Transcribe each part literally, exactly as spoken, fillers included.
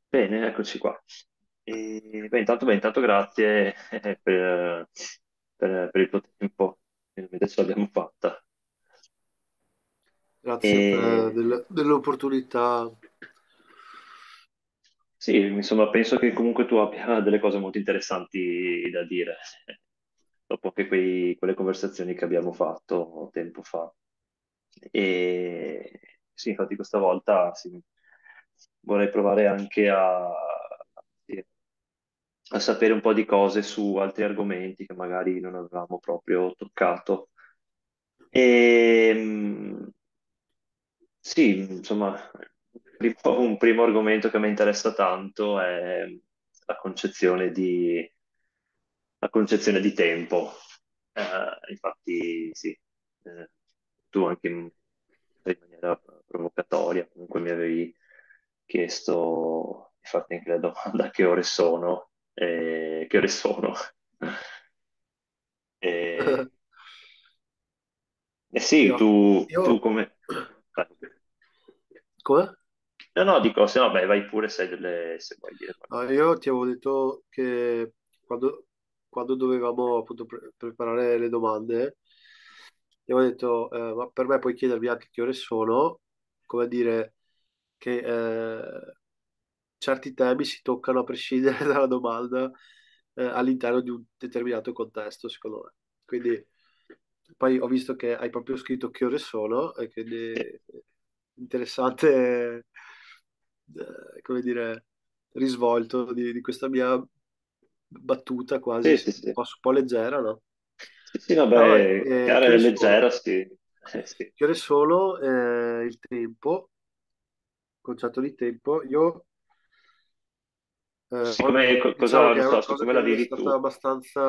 Bene, eccoci qua. E, beh, intanto, beh, intanto grazie eh, per, per- per il tuo tempo, finalmente ce l'abbiamo fatta. Grazie a te E, del- dell'opportunità. sì, insomma, penso che comunque tu abbia delle cose molto interessanti da dire, eh, dopo che quei- quelle conversazioni che abbiamo fatto tempo fa. E sì, infatti questa volta sì, vorrei provare anche a, sì, a sapere un po' di cose su altri argomenti che magari non avevamo proprio toccato. E, mh, sì, insomma, primo- un primo argomento che mi interessa tanto è la concezione di, la concezione di tempo. Eh, infatti, sì, eh, tu anche in, in maniera provocatoria comunque mi avevi chiesto di farti anche la domanda che ore sono, e che ore sono. E, e sì, Io, tu, io tu come... Vai. come? No, no, dico, se no, beh, vai pure se, hai delle, se vuoi dire No, qualcosa. io ti avevo detto che quando, quando dovevamo appunto pre- preparare le domande, ti avevo detto, eh, ma per me puoi chiedermi anche che ore sono, come dire che eh, certi temi si toccano a prescindere dalla domanda eh, all'interno di un determinato contesto, secondo me. Quindi poi ho visto che hai proprio scritto che ore sono, e Sì, quindi interessante, eh, come dire, risvolto di, di questa mia battuta quasi sì, un sì, sì. po', un po' leggera, no? Sì, sì, No, vabbè, vabbè, eh, chiara che e ore sono? leggera, sì. Eh, sì. Che ore sono? Eh, il tempo, concetto di tempo. Io Eh, Sì, ho- come, co- diciamo cosa, che non è so, una su cosa come che la mi è vivi stata tu. abbastanza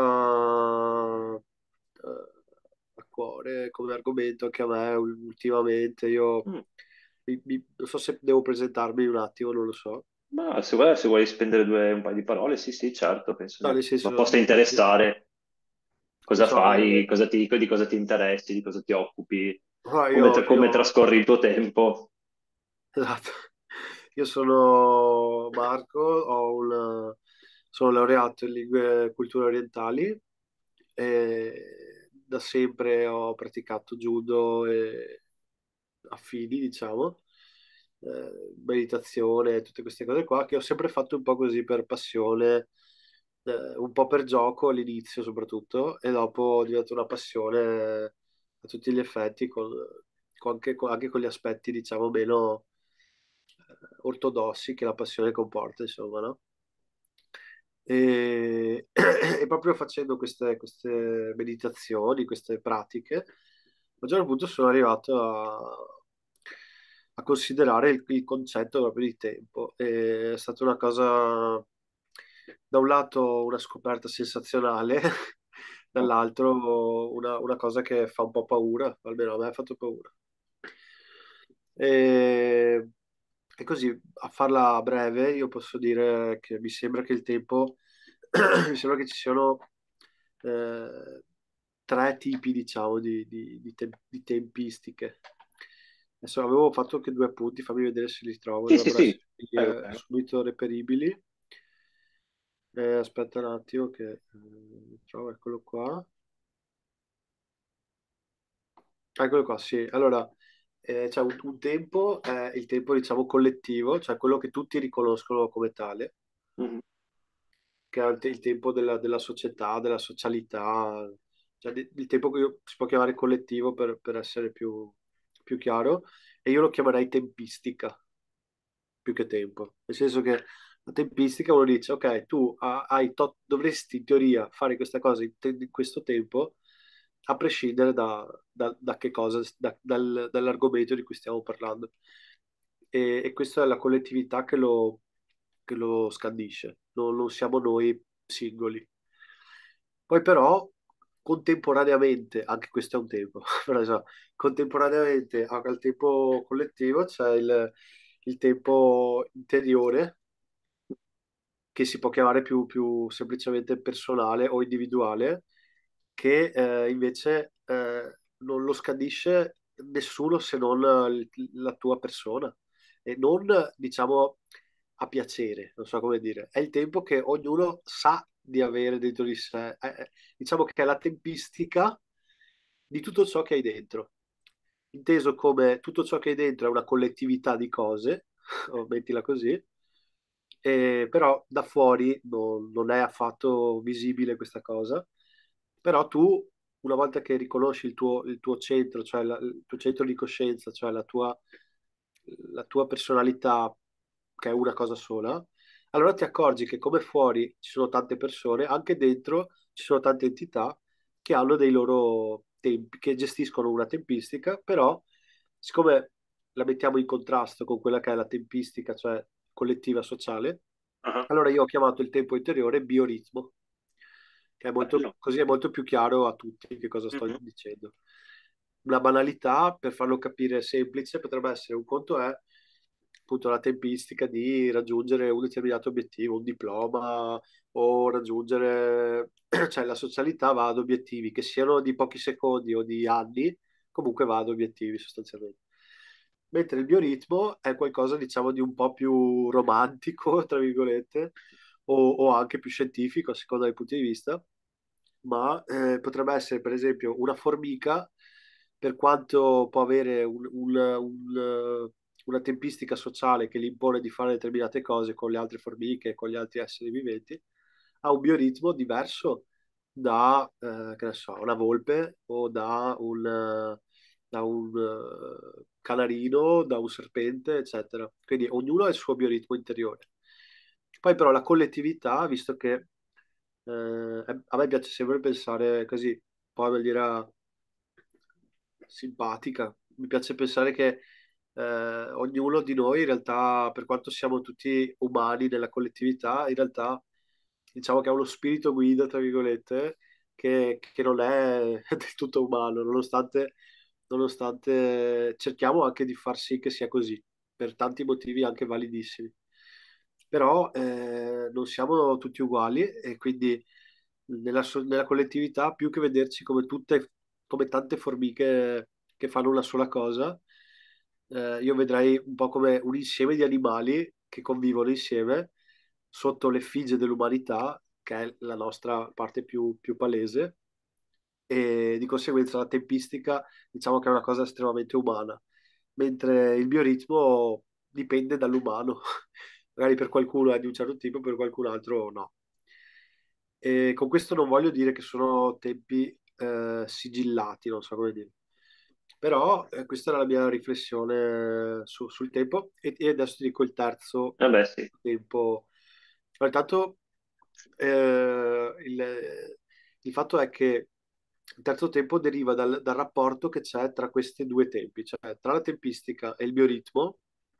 eh, a cuore come argomento anche a me ultimamente. Io Mm. mi- mi- non so se devo presentarmi un attimo, non lo so. Ma se vuoi, se vuoi spendere due, un paio di parole, sì, sì, certo, penso No, nel che ma senso, possa nel sen- interessare non cosa so, fai, eh, cosa ti, di cosa ti interessi, di cosa ti occupi, ah, come, io, tra- come io, trascorri il tuo tempo. esatto. Io sono Marco, ho un- sono laureato in lingue e culture orientali e da sempre ho praticato judo e affini, diciamo, eh, meditazione, tutte queste cose qua, che ho sempre fatto un po' così per passione, eh, un po' per gioco all'inizio soprattutto, e dopo è diventata una passione a tutti gli effetti, con, con anche, con- anche con gli aspetti, diciamo, meno eh, ortodossi che la passione comporta, insomma, no? E, e proprio facendo queste, queste meditazioni, queste pratiche, a un certo punto sono arrivato a, a considerare il, il concetto proprio di tempo. E è stata una cosa, da un lato, una scoperta sensazionale, dall'altro una, una cosa che fa un po' paura, almeno a me ha fatto paura. E, e così, a farla breve, io posso dire che mi sembra che il tempo, mi sembra che ci siano eh, tre tipi, diciamo, di, di- di tem- di tempistiche. Adesso avevo fatto anche due appunti, fammi vedere se li trovo, Sì, sì, dovrebbero sì, essere prego, eh, prego. subito reperibili. Eh, aspetta un attimo che eh, trovo, eccolo qua. Eccolo qua, sì. Allora, eh, c'è un, un tempo, è il tempo, diciamo, collettivo, cioè quello che tutti riconoscono come tale, Mhm. che è il, te- il tempo della, della società, della socialità, cioè di- il tempo che io- si può chiamare collettivo per, per essere più, più chiaro, e io lo chiamerei tempistica più che tempo. Nel senso che la tempistica uno dice, ok, tu ha- hai tot- dovresti in teoria fare questa cosa in, te- in questo tempo, a prescindere da, da- da che cosa, da- dal- dall'argomento di cui stiamo parlando. E, e questa è la collettività che lo, che lo scandisce, non, non siamo noi singoli. Poi però, contemporaneamente, anche questo è un tempo, però insomma, contemporaneamente al tempo collettivo c'è il, il tempo interiore, che si può chiamare più, più semplicemente personale o individuale, che eh, invece eh, non lo scandisce nessuno se non il- la tua persona. E non, diciamo, a piacere, non so come dire, è il tempo che ognuno sa di avere dentro di sé. È- è- diciamo che è la tempistica di tutto ciò che hai dentro, inteso come tutto ciò che hai dentro è una collettività di cose, o mettila così, e però da fuori non, non è affatto visibile questa cosa, però tu, una volta che riconosci il tuo, il tuo centro, cioè la- il tuo centro di coscienza, cioè la tua, la tua personalità, che è una cosa sola, allora ti accorgi che come fuori ci sono tante persone, anche dentro ci sono tante entità che hanno dei loro tempi, che gestiscono una tempistica, però siccome la mettiamo in contrasto con quella che è la tempistica, cioè collettiva sociale, Ah, allora io ho chiamato il tempo interiore bioritmo, che è molto, bello. così è molto più chiaro a tutti che cosa sto Mhm. dicendo. Una banalità, per farlo capire semplice, potrebbe essere un conto è appunto la tempistica di raggiungere un determinato obiettivo, un diploma o raggiungere, cioè la socialità va ad obiettivi, che siano di pochi secondi o di anni, comunque va ad obiettivi sostanzialmente. Mentre il bioritmo è qualcosa, diciamo, di un po' più romantico, tra virgolette, o, o anche più scientifico, a seconda dei punti di vista, ma eh, potrebbe essere, per esempio, una formica, per quanto può avere un- un- un, eh, una tempistica sociale che gli impone di fare determinate cose con le altre formiche e con gli altri esseri viventi, ha un bioritmo diverso da, eh, che ne so, una volpe o da un, eh, da un eh, canarino, da un serpente, eccetera. Quindi ognuno ha il suo bioritmo interiore. Poi però la collettività, visto che eh, a me piace sempre pensare così, poi in maniera simpatica, mi piace pensare che eh, ognuno di noi in realtà, per quanto siamo tutti umani nella collettività, in realtà diciamo che ha uno spirito guida, tra virgolette, che, che non è del tutto umano, nonostante, nonostante cerchiamo anche di far sì che sia così, per tanti motivi anche validissimi. Però eh, non siamo tutti uguali e quindi nella, so- nella collettività, più che vederci come tutte, come tante formiche che fanno una sola cosa, eh, io vedrei un po' come un insieme di animali che convivono insieme sotto l'effigie dell'umanità, che è la nostra parte più, più palese, e di conseguenza la tempistica diciamo che è una cosa estremamente umana, mentre il bioritmo dipende dall'umano, magari per qualcuno è di un certo tipo, per qualcun altro no. E con questo non voglio dire che sono tempi eh, sigillati, non so come dire. Però eh, questa era la mia riflessione su- sul tempo e, e adesso ti dico il terzo Vabbè, sì. tempo. Allora, intanto eh, il, il fatto è che il terzo tempo deriva dal, dal rapporto che c'è tra questi due tempi, cioè tra la tempistica e il bioritmo,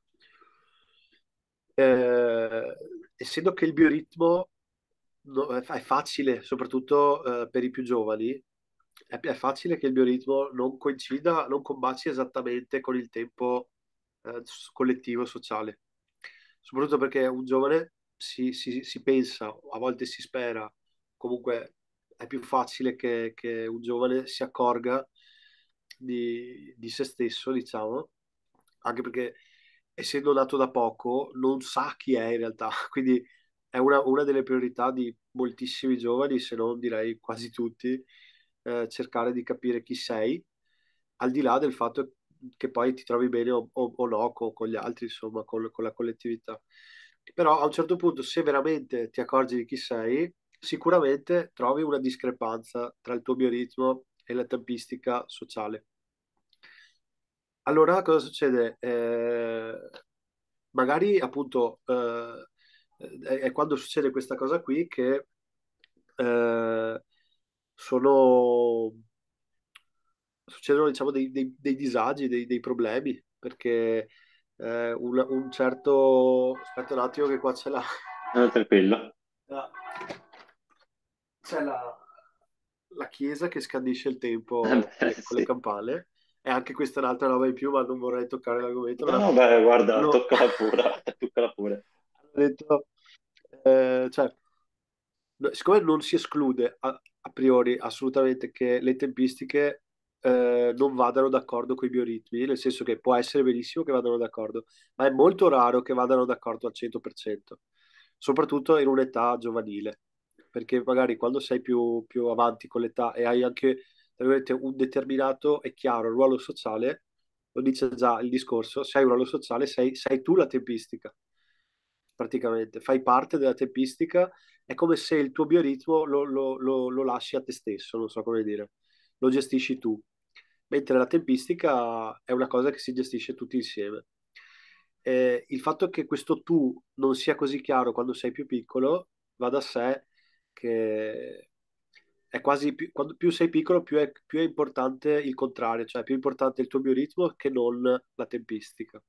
eh, essendo che il bioritmo no- è è facile, soprattutto eh, per i più giovani, è, è facile che il bioritmo non coincida, non combaci esattamente con il tempo eh, s- collettivo, sociale. Soprattutto perché un giovane si, si- si pensa, a volte si spera, comunque è più facile che, che un giovane si accorga di, di se stesso, diciamo, anche perché essendo nato da poco non sa chi è in realtà, quindi è una, una delle priorità di moltissimi giovani, se non direi quasi tutti, eh, cercare di capire chi sei, al di là del fatto che poi ti trovi bene o, o- o no con, con gli altri, insomma, con, con la collettività. Però a un certo punto, se veramente ti accorgi di chi sei, sicuramente trovi una discrepanza tra il tuo bioritmo e la tempistica sociale. Allora, cosa succede? Eh, magari appunto eh, è, è quando succede questa cosa qui che eh, sono, succedono diciamo dei, dei- dei disagi, dei, dei problemi, perché eh, un, un certo... Aspetta un attimo che qua c'è la... Ah, tranquillo. la- c'è la, la chiesa che scandisce il Eh, tempo con beh, le, con le sì. campane, e anche questa è un'altra roba in più, ma non vorrei toccare l'argomento. No, Allora, no, beh, guarda, hanno, toccala pure, toccala pure. hanno detto, eh, cioè, no- siccome non si esclude a, a priori assolutamente che le tempistiche eh, non vadano d'accordo con i bioritmi, nel senso che può essere benissimo che vadano d'accordo, ma è molto raro che vadano d'accordo al cento per cento, soprattutto in un'età giovanile, perché magari quando sei più, più avanti con l'età e hai anche, tra virgolette, un determinato e chiaro ruolo sociale, lo dice già il discorso, se hai un ruolo sociale sei, sei tu la tempistica, praticamente, fai parte della tempistica, è come se il tuo bioritmo lo, lo- lo- lo lasci a te stesso, non so come dire, lo gestisci tu, mentre la tempistica è una cosa che si gestisce tutti insieme. Eh, il fatto che questo tu non sia così chiaro quando sei più piccolo va da sé che è quasi più, quando più sei piccolo, più è, più è importante il contrario, cioè più è importante il tuo bioritmo che non la tempistica.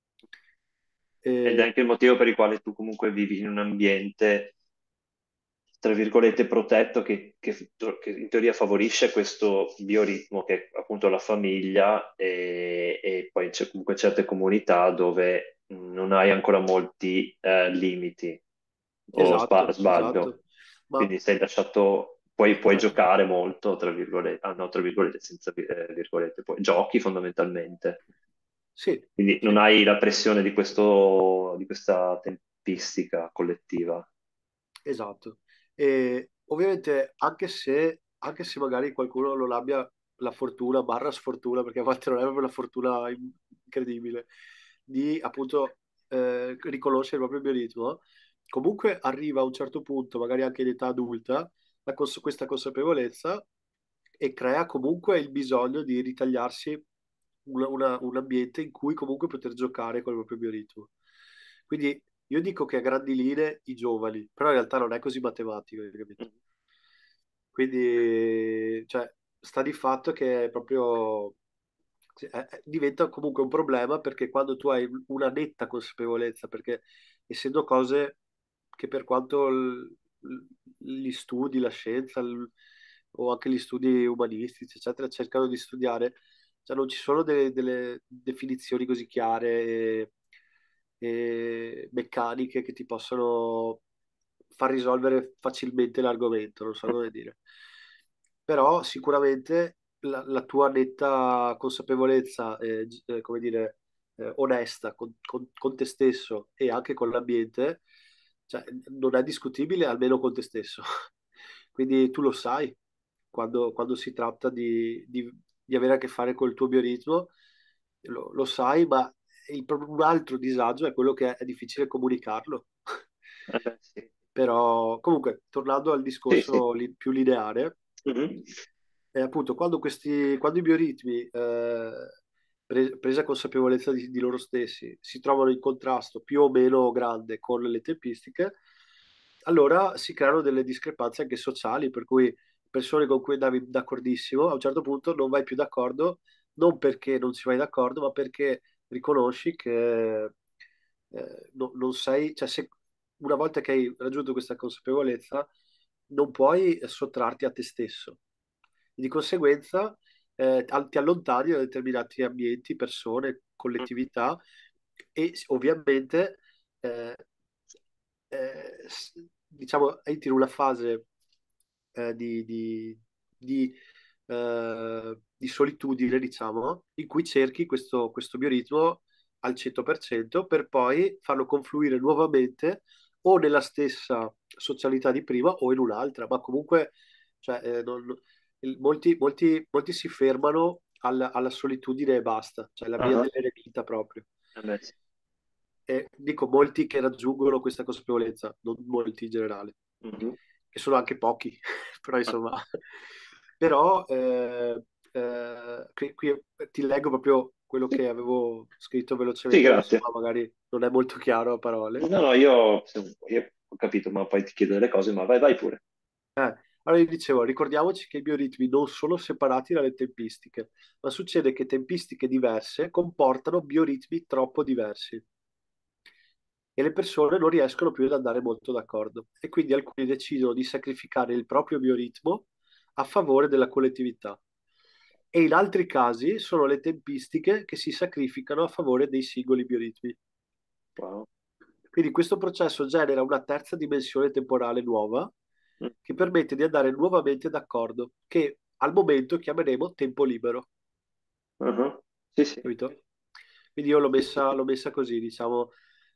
Ed è E- anche il motivo per il quale tu comunque vivi in un ambiente, tra virgolette, protetto che, che- che in teoria favorisce questo bioritmo che è appunto la famiglia e, e poi c'è comunque certe comunità dove non hai ancora molti eh, limiti, o sba- esatto, sbaglio, esatto. Ma quindi sei lasciato, puoi, puoi eh, giocare molto, tra virgolette, ah no, tra virgolette, senza vi- eh, virgolette, poi giochi fondamentalmente. sì, Quindi non sì, hai la pressione di questo, di questa tempistica collettiva. esatto. E ovviamente anche se, anche se magari qualcuno non abbia la fortuna, barra sfortuna, perché a volte non è proprio la fortuna incredibile, di appunto eh, riconoscere il proprio bioritmo, comunque arriva a un certo punto, magari anche in età adulta, la cons- questa consapevolezza e crea comunque il bisogno di ritagliarsi una- una- un ambiente in cui comunque poter giocare con il proprio bioritmo. Quindi io dico che a grandi linee i giovani, però in realtà non è così matematico, hai capito? Quindi, cioè, sta di fatto che è proprio sì, eh, eh, diventa comunque un problema perché quando tu hai una netta consapevolezza, perché essendo cose che per quanto l- l- gli studi, la scienza l- o anche gli studi umanistici, eccetera, cercano di studiare, cioè non ci sono delle, delle definizioni così chiare e, e meccaniche che ti possono far risolvere facilmente l'argomento, non so come dire. Però sicuramente la, la tua netta consapevolezza, eh, gi- eh, come dire, eh, onesta con, con- con te stesso e anche con l'ambiente, cioè, non è discutibile almeno con te stesso. Quindi tu lo sai quando, quando si tratta di, di- di avere a che fare col tuo bioritmo, lo, lo sai, ma il pro- un altro disagio è quello che è, è difficile comunicarlo. Eh beh, sì. Però, comunque, tornando al Sì, sì. discorso li- più lineare, Mhm. e appunto, quando, questi, quando i bioritmi, eh, pre- presa consapevolezza di, di loro stessi, si trovano in contrasto più o meno grande con le tempistiche, allora si creano delle discrepanze anche sociali, per cui persone con cui andavi d'accordissimo, a un certo punto non vai più d'accordo, non perché non si vai d'accordo, ma perché riconosci che eh, no- non sei, cioè se una volta che hai raggiunto questa consapevolezza, non puoi eh, sottrarti a te stesso. Di conseguenza, eh, al- ti allontani da determinati ambienti, persone, collettività e s- ovviamente, eh, eh, s- diciamo, entri in una fase eh, di, di- di, eh, di solitudine, diciamo, in cui cerchi questo, questo bioritmo al cento per cento per poi farlo confluire nuovamente o nella stessa socialità di prima o in un'altra, ma comunque cioè, eh, non- il- molti, molti, molti si fermano alla, alla solitudine e basta, cioè la via Ah, dell'eremita proprio. eh beh, sì. E dico molti che raggiungono questa consapevolezza, non molti in generale, Mhm. che sono anche pochi, però Ah, insomma. Però eh, eh, qui, qui ti leggo proprio quello sì. che avevo scritto Sì, velocemente, grazie. insomma, magari non è molto chiaro a parole. No, no, io, io ho capito, ma poi ti chiedo delle cose, ma vai, vai pure. Eh, allora, io dicevo, ricordiamoci che i bioritmi non sono separati dalle tempistiche, ma succede che tempistiche diverse comportano bioritmi troppo diversi e le persone non riescono più ad andare molto d'accordo e quindi alcuni decidono di sacrificare il proprio bioritmo a favore della collettività e in altri casi sono le tempistiche che si sacrificano a favore dei singoli bioritmi. Wow. Quindi questo processo genera una terza dimensione temporale nuova Mm. che permette di andare nuovamente d'accordo, che al momento chiameremo tempo libero, Mhm. Sì, sì. capito? Quindi io l'ho Sì, sì. messa, l'ho messa così, diciamo,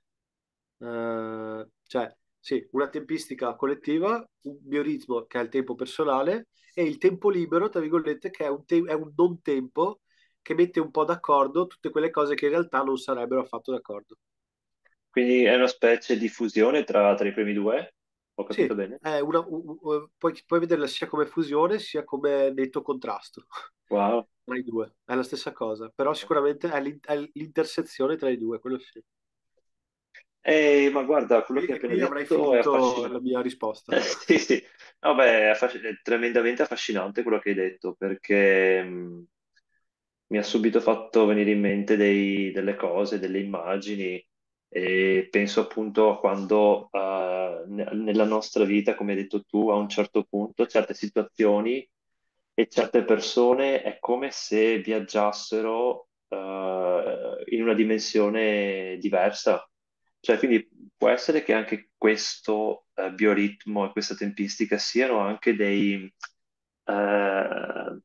eh, cioè, sì, una tempistica collettiva, un bioritmo che è il tempo personale e il tempo libero, tra virgolette, che è un, te- è un non tempo che mette un po' d'accordo tutte quelle cose che in realtà non sarebbero affatto d'accordo. Quindi è una specie di fusione tra, tra i primi due? Ho Sì, capito bene? è una, un- un- puoi, puoi vederla sia come fusione sia come netto contrasto Wow. tra i due, è la stessa cosa, però sicuramente è l'in- è l'intersezione tra i due, quello sì. Eh, ma guarda, quello E, che hai e appena qui avrei detto è finito la affascinante. mia risposta. Sì, sì. Vabbè, è, affasc- è tremendamente affascinante quello che hai detto, perché mh, mi ha subito fatto venire in mente dei- delle cose, delle immagini, e penso appunto a quando eh, ne- nella nostra vita, come hai detto tu, a un certo punto, certe situazioni e certe persone è come se viaggiassero eh, in una dimensione diversa. Cioè, quindi può essere che anche questo eh, bioritmo e questa tempistica siano anche dei, eh,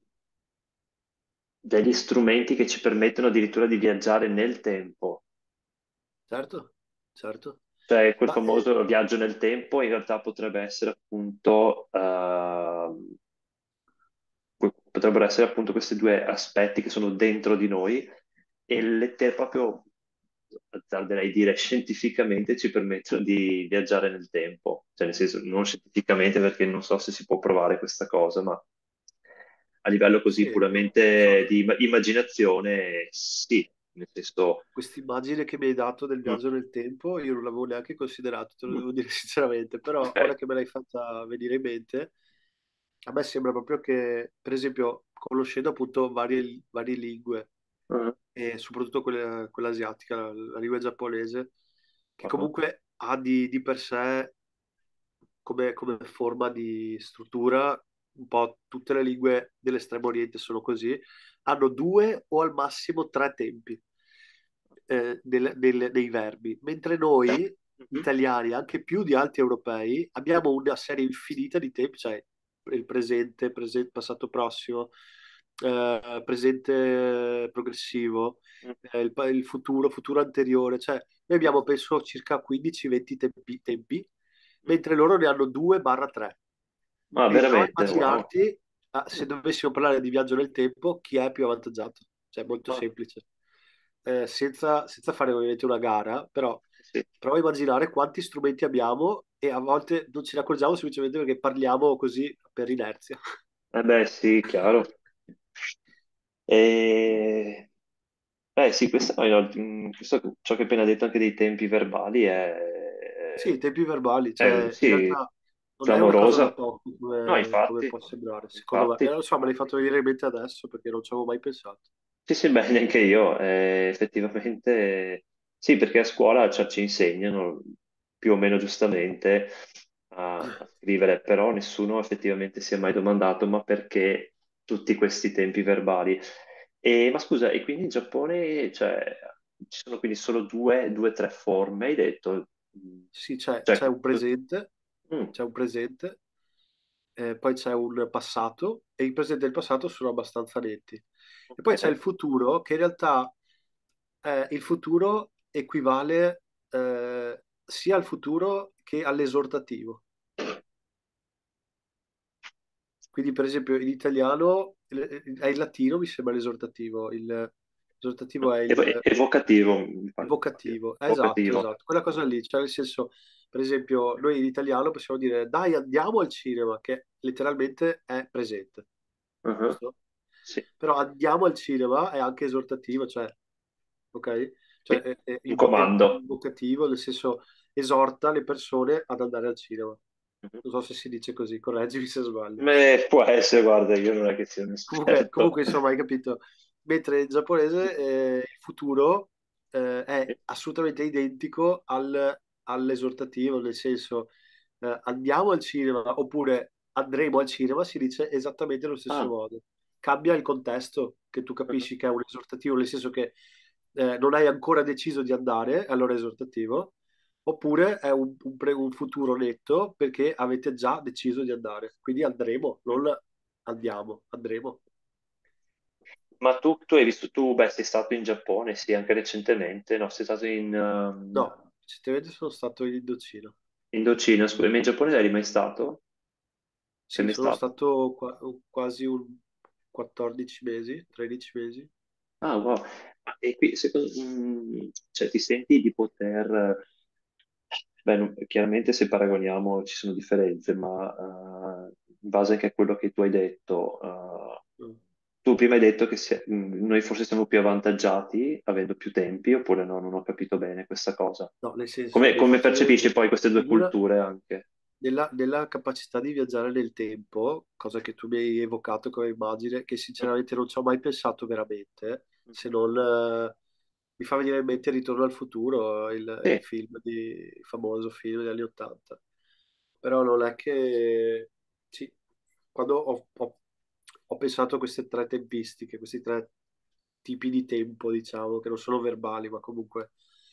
degli strumenti che ci permettono addirittura di viaggiare nel tempo. Certo, certo. Cioè, quel Ma eh, famoso viaggio nel tempo in realtà potrebbe essere appunto, ehm, que- potrebbero essere appunto questi due aspetti che sono dentro di noi e letter proprio, azzarderei dire, scientificamente ci permettono di viaggiare nel tempo. Cioè, nel senso, non scientificamente perché non so se si può provare questa cosa, ma a livello sì, così non so. puramente di imma- immaginazione, sì, nel senso, Quest'immagine che mi hai dato del mm, viaggio nel tempo, io non l'avevo neanche considerato, te lo mm, devo dire sinceramente, però ora ok. che me l'hai fatta venire in mente, a me sembra proprio che, per esempio, conoscendo appunto varie, varie lingue, Mm, e soprattutto quella, quella asiatica, la, la lingua giapponese, che ah, comunque ha di, di per sé come, come forma di struttura, un po' tutte le lingue dell'estremo oriente sono così, hanno due o al massimo tre tempi eh, del- del- dei verbi, mentre noi mhm, italiani, anche più di altri europei, abbiamo una serie infinita di tempi, cioè il presente, presente passato prossimo, eh, presente progressivo, mm, eh, il, pa- il futuro, futuro anteriore, cioè noi abbiamo penso circa quindici venti tempi, tempi, mm. mentre loro ne hanno due tre. Ma Quindi prova a veramente, wow. immaginarti, ah, Mm, se dovessimo parlare di viaggio nel tempo, chi è più avvantaggiato? Cioè, molto ah, semplice. Eh, senza, senza fare ovviamente una gara, però sì, sì. prova a immaginare quanti strumenti abbiamo e a volte non ce ne accorgiamo semplicemente perché parliamo così per inerzia. Eh beh, sì, chiaro. E... Eh sì, questo, no, no, mm, questo- ciò che hai appena detto anche dei tempi verbali Sì, è, i tempi verbali, è- cioè, in sì, realtà non è una cosa da clamorosa. poco No, come, come infatti, può sembrare, secondo me. E infatti. non so, me l'hai fatto venire in mente adesso perché non ci avevo mai pensato. Sì, sì, beh, neanche io, eh, effettivamente, sì, perché a scuola cioè, ci insegnano più o meno giustamente a, a scrivere, però nessuno effettivamente si è mai domandato ma perché tutti questi tempi verbali? E, ma scusa, e quindi in Giappone, cioè, ci sono quindi solo due, due, tre forme, hai detto? Mm, Sì, c'è c'è Cioè, un presente, mm, c'è un presente, eh, poi c'è un passato e il presente e il passato sono abbastanza netti. E poi c'è ok. il futuro, che in realtà eh, il futuro equivale eh, sia al futuro che all'esortativo. Quindi, per esempio, in italiano eh, è il latino, mi sembra l'esortativo. Il- L'esortativo è Evo- il evocativo, mi pare di capire. evocativo. Eh, Esatto, Evocativo. esatto. Quella cosa lì, cioè nel senso, per esempio, noi in italiano possiamo dire dai, andiamo al cinema, che letteralmente è presente, Mhm. giusto? Sì, Però andiamo al cinema è anche esortativo, cioè, ok? Cioè sì, è, è un invo- è comando. invocativo, nel senso esorta le persone ad andare al cinema. Mhm. Non so se si dice così, correggimi se sbaglio. Beh, può essere, guarda, io non è che sia un Comunque, esperto. comunque, insomma, hai capito. Mentre in giapponese eh, il futuro eh, è Sì. assolutamente identico al- all'esortativo, nel senso eh, andiamo al cinema oppure andremo al cinema, si dice esattamente allo stesso Ah, modo. Cambia il contesto, che tu mhm. capisci che è un esortativo, nel senso che eh, non hai ancora deciso di andare, allora è esortativo, oppure è un, un pre- un futuro netto perché avete già deciso di andare. Quindi andremo, non andiamo, andremo. Ma tu, tu hai visto, tu, beh, sei stato in Giappone, sì, anche recentemente, no? Sei stato in ehm, No, recentemente sono stato in Indocina. Indocina, scusa, ma in Giappone eri mai stato? Sei Sì, mai sono stato? stato qua- quasi un quattordici mesi, tredici mesi. Ah, wow. Ma- E qui, secondo, mm, cioè, ti senti di poter, beh, non- chiaramente se paragoniamo ci sono differenze, ma eh, in base anche a quello che tu hai detto, eh, Mm. tu prima hai detto che se- mm, noi forse siamo più avvantaggiati avendo più tempi, oppure no, non ho capito bene questa cosa. No, nel senso, Come, nel come fatto del, percepisci poi queste due una, culture anche? della, della capacità di viaggiare nel tempo, cosa che tu mi hai evocato come immagine, che sinceramente non ci ho mai pensato veramente, se Mhm. non eh, mi fa venire in mente Ritorno al futuro, il, il Sì. film di, il famoso film degli anni Ottanta. Però non è che... Sì, quando ho, ho- ho pensato a queste tre tempistiche, questi tre tipi di tempo, diciamo, che non sono verbali, ma comunque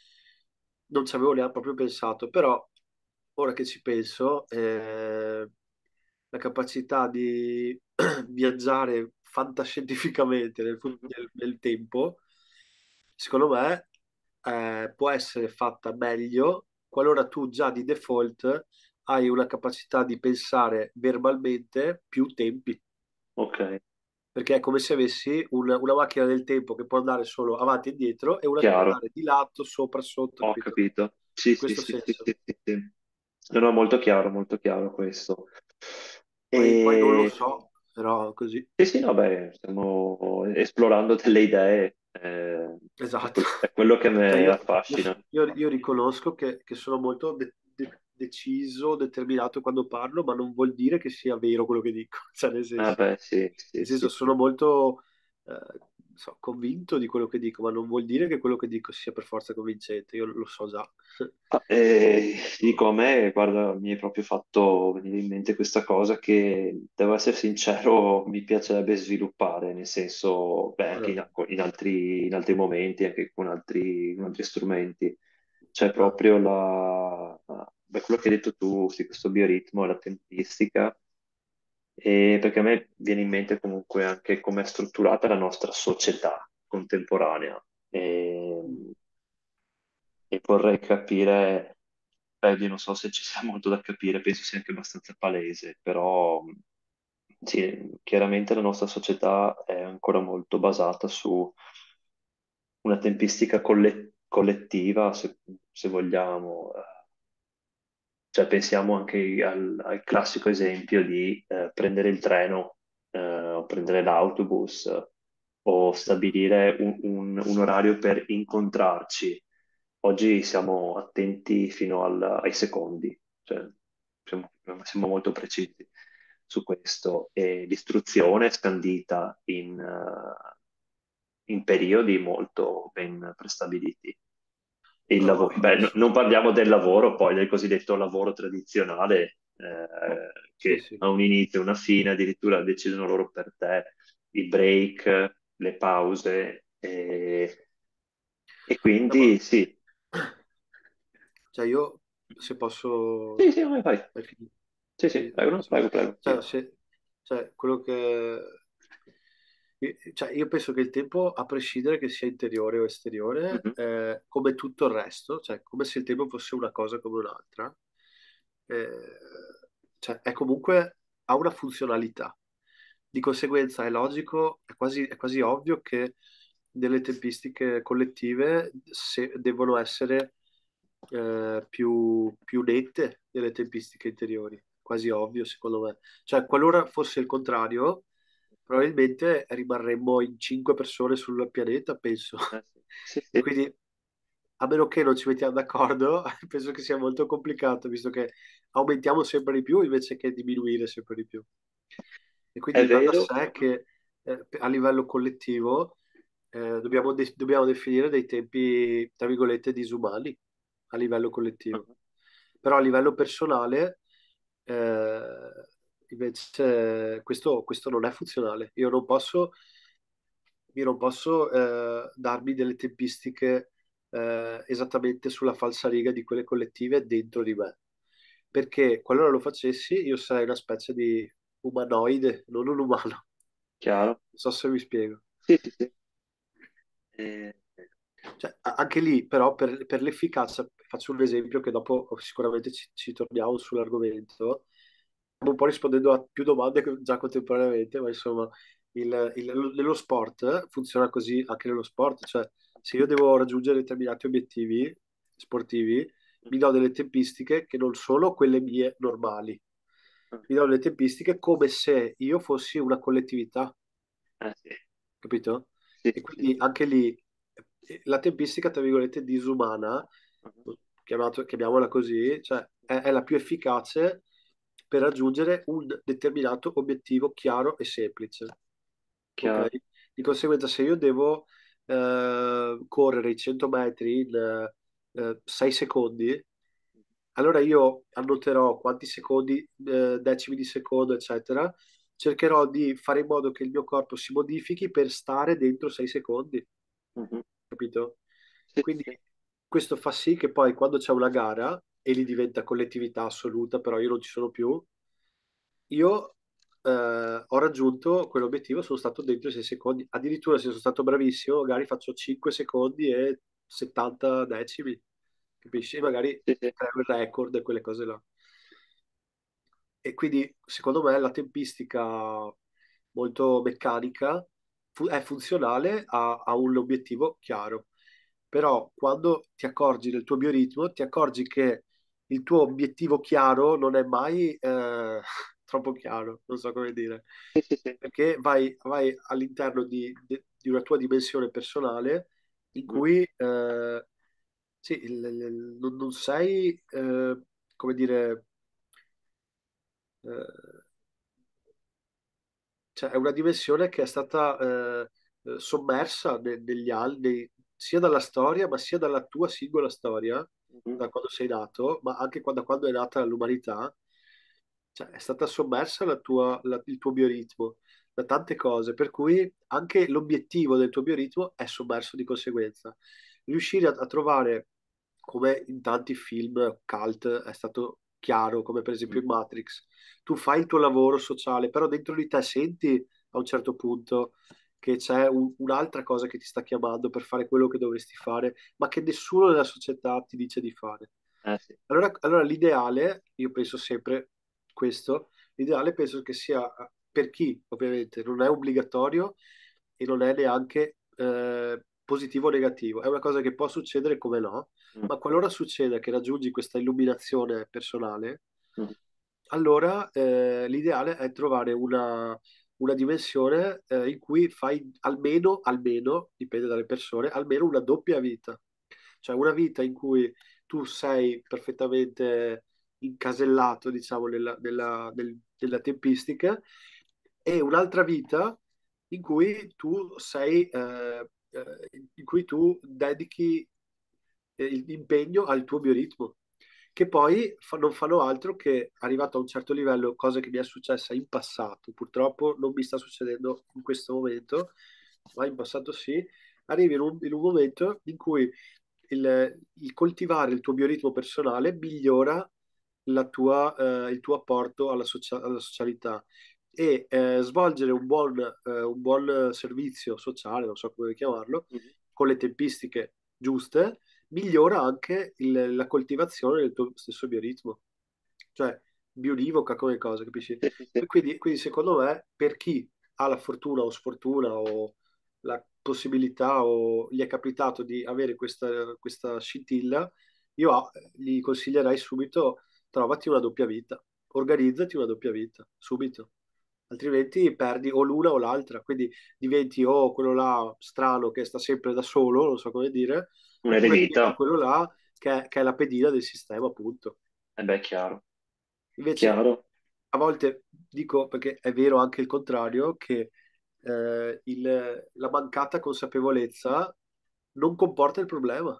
non ci avevo neanche proprio pensato, però ora che ci penso, eh, la capacità di viaggiare fantascientificamente nel, fu- Mhm. nel- nel tempo, secondo me, eh, può essere fatta meglio qualora tu già di default hai una capacità di pensare verbalmente più tempi. Ok, Perché è come se avessi un- una macchina del tempo che può andare solo avanti e indietro e una che può chiaro. andare di lato, sopra, sotto, Ho capito? capito. Sì, In sì, questo sì, sì, senso. sì, sì, sì. No, no, molto chiaro, molto chiaro questo. Poi, poi non lo E so, però così. sì, sì, no, beh, stiamo esplorando delle idee, eh, è, Esatto. quel- è quello che Cioè mi io, io- affascina. io- io riconosco che, che sono molto de- de- deciso, determinato quando parlo, ma non vuol dire che sia vero quello che dico. Cioè, nel Ah, senso, beh, sì, sì, nel senso, sì, sono sì. molto eh, so, convinto di quello che dico, ma non vuol dire che quello che dico sia per forza convincente. Io lo so già. Ah, eh, ti dico a me, guarda, mi hai proprio fatto venire in mente questa cosa che, devo essere sincero, mi piacerebbe sviluppare, nel senso, beh, anche Eh, in, in altri, in altri momenti, anche con altri, con altri strumenti. C'è eh, proprio la, beh, quello che hai detto tu, sì, questo bioritmo e la tempistica, e perché a me viene in mente comunque anche come è strutturata la nostra società contemporanea. E, e vorrei capire, beh, io non so se ci sia molto da capire, penso sia anche abbastanza palese, però sì, chiaramente la nostra società è ancora molto basata su una tempistica colle- collettiva, se, se vogliamo. eh, Cioè, pensiamo anche al, al classico esempio di eh, prendere il treno eh, o prendere l'autobus eh, o sì. stabilire un, un- un orario per incontrarci. Oggi siamo attenti fino al- ai secondi, cioè, siamo, siamo molto precisi su questo e l'istruzione è scandita in, eh, in periodi molto ben prestabiliti. Il No, lavoro, beh, no- non assolutamente. parliamo del lavoro, poi del cosiddetto lavoro tradizionale, eh, Sì, che sì. ha un inizio e una fine, addirittura decidono loro per te i break, le pause, e, e No, ma quindi sì, cioè io, se posso... sì, sì, vai, vai. perché- Sì, sì, sì, prego, no, insomma, prego, prego. cioè, se- cioè, quello che... io- Cioè, io penso che il tempo, a prescindere che sia interiore o esteriore, Mhm. eh, come tutto il resto, cioè come se il tempo fosse una cosa come un'altra, eh, cioè, è comunque, ha una funzionalità. Di conseguenza è logico, è quasi, è quasi ovvio che delle tempistiche collettive se- devono essere eh, più, più nette delle tempistiche interiori. Quasi ovvio, secondo me. Cioè, qualora fosse il contrario, probabilmente rimarremmo in cinque persone sul pianeta, penso. Eh, sì, sì, E sì. quindi, a meno che non ci mettiamo d'accordo, penso che sia molto complicato, visto che aumentiamo sempre di più invece che diminuire sempre di più. E È quindi va da vero. sé che eh, a livello collettivo eh, dobbiamo, de- dobbiamo definire dei tempi, tra virgolette, disumani a livello collettivo. Mhm. Però a livello personale, eh, invece, questo, questo non è funzionale. Io non posso, io non posso eh, darmi delle tempistiche eh, esattamente sulla falsariga di quelle collettive dentro di me. Perché qualora lo facessi, io sarei una specie di umanoide, non un umano. chiaro. Non so se mi spiego. Sì, sì, sì. Eh, Cioè, a- anche lì, però, per, per l'efficacia, faccio un esempio che dopo sicuramente ci, ci torniamo sull'argomento. Stiamo un po' rispondendo a più domande che- già contemporaneamente, ma insomma, il- il- nello sport funziona così anche nello sport. Cioè, se io devo raggiungere determinati obiettivi sportivi, mi do delle tempistiche che non sono quelle mie normali. Mi do delle tempistiche come se io fossi una collettività, eh, sì, capito? sì, E sì, sì. quindi anche lì eh, la tempistica, tra virgolette, disumana, Mhm. chiamato- chiamiamola così, cioè è, è la più efficace per raggiungere un determinato obiettivo chiaro e semplice. Ok? Chiaro. Di conseguenza, se io devo eh, correre i cento metri in sei secondi, allora io annoterò quanti secondi, eh, decimi di secondo, eccetera. Cercherò di fare in modo che il mio corpo si modifichi per stare dentro sei secondi, Mhm. capito? Sì, sì, Quindi sì. questo fa sì che poi quando c'è una gara, e lì diventa collettività assoluta, però io non ci sono più, io eh, ho raggiunto quell'obiettivo, sono stato dentro i sei secondi. Addirittura se sono stato bravissimo, magari faccio cinque secondi e settanta decimi, capisci? Magari Sì, sì. creo il record e quelle cose là. E quindi, secondo me, la tempistica molto meccanica fu- è funzionale a, a un obiettivo chiaro. Però quando ti accorgi del tuo bioritmo, ti accorgi che il tuo obiettivo chiaro non è mai eh, troppo chiaro, non so come dire, Sì, sì, sì. perché vai, vai all'interno di, di- di una tua dimensione personale in Mhm. cui eh, sì, il- il- non, non sei, eh, come dire, eh, cioè è una dimensione che è stata eh, eh, sommersa ne- negli anni, sia dalla storia, ma sia dalla tua singola storia, Mhm. da quando sei nato, ma anche qua- da quando è nata l'umanità. Cioè, è stata sommersa la tua- la- il tuo bioritmo da tante cose, per cui anche l'obiettivo del tuo bioritmo è sommerso di conseguenza. Riuscire a, a trovare, come in tanti film cult è stato chiaro, come per esempio in Mhm. Matrix, tu fai il tuo lavoro sociale, però dentro di te senti a un certo punto che c'è un- un'altra cosa che ti sta chiamando per fare quello che dovresti fare, ma che nessuno nella società ti dice di fare. Eh, sì. Allora, allora l'ideale, io penso sempre questo, l'ideale penso che sia per chi ovviamente non è obbligatorio e non è neanche eh, positivo o negativo, è una cosa che può succedere come no, Mhm. ma qualora succeda che raggiungi questa illuminazione personale, Mhm. allora eh, l'ideale è trovare una, una dimensione eh, in cui fai almeno, almeno, dipende dalle persone, almeno una doppia vita. Cioè una vita in cui tu sei perfettamente incasellato, diciamo, nella, nella- nel- nella tempistica e un'altra vita in cui tu sei, eh, eh, in cui tu dedichi eh, l'impegno al tuo bioritmo, che poi fa- non fanno altro che, arrivato a un certo livello, cosa che mi è successa in passato, purtroppo non mi sta succedendo in questo momento, ma in passato sì, arrivi in un, in un momento in cui il, il coltivare il tuo bioritmo personale migliora la tua, eh, il tuo apporto alla, socia- alla socialità e eh, svolgere un buon, eh, un buon servizio sociale, non so come chiamarlo, Mhm. con le tempistiche giuste, migliora anche il- la coltivazione del tuo stesso bioritmo, cioè bionivoca come cosa, capisci? Sì, sì, sì. Quindi, quindi secondo me, per chi ha la fortuna o sfortuna o la possibilità o gli è capitato di avere questa, questa scintilla, io ah, gli consiglierei subito, trovati una doppia vita, organizzati una doppia vita, subito. Altrimenti perdi o l'una o l'altra, quindi diventi o quello là strano che sta sempre da solo, non so come dire, Un oppure diventi eremita. quello là che è, che è la pedina del sistema, appunto. Eh beh, chiaro. Invece Chiaro. a volte dico, perché è vero anche il contrario, che eh, il- la mancata consapevolezza non comporta il problema,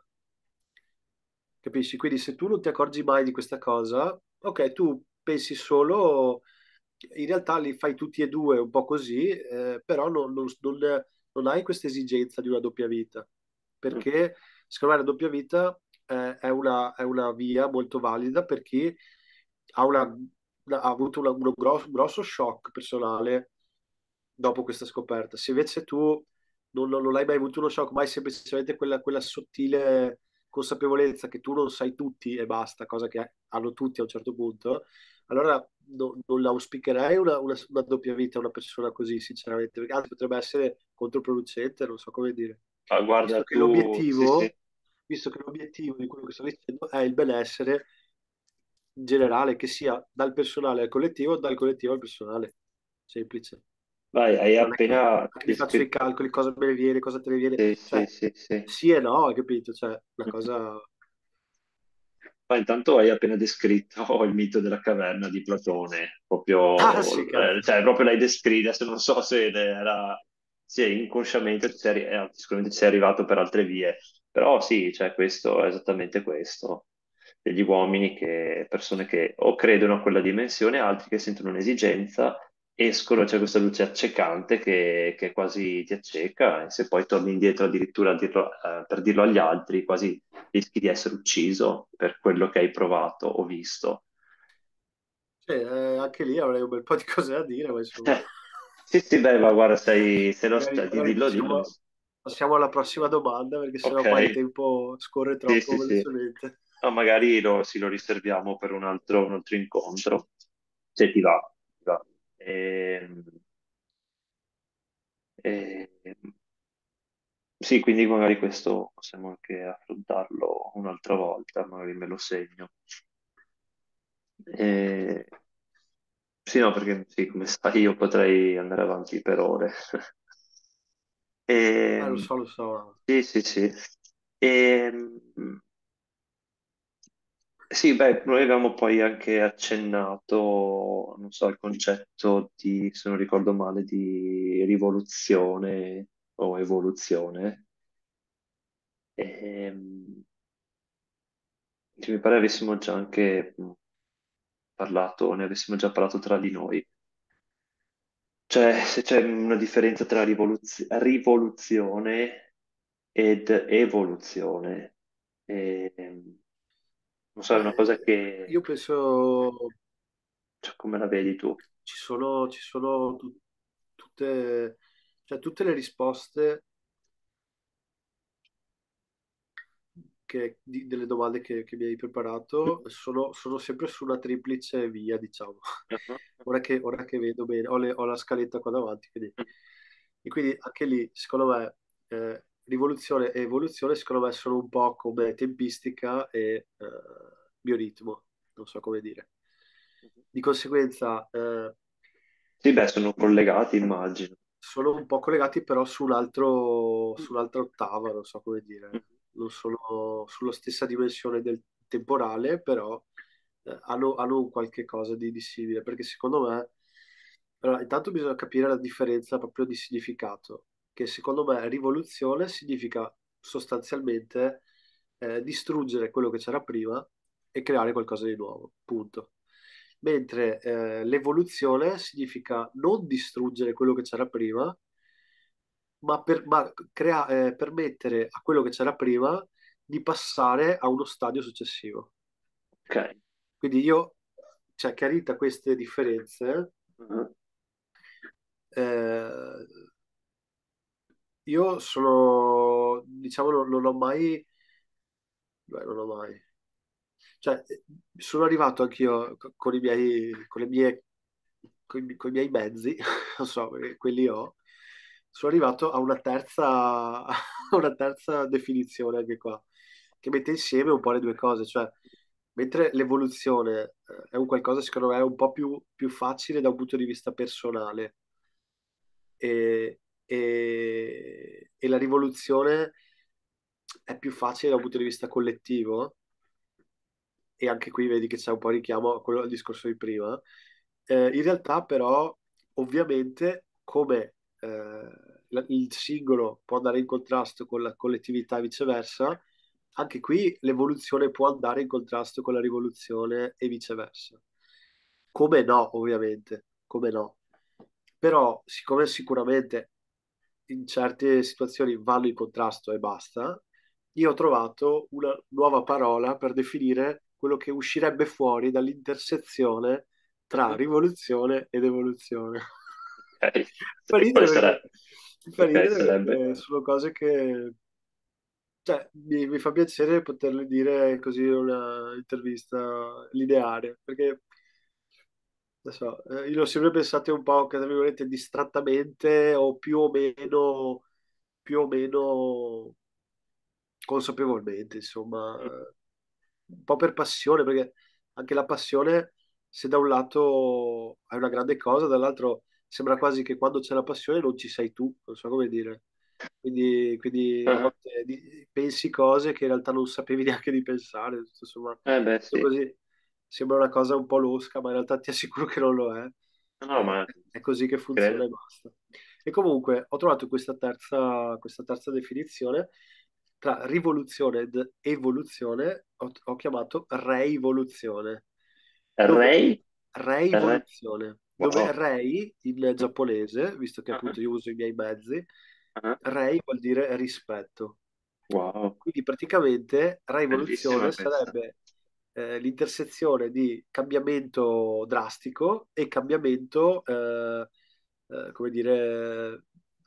capisci? Quindi se tu non ti accorgi mai di questa cosa, ok, tu pensi solo, in realtà li fai tutti e due un po' così, eh, però non, non- non- non hai questa esigenza di una doppia vita, Mm. perché secondo me la doppia vita eh, è una, è una via molto valida per chi ha una ha avuto una- uno grosso, grosso shock personale dopo questa scoperta. Se invece tu non, non- non hai mai avuto uno shock, ma hai semplicemente quella, quella sottile consapevolezza che tu non sai tutti e basta, cosa che hanno tutti a un certo punto, allora no- non la auspicherei una, una- una doppia vita a una persona così, sinceramente, perché anzi potrebbe essere controproducente, non so come dire. Ah, guarda, Visto che tu, sì, sì. l'obiettivo, visto che l'obiettivo di quello che sto dicendo è il benessere generale, che sia dal personale al collettivo, dal collettivo al personale. Semplice. Vai, hai Non è che, non appena è che mi faccio i descritto. calcoli, cosa me ne viene, cosa te ne viene. Sì, sì, Cioè, sì, sì. sì e no, hai capito? Cioè, una cosa... Ma intanto hai appena descritto il mito della caverna di Platone, Ah, proprio, sì, eh, cazzo. cioè, proprio l'hai descritta, adesso non so se era, se inconsciamente ci sei, arri- eh, sicuramente ci sei arrivato per altre vie, però sì, cioè, questo è esattamente questo, degli uomini che, persone che o credono a quella dimensione, altri che sentono un'esigenza, escono, c'è questa luce accecante che, che quasi ti acceca, e se poi torni indietro addirittura a dirlo, eh, per dirlo agli altri, quasi rischi di essere ucciso per quello che hai provato o visto. Sì, eh, anche lì avrei un bel po' di cose da dire, ma insomma... Sì, sì, beh, ma guarda, sei, se lo Magari, stai, magari dillo, dillo. passiamo, passiamo alla prossima domanda, perché Ok, sennò qua il tempo scorre sì, troppo sì, sì. velocemente. No, magari lo, sì, lo riserviamo per un altro, un altro incontro, se ti va. Ti va. Ehm, ehm, sì, quindi magari questo possiamo anche affrontarlo un'altra volta, magari me lo segno. Eh, sì, no, perché sì, come sai, io potrei andare avanti per ore. Eh, lo Ehm, so, lo so. sì, sì, sì. Ehm, sì, beh, noi avevamo poi anche accennato, non so, al concetto di, se non ricordo male, di rivoluzione o evoluzione. Ehm, che mi pare avessimo già anche mh, parlato, ne avessimo già parlato tra di noi. Cioè, se c'è una differenza tra rivoluz- rivoluzione ed evoluzione. Ehm, non so, è Ma una cosa eh, che, io penso cioè, come la vedi tu? ci sono, ci sono tu- tutte, cioè, tutte le risposte che- di- delle domande che, che mi hai preparato sono, sono sempre su una triplice via, diciamo. Ora che, ora che vedo bene, ho, le- ho la scaletta qua davanti, quindi, e quindi anche lì, secondo me, eh, rivoluzione e evoluzione, secondo me, sono un po' come tempistica e eh, bioritmo, non so come dire. Di conseguenza, eh, Sì, beh, sono collegati, immagino. sono un po' collegati però su un altro, su un'altra ottava, non so come dire. Non sono sulla stessa dimensione del temporale, però eh, hanno, hanno un qualche cosa di, di simile, perché secondo me, allora, intanto bisogna capire la differenza proprio di significato, che secondo me rivoluzione significa sostanzialmente eh, distruggere quello che c'era prima e creare qualcosa di nuovo, punto. Mentre eh, l'evoluzione significa non distruggere quello che c'era prima, ma, per, ma crea- eh, permettere a quello che c'era prima di passare a uno stadio successivo. Ok. Quindi io, cioè, chiarita queste differenze, Mhm. eh, io sono, diciamo, non, non ho mai, beh, non ho mai, cioè, eh, sono arrivato anch'io co- con i miei, con le mie, con i, mi- con i miei mezzi, non so, perché quelli ho, sono arrivato a una terza, a una terza definizione anche qua, che mette insieme un po' le due cose, cioè, mentre l'evoluzione eh, è un qualcosa, secondo me, un po' più, più facile da un punto di vista personale e, e- e la rivoluzione è più facile da un punto di vista collettivo, e anche qui vedi che c'è un po' richiamo a quello del discorso di prima. Eh, in realtà, però, ovviamente, come eh, la- il singolo può andare in contrasto con la collettività e viceversa, anche qui l'evoluzione può andare in contrasto con la rivoluzione e viceversa. Come no, ovviamente, come no. Però, siccome sicuramente in certe situazioni vanno in contrasto e basta, io ho trovato una nuova parola per definire quello che uscirebbe fuori dall'intersezione tra Mhm. rivoluzione ed evoluzione. Ok. Fa E ridere quale sarebbe? perché, fa Ok, ridere sarebbe. perché sono cose che, cioè, mi, mi fa piacere poterle dire così in una intervista lineare, perché, non so, eh, io l'ho sempre pensato un po', tra virgolette, distrattamente o più o meno, più o meno consapevolmente, insomma, Mhm. un po' per passione, perché anche la passione, se da un lato è una grande cosa, dall'altro sembra quasi che quando c'è la passione non ci sei tu, non so come dire. Quindi, quindi a Ah, volte di- pensi cose che in realtà non sapevi neanche di pensare, tutto sommato. eh beh, Detto sì, così sembra una cosa un po' losca, ma in realtà ti assicuro che non lo è. no, Eh, ma è così che ci funziona credo. e basta. E comunque ho trovato questa terza, questa terza definizione tra rivoluzione ed evoluzione, ho, ho chiamato reivoluzione, dove Rei? Re? reivoluzione, dove Wow. rei in giapponese, visto che Ah, appunto io uso i miei mezzi, ah, rei vuol dire rispetto. wow, Quindi praticamente bellissima rivoluzione questa. sarebbe eh, l'intersezione di cambiamento drastico e cambiamento, eh, eh, come dire,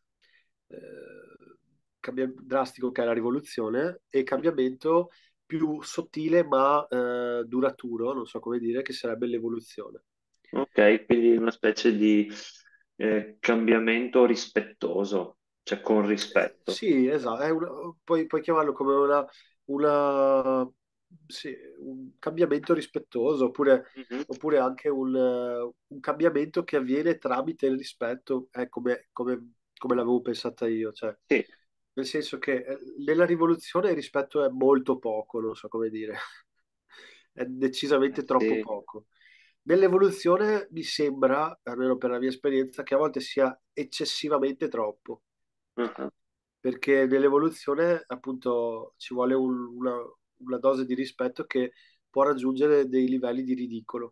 eh, cambia- drastico che è la rivoluzione e cambiamento più sottile ma eh, duraturo, non so come dire, che sarebbe l'evoluzione. Ok, quindi una specie di eh, cambiamento rispettoso, cioè con rispetto. Sì, esatto, è una- puoi, puoi chiamarlo come una, una- sì, un cambiamento rispettoso, oppure, Mhm. oppure anche un, eh, un cambiamento che avviene tramite il rispetto, è come, come- come l'avevo pensata io, cioè, Sì, nel senso che eh, nella rivoluzione il rispetto è molto poco, non so come dire, è eh decisamente troppo sì. poco. Nell'evoluzione mi sembra, almeno per la mia esperienza, che a volte sia eccessivamente troppo Ah, perché nell'evoluzione appunto ci vuole un- una, una dose di rispetto che può raggiungere dei livelli di ridicolo.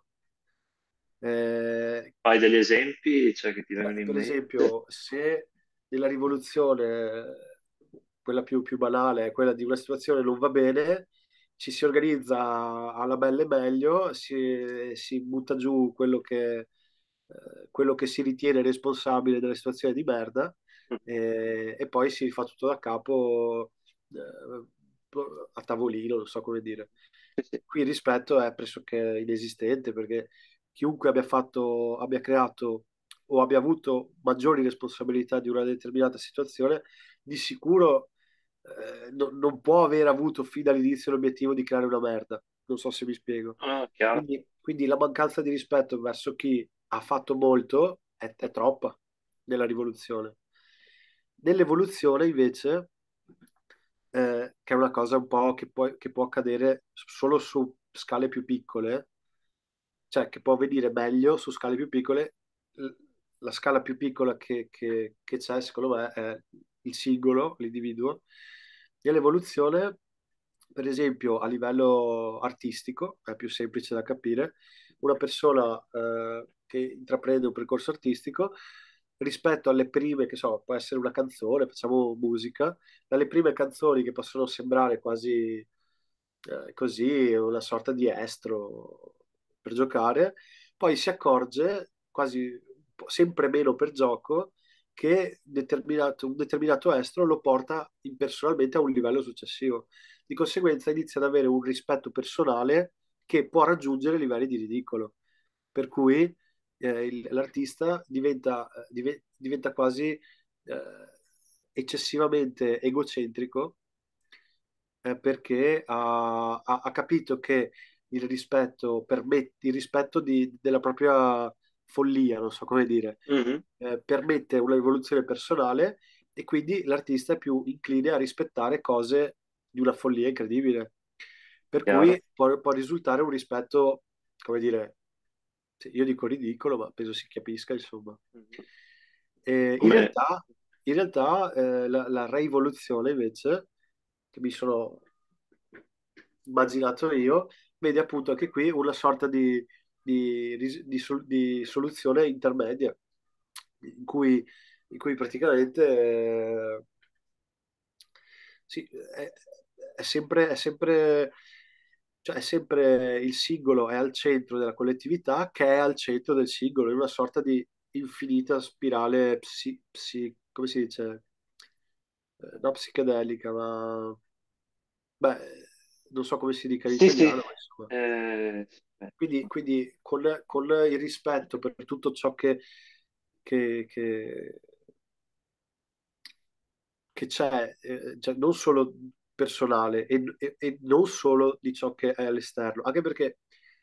Eh, fai degli esempi, cioè che ti vengono Beh, in per mente? esempio, se nella rivoluzione, quella più, più banale, quella di una situazione non va bene, ci si organizza alla belle e meglio, si, si butta giù quello che, eh, quello che si ritiene responsabile della situazione di merda e, e poi si fa tutto da capo eh, a tavolino, non so come dire. Sì, sì. Qui il rispetto è pressoché inesistente perché chiunque abbia fatto, abbia creato o abbia avuto maggiori responsabilità di una determinata situazione, di sicuro eh, no- non può aver avuto fin dall'inizio l'obiettivo di creare una merda. Non so se mi spiego. Ah, chiaro. Quindi, quindi la mancanza di rispetto verso chi ha fatto molto è, è troppa nella rivoluzione. Nell'evoluzione, invece, eh, che è una cosa un po' che può, che può accadere solo su scale più piccole, cioè che può venire meglio su scale più piccole. L- La scala più piccola che, che- che c'è, secondo me, è il singolo, l'individuo. Nell'evoluzione, per esempio, a livello artistico, è più semplice da capire, una persona eh, che intraprende un percorso artistico rispetto alle prime, che so, può essere una canzone, facciamo musica, dalle prime canzoni che possono sembrare quasi eh, così, una sorta di estro per giocare, poi si accorge, quasi un po' sempre meno per gioco, che determinato- un determinato estro lo porta personalmente a un livello successivo. Di conseguenza inizia ad avere un rispetto personale che può raggiungere livelli di ridicolo. Per cui eh, il- l'artista diventa, eh, dive- diventa quasi eh, eccessivamente egocentrico eh, perché ha, ha- ha capito che il rispetto permette il rispetto di- della propria follia, non so come dire, Mhm. eh, permette un'evoluzione personale e quindi l'artista è più incline a rispettare cose di una follia incredibile. Per Chiaro. cui può, può risultare un rispetto, come dire, sì, io dico ridicolo, ma penso si capisca, insomma. Mhm. E in Come... realtà, in realtà eh, la, la rivoluzione invece, che mi sono immaginato io, vede appunto anche qui una sorta di, di, ris- di sol- di soluzione intermedia, in cui, in cui praticamente eh, sì, è, è sempre, è sempre, cioè è sempre il singolo è al centro della collettività che è al centro del singolo, in una sorta di infinita spirale psi, psi- come si dice? Eh, no psichedelica, ma beh, non so come si dica in Sì, sì. italiano, ma insomma. Eh, Quindi, quindi con, con il rispetto per tutto ciò che, che, che- che c'è, eh, cioè non solo personale e, e- e non solo di ciò che è all'esterno, anche perché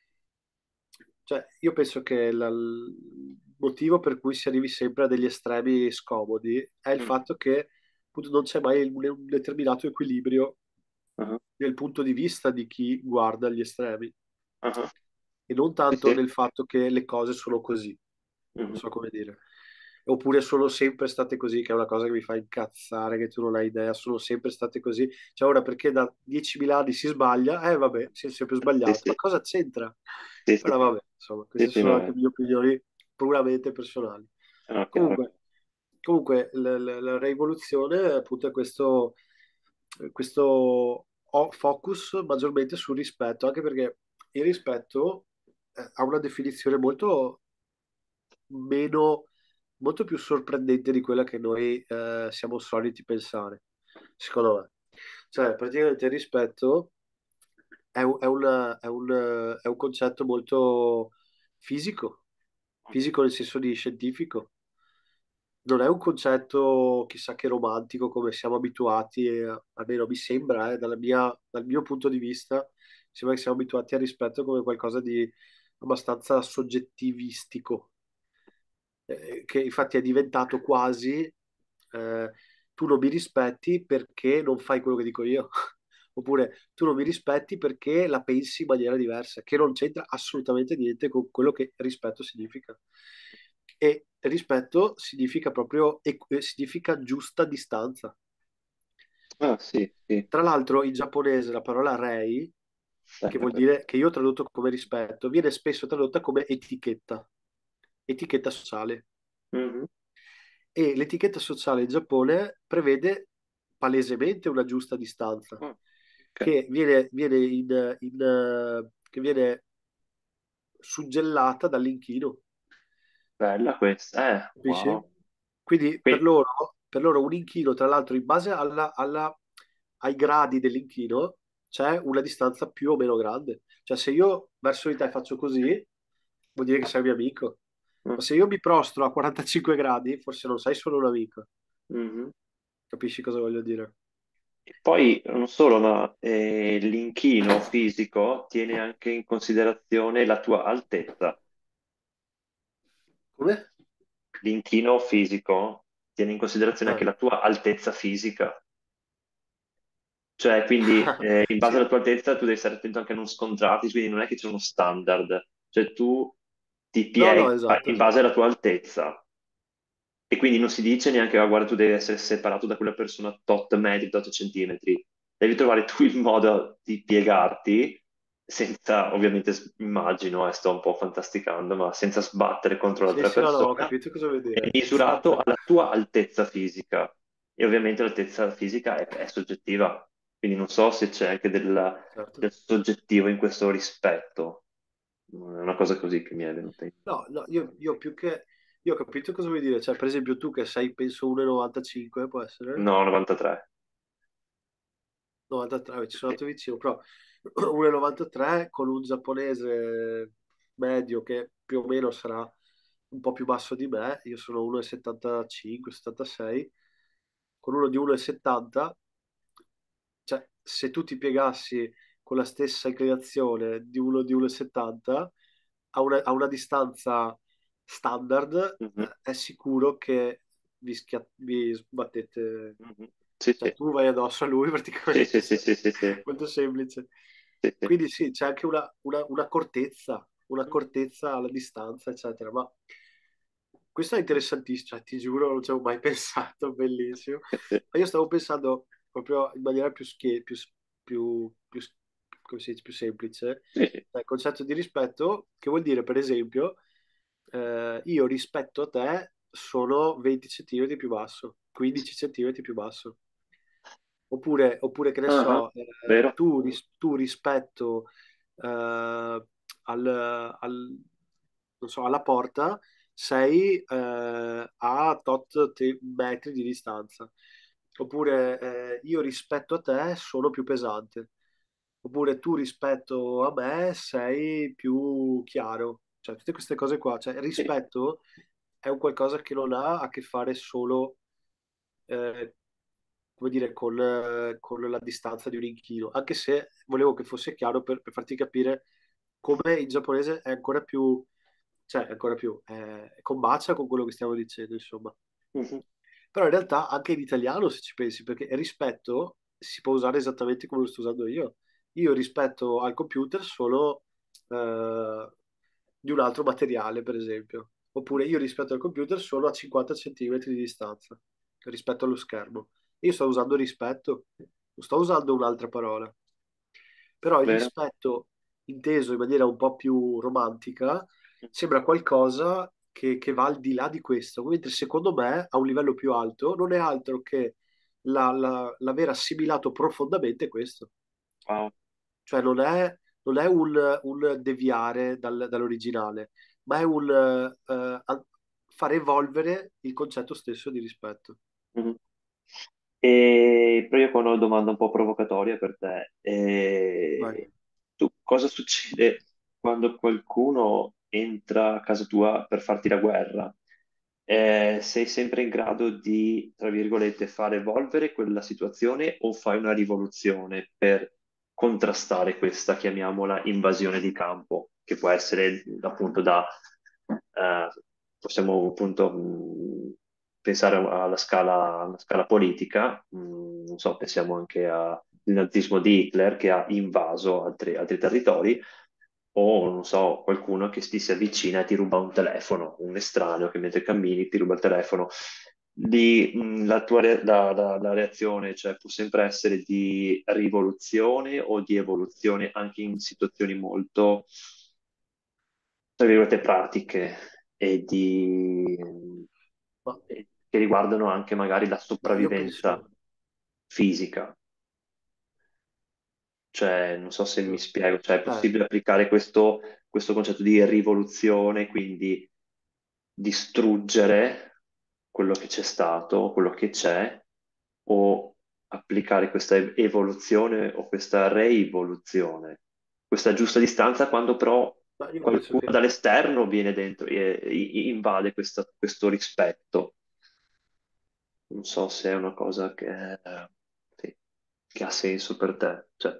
cioè, io penso che la- il motivo per cui si arrivi sempre a degli estremi scomodi è il mm, fatto che appunto, non c'è mai un, un determinato equilibrio ah, nel punto di vista di chi guarda gli estremi ah, e non sì, tanto sì. nel fatto che le cose sono così, non Mhm, so come dire. Oppure sono sempre state così, che è una cosa che mi fa incazzare, che tu non hai idea, sono sempre state così. Cioè ora perché da diecimila anni si sbaglia, eh vabbè, si è sempre sì, sbagliato. Ma sì, cosa c'entra? sì, sì, Però vabbè, insomma, sì, queste sì, sono no, anche è mie opinioni puramente personali. no, chiaro. Comunque, comunque la, la- la rivoluzione appunto è questo, questo o- focus maggiormente sul rispetto, anche perché il rispetto eh, ha una definizione molto meno, molto più sorprendente di quella che noi eh, siamo soliti pensare, secondo me. Cioè, praticamente il rispetto è un, è un- è un- è un concetto molto fisico, fisico nel senso di scientifico. Non è un concetto chissà che romantico come siamo abituati, eh, almeno mi sembra, eh, dalla mia- dal mio punto di vista, mi sembra che siamo abituati al rispetto come qualcosa di abbastanza soggettivistico, eh, che infatti è diventato quasi eh, tu non mi rispetti perché non fai quello che dico io, oppure tu non mi rispetti perché la pensi in maniera diversa, che non c'entra assolutamente niente con quello che rispetto significa. E rispetto significa proprio, equ- significa giusta distanza. Ah, sì, sì. Tra l'altro in giapponese la parola rei, che Bella vuol questa. dire, che io ho tradotto come rispetto, viene spesso tradotta come etichetta, etichetta sociale. Mhm, E l'etichetta sociale in Giappone prevede palesemente una giusta distanza, ah, ok. che viene, viene, in- in, eh, che viene suggellata dall'inchino, Bella questa. Eh, capisci? wow. Quindi per Qui- loro, per loro un inchino, tra l'altro, in base alla- alla- ai gradi dell'inchino, c'è una distanza più o meno grande. Cioè, se io verso di te faccio così, vuol dire che sei mio amico. Ma mm, se io mi prostro a quarantacinque gradi, forse non sei solo un amico. mhm. Capisci cosa voglio dire? E poi non solo, ma eh, l'inchino fisico tiene anche in considerazione la tua altezza. Come? L'inchino fisico tiene in considerazione anche Ah. la tua altezza fisica. Cioè, quindi eh, in base Sì. alla tua altezza tu devi stare attento anche a non scontrarti, quindi non è che c'è uno standard, cioè tu ti No, no, pieghi esatto, in base esatto. alla tua altezza e quindi non si dice neanche, "Ah, guarda, tu devi essere separato da quella persona tot metri, tot centimetri, devi trovare tu il modo di piegarti senza, ovviamente s- immagino, e sto un po' fantasticando, ma senza sbattere contro Sì, l'altra sì, no, no, ho persona, capito cosa vuoi è dire. misurato Esatto. alla tua altezza fisica e ovviamente l'altezza fisica è, è soggettiva, quindi non so se c'è anche della- Certo. del soggettivo in questo rispetto. È una cosa così che mi è venuta in No, no, io, io più che... Io ho capito cosa vuoi dire. Cioè, per esempio, tu che sei, penso, uno e novantacinque, può essere? no, novantatré. novantatré, ci sono Sì. andato vicino, però uno e novantatré con un giapponese medio che più o meno sarà un po' più basso di me, io sono uno e settantacinque, settantasei, con uno di uno e settanta, cioè se tu ti piegassi con la stessa inclinazione di uno di uno e settanta a una, a una distanza standard, Mhm, eh, è sicuro che vi, schia- vi sbattete, mhm. Sì, cioè sì. tu vai addosso a lui Sì, praticamente, sì, sì, cioè, sì, sì, sì. molto semplice. Sì, sì. Quindi sì, c'è anche una, una- una accortezza, un'accortezza alla distanza, eccetera. Ma questo è interessantissimo, cioè, ti giuro, non ci avevo mai pensato, bellissimo. Sì, sì. Ma io stavo pensando proprio in maniera più, schie- più, più, più, come si dice, più semplice, Sì, sì. cioè, il concetto di rispetto, che vuol dire, per esempio, eh, io rispetto a te sono venti centimetri più basso, quindici centimetri più basso. Oppure, oppure che ne Ah, ah, so, eh, vero? tu, ris- tu rispetto eh, al, al- non so, alla porta, sei eh, a tot te- metri di distanza. Oppure eh, io rispetto a te sono più pesante. Oppure tu rispetto a me sei più chiaro. Cioè, tutte queste cose qua. Cioè, il Sì, rispetto è un qualcosa che non ha a che fare solo, eh, come dire, con, eh, con la distanza di un inchino. Anche se volevo che fosse chiaro per, per farti capire come il giapponese è ancora più, cioè, è ancora più, eh, combacia con quello che stiamo dicendo, insomma. mhm, Però in realtà anche in italiano, se ci pensi, perché rispetto si può usare esattamente come lo sto usando io. Io rispetto al computer solo eh, di un altro materiale, per esempio. Oppure io rispetto al computer solo a cinquanta centimetri di distanza rispetto allo schermo. Io sto usando rispetto, non sto usando un'altra parola. Però il vero? rispetto, inteso in maniera un po' più romantica, sembra qualcosa che, che va al di là di questo, mentre secondo me a un livello più alto non è altro che la- la- l'aver assimilato profondamente questo. Wow. Cioè non è, non è un, un deviare dal- dall'originale, ma è un eh, a- far evolvere il concetto stesso di rispetto. Mhm. E però io qua ho una domanda un po' provocatoria per te. Vai. E tu cosa succede quando qualcuno entra a casa tua per farti la guerra? Eh, sei sempre in grado di, tra virgolette, far evolvere quella situazione o fai una rivoluzione per contrastare questa, chiamiamola, invasione di campo, che può essere appunto da, eh, possiamo appunto mh, pensare alla scala, alla scala politica, mh, non so, pensiamo anche al nazismo di Hitler che ha invaso altri, altri territori, o non so, qualcuno che ti si avvicina e ti ruba un telefono, un estraneo che mentre cammini ti ruba il telefono. Lì, mh, la tua re- la, la- la reazione, cioè, può sempre essere di rivoluzione o di evoluzione anche in situazioni molto, tra virgolette, pratiche e di, Ma, e che riguardano anche magari la ma io sopravvivenza penso... fisica. Cioè, non so se mi spiego, cioè è Eh, possibile applicare questo, questo concetto di rivoluzione, quindi distruggere quello che c'è stato, quello che c'è, o applicare questa ev- evoluzione o questa reivoluzione, questa giusta distanza quando però ma io penso qualcuno che dall'esterno viene dentro e, e invade questa- questo rispetto. Non so se è una cosa che, sì, che ha senso per te. Cioè,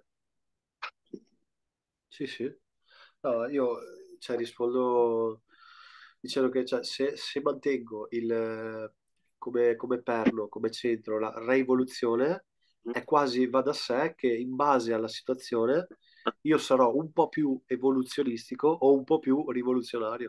sì, sì. No, io cioè, rispondo dicendo che cioè, se, se mantengo il, eh, come, come perno, come centro, la rivoluzione, è quasi va da sé che in base alla situazione io sarò un po' più evoluzionistico o un po' più rivoluzionario,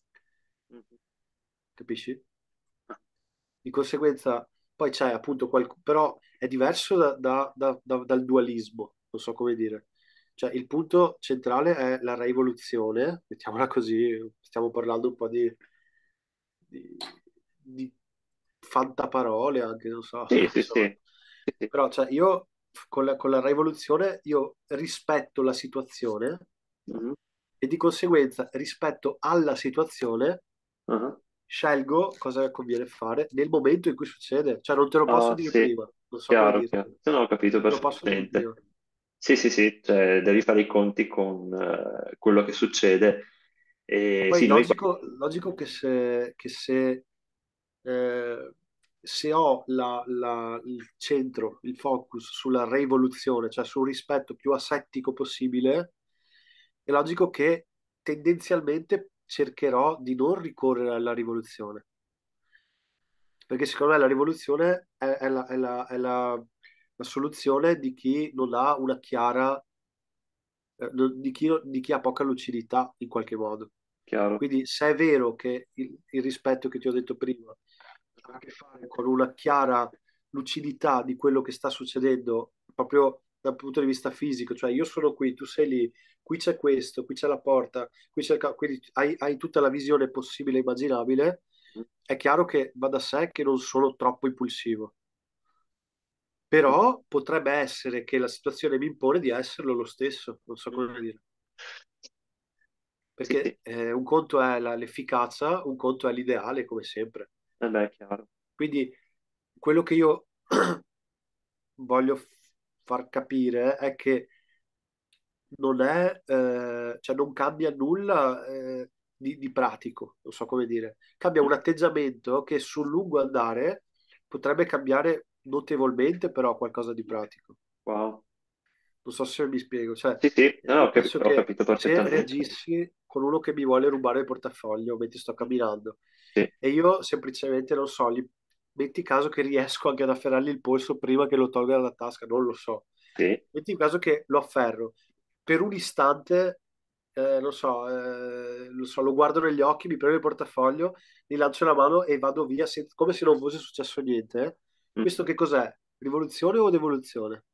capisci? Di conseguenza, poi c'è appunto qualcuno, però è diverso da- da- da- da- dal dualismo, non so come dire. Cioè, il punto centrale è la rivoluzione, mettiamola così, stiamo parlando un po' di, di, di fantaparole anche, non so, sì, sì, insomma. sì, sì, sì. Però, cioè, io con la, con la rivoluzione, io rispetto la situazione Mhm, e di conseguenza, rispetto alla situazione, mhm. scelgo cosa conviene fare nel momento in cui succede. Cioè, non te lo posso Ah, dire sì, prima, non so come chiaro, dirti. chiaro. Se no, ho capito Non te lo posso dire prima. perfettamente. Sì, sì, sì, cioè, devi fare i conti con eh, quello che succede. Ma E poi sì, noi qua... logico, logico che se, che se, eh, se ho la- la- il centro, il focus sulla rivoluzione, cioè sul rispetto più asettico possibile, è logico che tendenzialmente cercherò di non ricorrere alla rivoluzione. Perché secondo me la rivoluzione è, è la, è la- è la- la soluzione di chi non ha una chiara, eh, non- di chi, di chi ha poca lucidità in qualche modo. Chiaro, Quindi se è vero che il, il rispetto che ti ho detto prima ha a che fare con una chiara lucidità di quello che sta succedendo proprio dal punto di vista fisico, cioè io sono qui, tu sei lì, qui c'è questo, qui c'è la porta, qui c'è il ca- quindi hai, hai tutta la visione possibile e immaginabile, è chiaro che va da sé che non sono troppo impulsivo, però potrebbe essere che la situazione mi impone di esserlo lo stesso, non so come dire. Sì, perché sì, eh, un conto è la- l'efficacia, un conto è l'ideale, come sempre. eh beh, è chiaro. Quindi quello che io voglio f- far capire è che non è, eh, cioè non cambia nulla eh, di, di pratico, non so come dire. Cambia un atteggiamento che sul lungo andare potrebbe cambiare notevolmente, però qualcosa di pratico. Wow. Non so se mi spiego, cioè Sì, sì, no, no, io ho capi- penso ho che capito se perfettamente. reagissi con uno che mi vuole rubare il portafoglio mentre sto camminando Sì, e io semplicemente non so, gli metti caso che riesco anche ad afferrargli il polso prima che lo tolga dalla tasca, non lo so. sì, Metti in caso che lo afferro per un istante, eh, non so, eh, lo so, lo guardo negli occhi, mi prendo il portafoglio, gli lancio la mano e vado via sen- come se non fosse successo niente. eh. Questo mhm. che cos'è? Rivoluzione o devoluzione?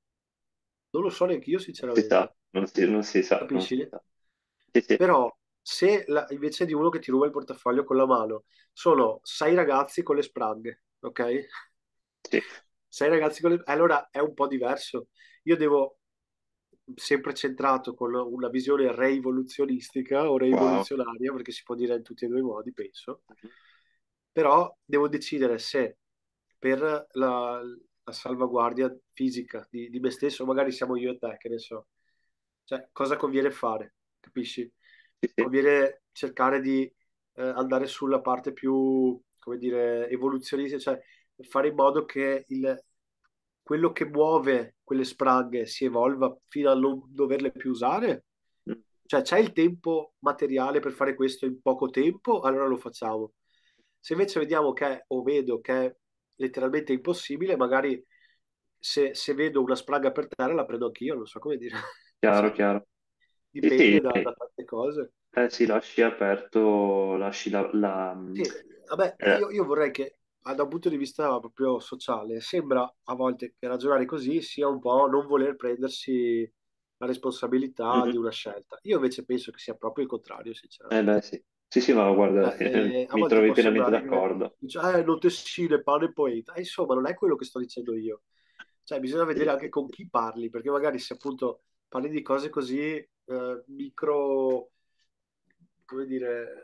Non lo so neanche io, Non si sa, sinceramente. non si, non si sa, non si Capisci? sa. Sì, sì, Però, se la- invece di uno che ti ruba il portafoglio con la mano, sono sei ragazzi con le spranghe, ok? sì, Sei ragazzi con le... Allora è un po' diverso. Io devo, sempre centrato con una visione re-evoluzionistica o wow. re-evoluzionaria, perché si può dire in tutti e due i modi, penso, Mhm. però devo decidere se per la, la salvaguardia fisica di, di me stesso, magari siamo io e te, che ne so, cioè cosa conviene fare, capisci? Sì, sì. Conviene cercare di eh, andare sulla parte più, come dire, evoluzionista, cioè fare in modo che il, quello che muove quelle spranghe si evolva fino a non doverle più usare? Mm. Cioè, c'è il tempo materiale per fare questo in poco tempo? Allora lo facciamo. Se invece vediamo che è, o vedo che è letteralmente impossibile, magari se, se vedo una spranga per terra la prendo anch'io, non so come dire. Chiaro, Cioè, chiaro. Sì, sì, dipende da, da tante cose. eh, sì, lasci aperto, lasci la, la- Sì, vabbè, eh, io, io vorrei che ah, da un punto di vista proprio sociale, sembra a volte che ragionare così sia un po' non voler prendersi la responsabilità di mhm. una scelta. Io invece penso che sia proprio il contrario, Eh sinceramente. beh, sì. Sì, sì, ma guarda, Cioè, eh, a mi volte trovi può pienamente sembrare che d'accordo. dice, eh, non tessile, pane e poeta. Eh, insomma, non è quello che sto dicendo io. Cioè, bisogna Sì, vedere anche sì. con chi parli, perché magari se appunto parli di cose così eh, micro, come dire,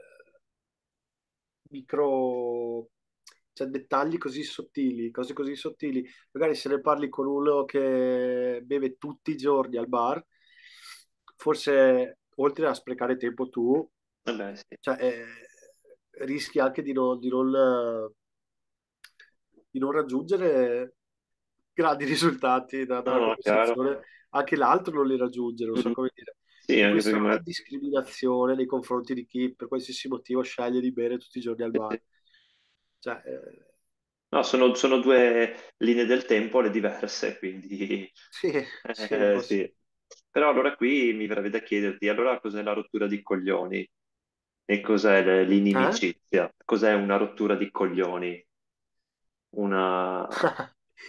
micro, cioè dettagli così sottili, cose così sottili. Magari se ne parli con uno che beve tutti i giorni al bar, forse oltre a sprecare tempo tu, Eh beh, sì. cioè, eh, rischi anche di non, di non, eh, di non raggiungere grandi risultati da- No, dalla no, chiaro. conversazione, anche l'altro non li raggiunge, non so Mhm. come dire. Sì, E anche questa perché è una magari... discriminazione nei confronti di chi per qualsiasi motivo sceglie di bere tutti i giorni al sì, sì. bar. Cioè, eh, No, sono, sono due linee del tempo, le diverse, quindi sì, sì, un eh, po' sì. sì. Però allora qui mi verrebbe da chiederti, allora cos'è la rottura di coglioni e cos'è l- Eh? l'inimicizia? Cos'è una rottura di coglioni? Una...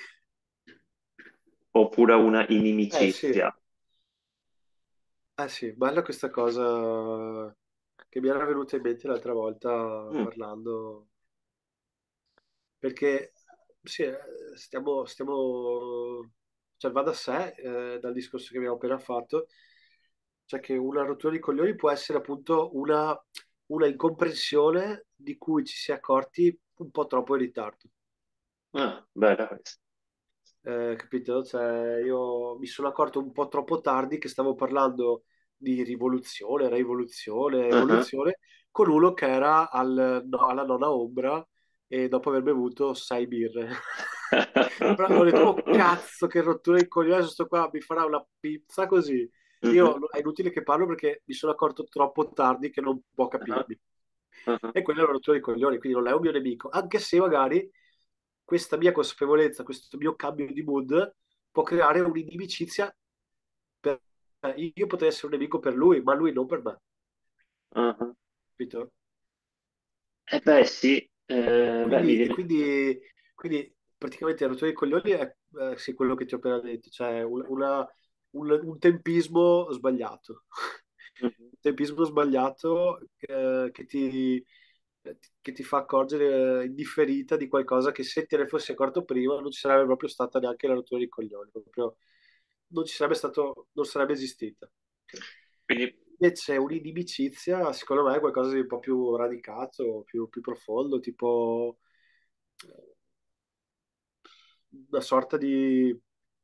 oppure una Eh sì, inimicizia? eh sì, bella questa cosa che mi era venuta in mente l'altra volta Mm, parlando, perché sì, eh, stiamo, stiamo, cioè va da sé, eh, dal discorso che abbiamo appena fatto, cioè che una rottura di coglioni può essere appunto una, una incomprensione di cui ci si è accorti un po' troppo in ritardo. ah, bella questa. Eh, capito? Cioè, io mi sono accorto un po' troppo tardi che stavo parlando di rivoluzione, rivoluzione, Ah, evoluzione con uno che era al- no, alla nona ombra e dopo aver bevuto sei birre. Però ho detto, oh cazzo, che rottura di coglione, adesso sto qua mi farà una pizza così. mhm, Io è inutile che parlo perché mi sono accorto troppo tardi che non può ah, capirmi. ah, E quella è una rottura di coglioni, quindi non è un mio nemico, anche se magari questa mia consapevolezza, questo mio cambio di mood può creare un'inimicizia per... Io potrei essere un nemico per lui, ma lui non per me, ah, ah. capito? Eh beh sì, eh, beh, mi Quindi, e viene... quindi, quindi praticamente la rottura dei coglioni è eh, sì, quello che ti ho appena detto, cioè un, una- un- un tempismo sbagliato. Mhm. Un tempismo sbagliato eh, che ti, che ti fa accorgere in differita di qualcosa che se te ne fossi accorto prima non ci sarebbe proprio stata neanche la rottura dei coglioni, proprio non ci sarebbe stato, non sarebbe esistita. Ok. Quindi Invece un'inimicizia, secondo me, è qualcosa di un po' più radicato, più, più profondo, tipo eh, una sorta di,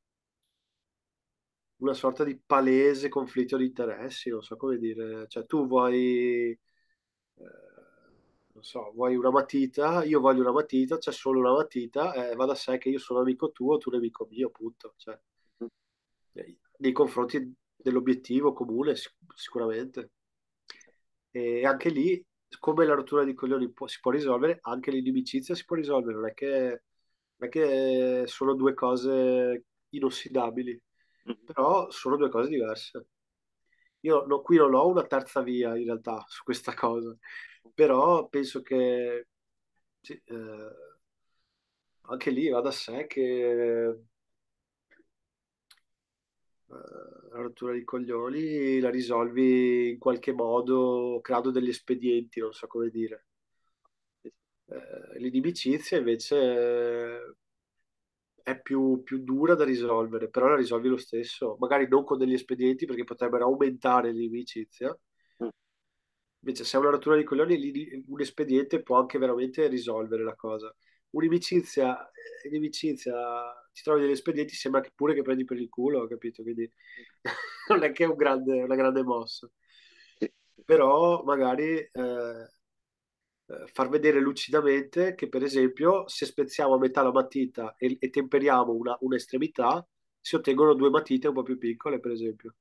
una sorta di palese conflitto di interessi, non so come dire. Cioè, tu vuoi, eh, non so, vuoi una matita, io voglio una matita, c'è solo una matita, eh, va da sé che io sono amico tuo, tu nemico mio, appunto. Cioè, eh, nei confronti dell'obiettivo comune, sic- sicuramente. E anche lì, come la rottura di coglioni può- si può risolvere, anche l'inimicizia si può risolvere, non è che, non è che sono due cose inossidabili, però sono due cose diverse. Io no- qui non ho una terza via in realtà su questa cosa, però penso che sì, eh, anche lì va da sé che eh, la rottura di coglioni la risolvi in qualche modo creando degli espedienti, non so come dire. Eh, l'inimicizia invece eh, è più, più dura da risolvere, però la risolvi lo stesso, magari non con degli espedienti perché potrebbero aumentare l'inimicizia. Invece, se è una rottura di coglioni, lì un espediente può anche veramente risolvere la cosa. Un'amicizia, eh, inimicizia, ti trovi degli espedienti, sembra che pure che prendi per il culo, capito? Quindi non è che è un grande- una grande mossa. Però magari eh, eh, far vedere lucidamente che, per esempio, se spezziamo a metà la matita e, e temperiamo una, un'estremità, si ottengono due matite un po' più piccole, per esempio.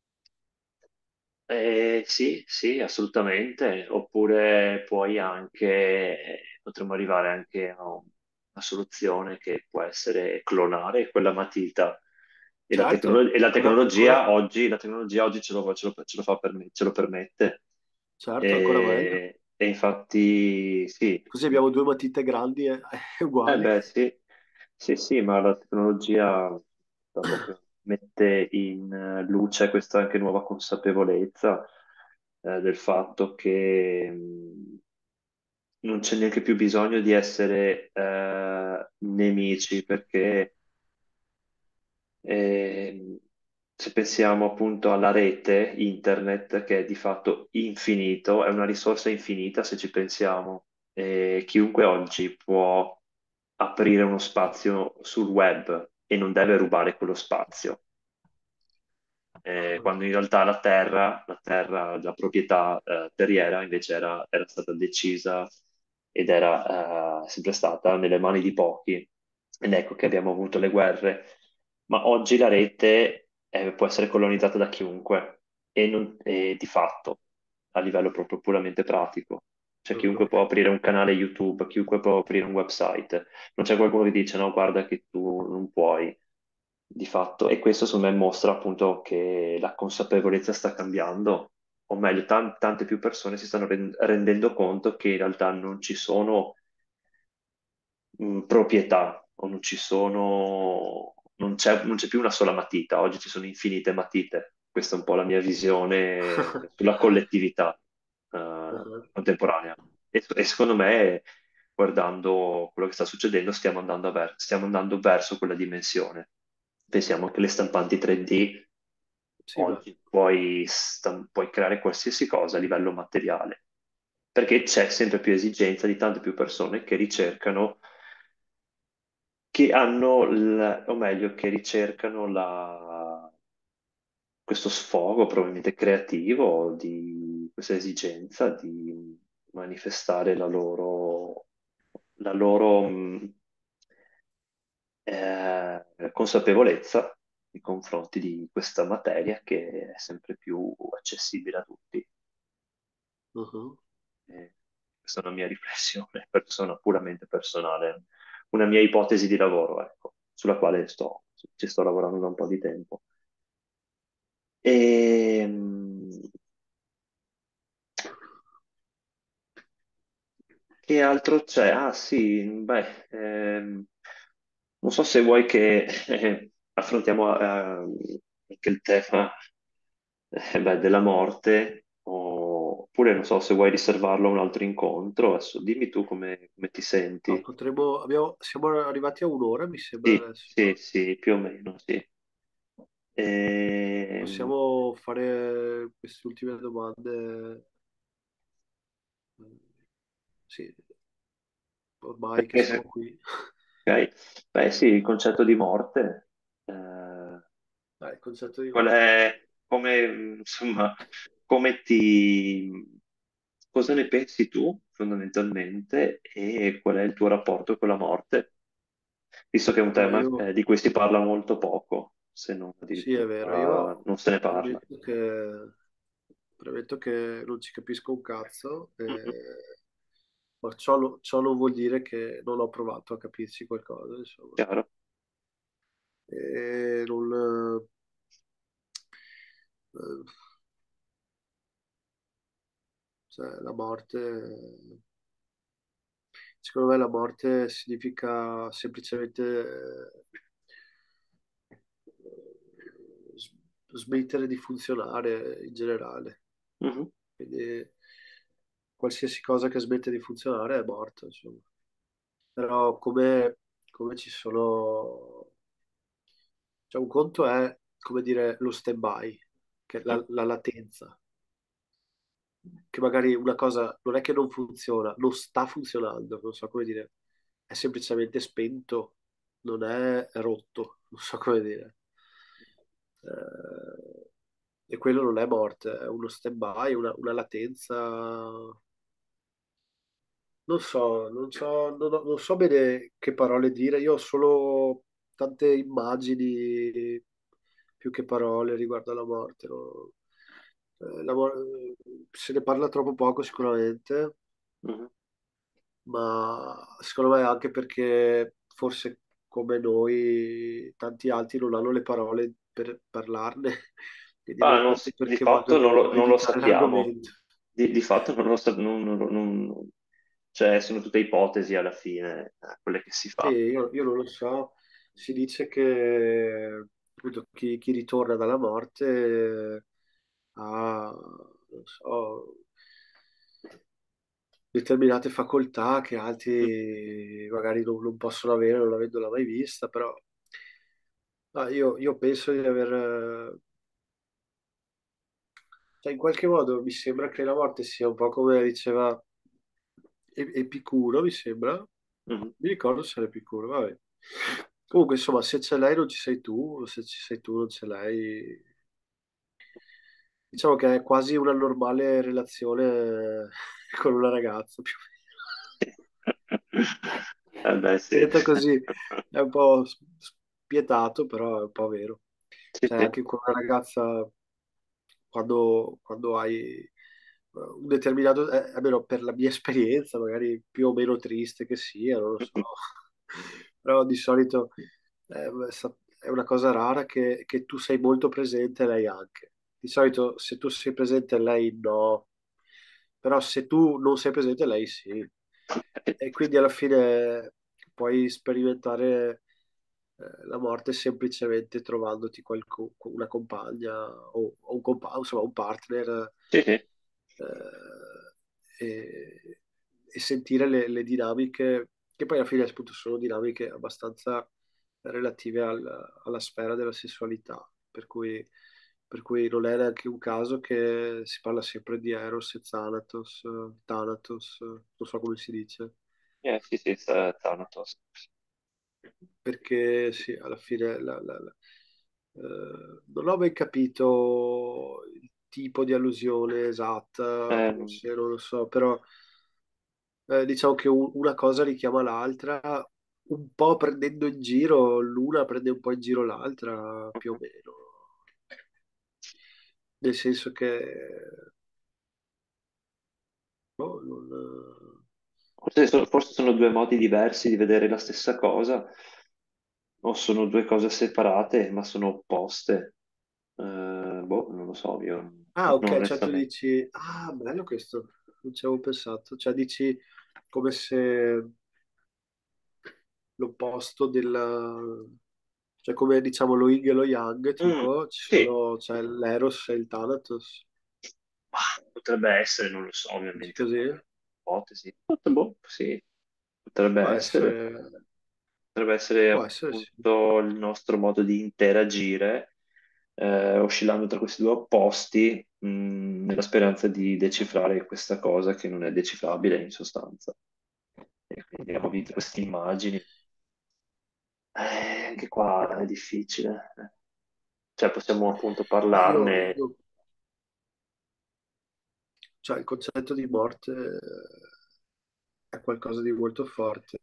Eh, sì, sì, assolutamente. Oppure puoi anche, potremmo arrivare anche a una soluzione che può essere clonare quella matita. E la, Certo, tecnolo- e la ancora, tecnologia ancora- oggi, la tecnologia oggi ce lo, ce lo- ce lo fa perme- ce lo permette. certo, ancora meglio. E, e infatti sì. Così abbiamo due matite grandi e e Eh uguali. beh, sì, sì, sì, ma la tecnologia sta proprio mette in eh, luce questa anche nuova consapevolezza eh, del fatto che mh, non c'è neanche più bisogno di essere eh, nemici, perché ehm, se pensiamo appunto alla rete, internet, che è di fatto infinito, è una risorsa infinita se ci pensiamo. E chiunque oggi può aprire uno spazio sul web e non deve rubare quello spazio. Eh, quando in realtà la terra, la terra, la proprietà eh, terriera invece era, era stata decisa ed era eh, sempre stata nelle mani di pochi. Ed ecco che abbiamo avuto le guerre. Ma oggi la rete eh, può essere colonizzata da chiunque e, non- e di fatto, a livello proprio puramente pratico. Cioè chiunque Mhm. può aprire un canale YouTube, chiunque può aprire un website. Non c'è qualcuno che dice no, guarda che tu non puoi di fatto, e questo secondo me mostra appunto che la consapevolezza sta cambiando, o meglio, tan- tante più persone si stanno ren- rendendo conto che in realtà non ci sono mh, proprietà, o non ci sono, non c'è non c'è più una sola matita, oggi ci sono infinite matite. Questa è un po' la mia visione sulla collettività eh, Mhm. contemporanea. E, e secondo me, guardando quello che sta succedendo, stiamo andando, a ver- stiamo andando verso quella dimensione. Pensiamo che le stampanti tre D Sì, ma oggi puoi, stam- puoi creare qualsiasi cosa a livello materiale, perché c'è sempre più esigenza di tante più persone che ricercano, che hanno, il- o meglio, che ricercano la- questo sfogo probabilmente creativo di questa esigenza di manifestare la loro, la loro mh, eh, consapevolezza nei confronti di questa materia che è sempre più accessibile a tutti. mhm. Eh, questa è una mia riflessione, persona puramente personale, una mia ipotesi di lavoro, ecco, sulla quale sto, ci sto lavorando da un po' di tempo. E, che altro c'è? Ah sì, beh, ehm, non so se vuoi che eh, affrontiamo eh, anche il tema eh, beh, della morte, o- oppure non so se vuoi riservarlo a un altro incontro. Adesso dimmi tu come, come ti No, senti. potremmo, abbiamo- siamo arrivati a un'ora, mi sembra Sì, adesso. sì, sì, più o meno, sì. E... Possiamo fare queste ultime domande? eh, Sì, ormai che siamo perché- qui. ok. Beh sì, il concetto di morte, eh, Dai, il concetto di qual morte. è, come, insomma, come ti, cosa ne pensi tu fondamentalmente e qual è il tuo rapporto con la morte? Visto che è un Allora, tema io eh, di cui si parla molto poco, se non sì, è vero, addirittura io non se ne parla. premetto che, premetto che non ci capisco un cazzo, Mhm. eh, ma ciò, no- ciò non vuol dire che non ho provato a capirci qualcosa, insomma. Chiaro? E non, eh, cioè, la morte, secondo me la morte significa semplicemente eh, s- smettere di funzionare in generale. Mhm. Quindi qualsiasi cosa che smette di funzionare è morta, insomma. Però come, come ci sono... Cioè un conto è, come dire, lo stand-by, che è Mhm. la, la latenza, che magari una cosa non è che non funziona, non sta funzionando, non so come dire, è semplicemente spento, non è rotto, non so come dire. Eh, e quello non è morte, è uno stand-by, una, una latenza. Non so, non so, non ho- non so bene che parole dire, io ho solo tante immagini più che parole riguardo alla morte. No? Eh, la mor- Se ne parla troppo poco sicuramente, Mhm. ma secondo me anche perché forse come noi tanti altri non hanno le parole per parlarne, quindi Ah, non, non non si- di perché fatto non vogliono lo, non lo evitare sappiamo. l'argomento. Di, di fatto non lo sa- non- non- non- cioè, sono tutte ipotesi alla fine, eh, quelle che si Sì, fa. io, io non lo so, si dice che appunto, chi, chi ritorna dalla morte ha, non so, determinate facoltà che Mm, altri magari non, non possono avere, non avendola mai vista, però ah, io, io penso di aver, eh, cioè in qualche modo mi sembra che la morte sia un po' come diceva E- Epicuro, mi sembra, mhm. mi ricordo se era Epicuro, vabbè. Comunque, insomma, se c'è lei non ci sei tu, se ci sei tu non c'è lei. Diciamo che è quasi una normale relazione con una ragazza, più Eh beh, o sì. meno. Detto così, è un po' s- spietato, però è un po' vero. Sì, Cioè, sì. anche con una ragazza, quando, quando hai eh, un determinato, eh, almeno per la mia esperienza, magari più o meno triste che sia, non lo so, Mhm. però di solito eh, è una cosa rara che, che tu sei molto presente e lei anche. Di solito se tu sei presente lei no, però se tu non sei presente lei sì. E quindi alla fine puoi sperimentare eh, la morte semplicemente trovandoti qualco- una compagna o, o un compagno, insomma un partner Sì, sì. eh, e, e sentire le, le dinamiche, che poi alla fine appunto sono dinamiche abbastanza relative al- alla sfera della sessualità, per cui, per cui non è neanche un caso che si parla sempre di Eros e Thanatos, eh, Thanatos, eh, non so come si dice, Eh, sì, sì, sta- Thanatos. perché sì, alla fine la- la- la- eh, non ho ben capito il tipo di allusione esatta, Ehm, forse non lo so, però eh, diciamo che un- una cosa richiama l'altra, un po' prendendo in giro, l'una prende un po' in giro l'altra, più o meno. Nel senso che boh, non- forse, sono, forse sono due modi diversi di vedere la stessa cosa, o sono due cose separate, ma sono opposte. Eh, boh, non lo so, io Ah, non ok, cioè tu onestamente. dici, ah, bello questo, non ci avevo pensato, cioè dici come se l'opposto della, cioè come diciamo lo yin e lo yang, Mm, tipo ci sì, sono, c'è l'Eros e il Thanatos, ma potrebbe essere, non lo so, dici ovviamente, così? ipotesi. Boh, sì, potrebbe Può essere. essere, Potrebbe essere può essere sì. appunto il nostro modo di interagire eh, oscillando tra questi due opposti, mh, nella speranza di decifrare questa cosa che non è decifrabile in sostanza. E quindi abbiamo visto queste immagini. Eh, anche qua è difficile. Cioè, possiamo appunto Eh, io, parlarne. io- cioè, il concetto di morte è qualcosa di molto forte.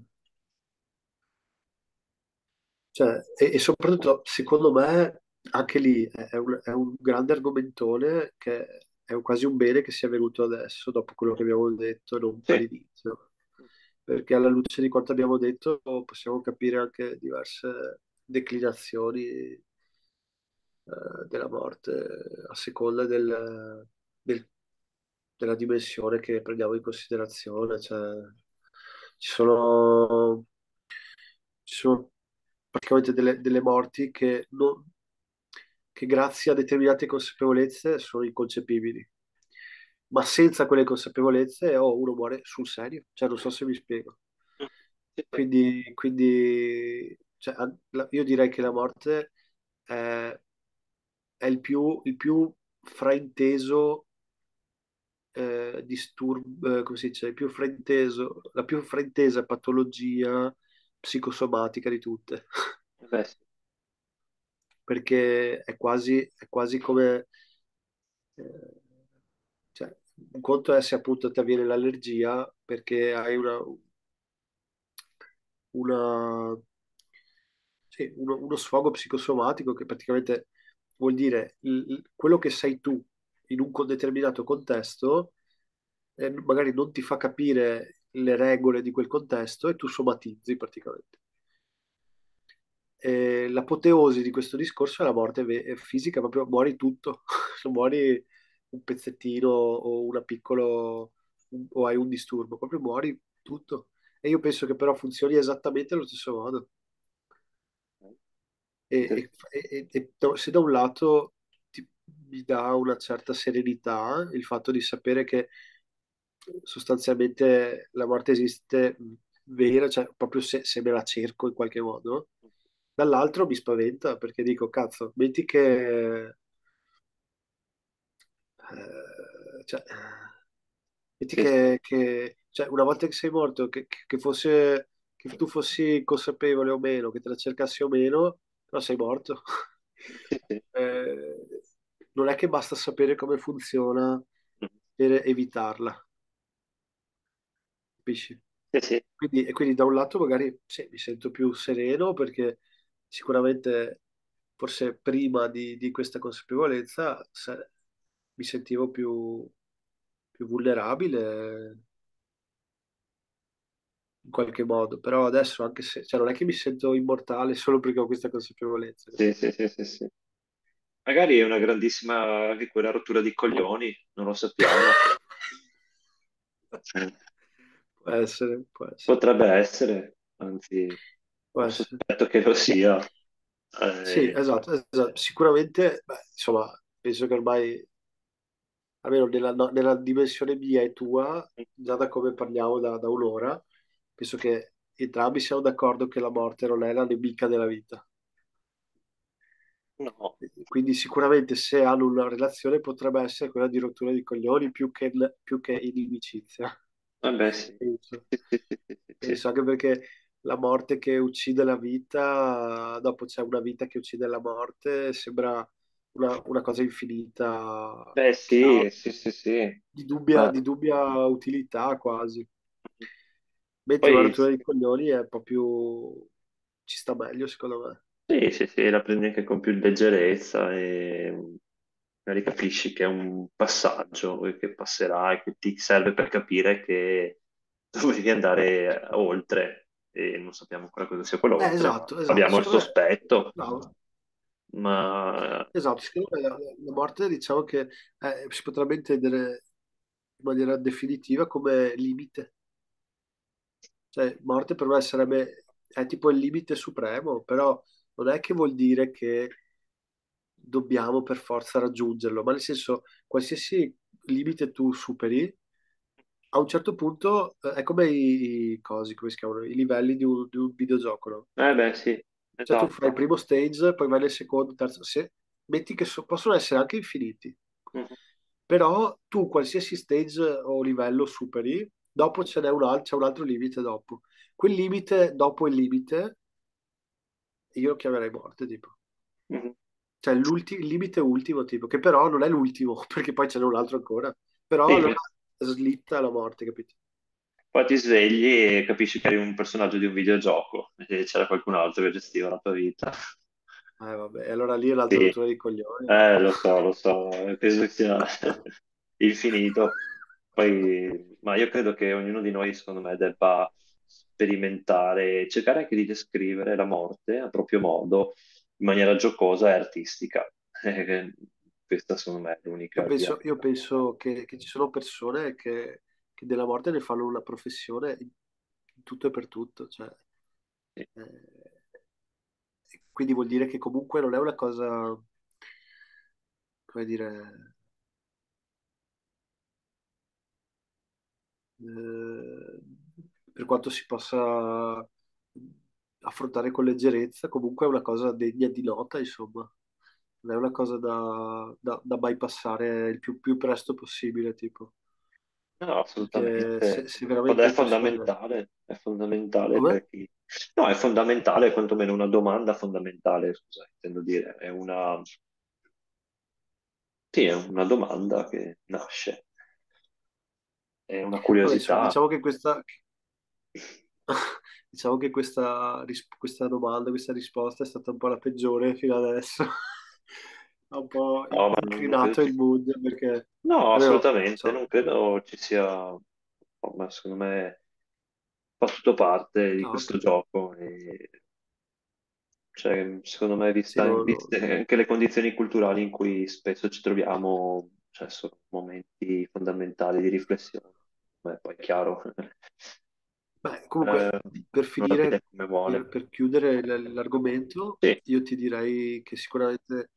Cioè, e, e soprattutto, secondo me, anche lì è è un, è un grande argomentone che è un- quasi un bene che sia venuto adesso, dopo quello che abbiamo detto, non Sì, all'inizio. Perché alla luce di quanto abbiamo detto possiamo capire anche diverse declinazioni eh, della morte a seconda del- del- della dimensione che prendiamo in considerazione. Cioè, ci sono, ci sono praticamente delle, delle morti che, non- che grazie a determinate consapevolezze sono inconcepibili. Ma senza quelle consapevolezze, oh, uno muore sul serio. Cioè, non so se mi spiego. sì, sì, Quindi, quindi cioè, a- la- io direi che la morte è, è il più, il più frainteso eh, disturbo, come si dice, il più frainteso, la più fraintesa patologia psicosomatica di tutte. eh beh, sì, Perché è quasi, è quasi come, eh, cioè, un conto è se appunto ti avviene l'allergia perché hai una, una sì, uno, uno sfogo psicosomatico che praticamente vuol dire il- il- quello che sei tu in un con- determinato contesto, eh, magari non ti fa capire le regole di quel contesto e tu somatizzi praticamente. E l'apoteosi di questo discorso è la morte ve- fisica, proprio muori tutto, non muori un pezzettino o una piccolo o hai un disturbo, proprio muori tutto. E io penso che però funzioni esattamente allo stesso modo. E, e- e- e da- se da un lato ti, mi dà una certa serenità il fatto di sapere che sostanzialmente la morte esiste mh, vera, cioè proprio se, se me la cerco in qualche modo, dall'altro mi spaventa perché dico, cazzo, metti che, eh, cioè, metti sì, sì, che, che- cioè, una volta che sei morto, che, che- che fosse, che tu fossi consapevole o meno, che te la cercassi o meno, però sei morto. sì, sì, Eh, non è che basta sapere come funziona sì, per evitarla, capisci? sì, sì, Quindi, e quindi da un lato magari sì, mi sento più sereno perché sicuramente forse prima di, di questa consapevolezza se- mi sentivo più, più vulnerabile in qualche modo, però adesso anche se, cioè non è che mi sento immortale solo perché ho questa consapevolezza, sì, capito? sì, sì, sì, sì. Magari è una grandissima anche quella rottura di coglioni, non lo sappiamo. Eh, Può essere, può essere, Potrebbe essere, anzi, può ho essere. sospetto che lo sia. Sì, Eh, esatto, esatto. Sicuramente, beh, insomma, penso che ormai, almeno nella, no- nella dimensione mia e tua, già da come parliamo da, da un'ora, penso che entrambi siamo d'accordo che la morte non è la nemica della vita. no, Quindi sicuramente se hanno una relazione potrebbe essere quella di rottura di coglioni più che, più che inimicizia. vabbè sì. Penso. Sì, sì, sì, sì, sì, sì. Penso anche perché la morte che uccide la vita, dopo c'è una vita che uccide la morte, sembra una, una cosa infinita, Beh che ha sì, sì, sì, sì. di dubbia, Ma di dubbia utilità quasi. Mentre una poi rottura di coglioni è proprio, ci sta meglio secondo me. sì, sì, sì, la prendi anche con più leggerezza e magari capisci che è un passaggio che passerà e che ti serve per capire che dovevi andare oltre e non sappiamo ancora cosa sia quello Eh, oltre, ma esatto, esatto, abbiamo il secondo me, sospetto, bravo. ma Esatto, secondo me la, la morte diciamo che eh, si potrebbe intendere in maniera definitiva come limite. Cioè, morte per me sarebbe, è tipo il limite supremo, però non è che vuol dire che dobbiamo per forza raggiungerlo, ma nel senso, qualsiasi limite tu superi, a un certo punto eh, è come i, i cosi, come si chiamano, i livelli di un, di un videogioco, no? eh beh sì, Cioè tu fai il esatto, primo stage, poi vai nel secondo, terzo, se, metti che so- possono essere anche infiniti, Mhm. però tu qualsiasi stage o livello superi, dopo ce n'è un, al- c'è un altro limite dopo. Quel limite, dopo il limite, io lo chiamerei morte, tipo. Mhm. Cioè l'ulti- il limite ultimo, tipo, che però non è l'ultimo, perché poi ce n'è un altro ancora. Però allora Sì, slitta la morte, capito? poi ti svegli e capisci che eri un personaggio di un videogioco e c'era qualcun altro che gestiva la tua vita. Eh, vabbè, e allora lì è un'altra Sì, rottura di coglioni, ma... eh, lo so, lo so, penso che sia infinito. Poi, ma io credo che ognuno di noi, secondo me, debba sperimentare, cercare anche di descrivere la morte a proprio modo, in maniera giocosa e artistica. Eh, Questa, secondo me, è Io l'unica via. penso, io penso che, che ci sono persone che, che della morte ne fanno una professione in in tutto e per tutto, cioè, Sì. eh, quindi vuol dire che comunque non è una cosa, come dire, eh, per quanto si possa affrontare con leggerezza, comunque è una cosa degna di nota, insomma. Non è una cosa da, da, da bypassare il più, più presto possibile, tipo. No, Perché se, assolutamente. se Ed veramente è le persone... fondamentale, è fondamentale Come? per chi... No, è fondamentale, quantomeno una domanda fondamentale, scusa, intendo dire, è una... Sì, è una domanda che nasce, è una Vabbè, insomma, curiosità. diciamo che questa, diciamo che questa, ris- questa domanda, questa risposta è stata un po' la peggiore fino adesso. Ha un po' No, in- ma non, non credo incrinato ci... il mood perché No, almeno, non assolutamente, so, non credo ci sia... no, ma secondo me fa tutto parte di no, questo ok. gioco e cioè, secondo me, Sì, vista, no, no. viste anche le condizioni culturali in cui spesso ci troviamo, cioè, sono momenti fondamentali di riflessione. Beh, poi è chiaro, Beh, eh, comunque, per non la vede finire, come per, vuole. per chiudere l- l'argomento, Sì, io ti direi che sicuramente,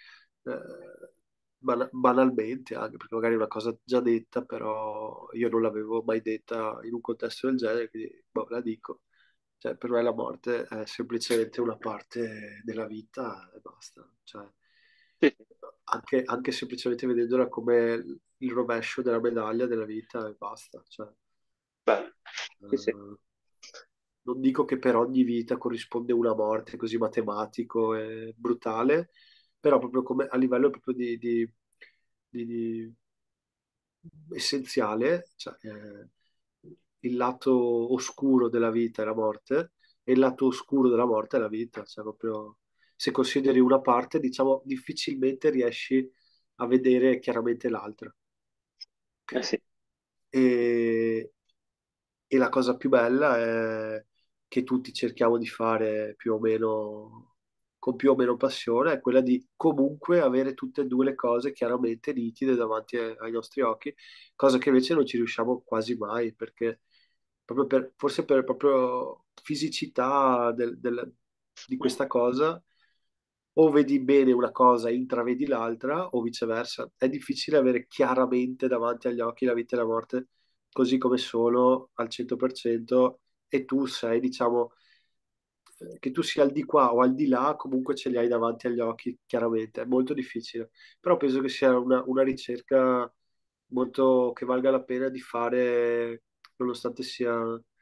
eh, bana- banalmente, anche perché magari è una cosa già detta, però io non l'avevo mai detta in un contesto del genere, quindi boh, la dico. Cioè, per me la morte è semplicemente una parte della vita e basta. Cioè, sì, sì, anche, anche semplicemente vedendola come il rovescio della medaglia della vita e basta. Cioè, bello. Sì, sì. eh, non dico che per ogni vita corrisponde una morte così matematico e brutale, però proprio come a livello proprio di, di- di- di- essenziale, cioè, eh, il lato oscuro della vita è la morte e il lato oscuro della morte è la vita, cioè proprio se consideri una parte, diciamo, difficilmente riesci a vedere chiaramente l'altra. Eh Ok? sì. E, e la cosa più bella è che tutti cerchiamo di fare più o meno con più o meno passione, è quella di comunque avere tutte e due le cose chiaramente nitide davanti ai ai nostri occhi, cosa che invece non ci riusciamo quasi mai, perché proprio per, forse per proprio fisicità del- del- di Mm, questa cosa, o vedi bene una cosa e intravedi l'altra, o viceversa. È difficile avere chiaramente davanti agli occhi la vita e la morte così come sono al cento per cento e tu sei, diciamo, eh, che tu sia al di qua o al di là, comunque ce li hai davanti agli occhi, chiaramente. È molto difficile. Però penso che sia una, una ricerca molto che valga la pena di fare, nonostante sia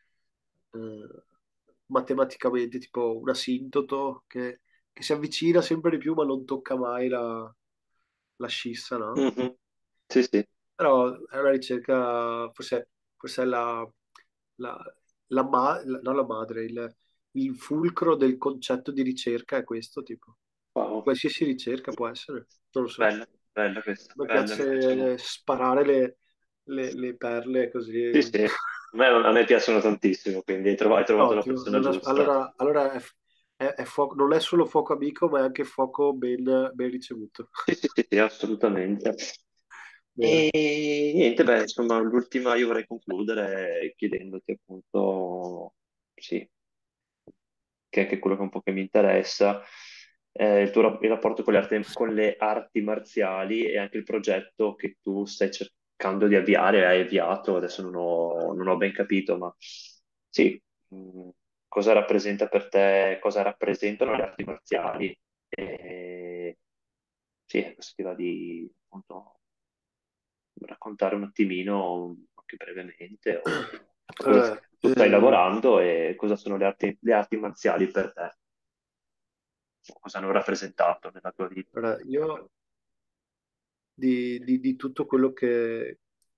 eh, matematicamente tipo un asintoto che, che si avvicina sempre di più, ma non tocca mai la, la scissa, no? mhm. Sì, sì. Però è una ricerca, forse, forse è la, la, la ma- la- non la madre, il, il fulcro del concetto di ricerca è questo tipo. Wow. Qualsiasi ricerca può essere, non lo so. Bella, bella questa, Mi bella, mi piace molto. piace sparare le, le- le perle Sì, così. sì. A me, a me piacciono tantissimo, quindi hai trovato, hai trovato la Ottimo. persona Non as- giusta. allora, allora è, è- è fuoco- non è solo fuoco amico, ma è anche fuoco ben, ben ricevuto. Sì, sì, sì, sì, assolutamente. Bene. E niente, beh, insomma, l'ultima io vorrei concludere chiedendoti appunto, sì, che è anche quello che un po' che mi interessa, eh, il tuo rap- il rapporto con le arti, con le arti marziali e anche il progetto che tu stai cercando di avviare, hai avviato, adesso non ho, non ho ben capito, ma sì, mh, cosa rappresenta per te, cosa rappresentano le arti marziali? E sì, questo ti va di appunto raccontare un attimino, anche brevemente, o cosa Allora, tu stai eh, lavorando e cosa sono le arti, le arti marziali per te, o cosa hanno rappresentato nella tua vita. allora, io di, di- di tutto quello che,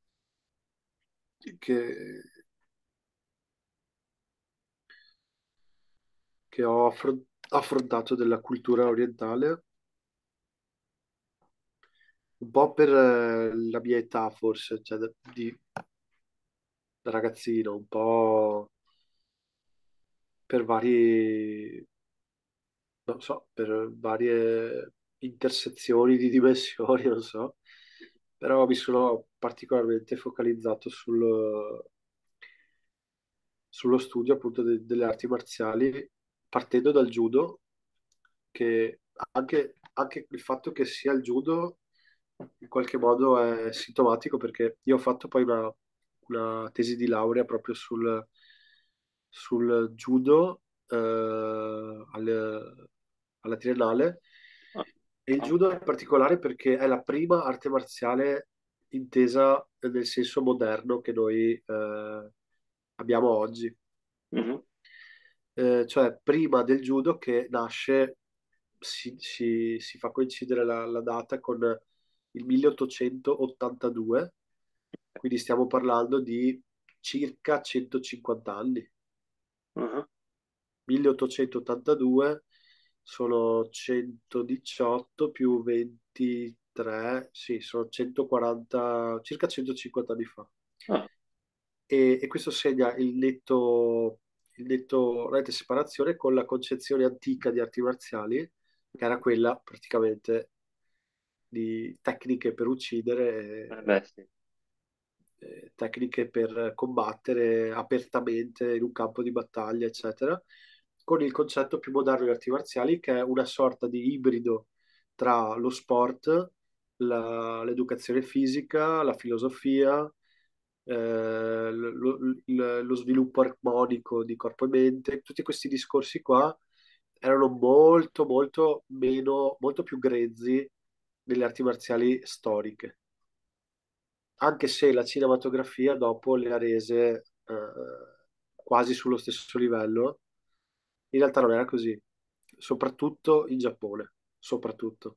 che- che ho affron- affrontato della cultura orientale, un po' per eh, la mia età forse, cioè da- di da ragazzino, un po' per vari, non so, per varie intersezioni di dimensioni, non so, però mi sono particolarmente focalizzato sul, sullo studio appunto de- delle arti marziali, partendo dal judo, che anche, anche il fatto che sia il judo in qualche modo è sintomatico perché io ho fatto poi una, una tesi di laurea proprio sul, sul judo eh, al- alla triennale Ah, e il ah, judo è particolare perché è la prima arte marziale intesa nel senso moderno che noi eh, abbiamo oggi. mhm, Eh, cioè prima del judo che nasce, si, si- si fa coincidere la, la data con il milleottocentottantadue, quindi stiamo parlando di circa centocinquanta anni. ah, milleottocentottantadue sono centodiciotto più ventitré, sì, sono centoquaranta, circa centocinquanta anni fa. ah, E, e questo segna il netto, il netto, la netta separazione con la concezione antica di arti marziali, che era quella praticamente di tecniche per eh uccidere, beh, sì. eh, tecniche per combattere apertamente in un campo di battaglia, eccetera, con il concetto più moderno di arti marziali, che è una sorta di ibrido tra lo sport, la- l'educazione fisica, la filosofia, eh, lo, lo- lo sviluppo armonico di corpo e mente, tutti questi discorsi qua erano molto, molto meno, molto più grezzi delle arti marziali storiche, anche se la cinematografia dopo le ha rese eh, quasi sullo stesso livello. In realtà non era così, soprattutto in Giappone, soprattutto.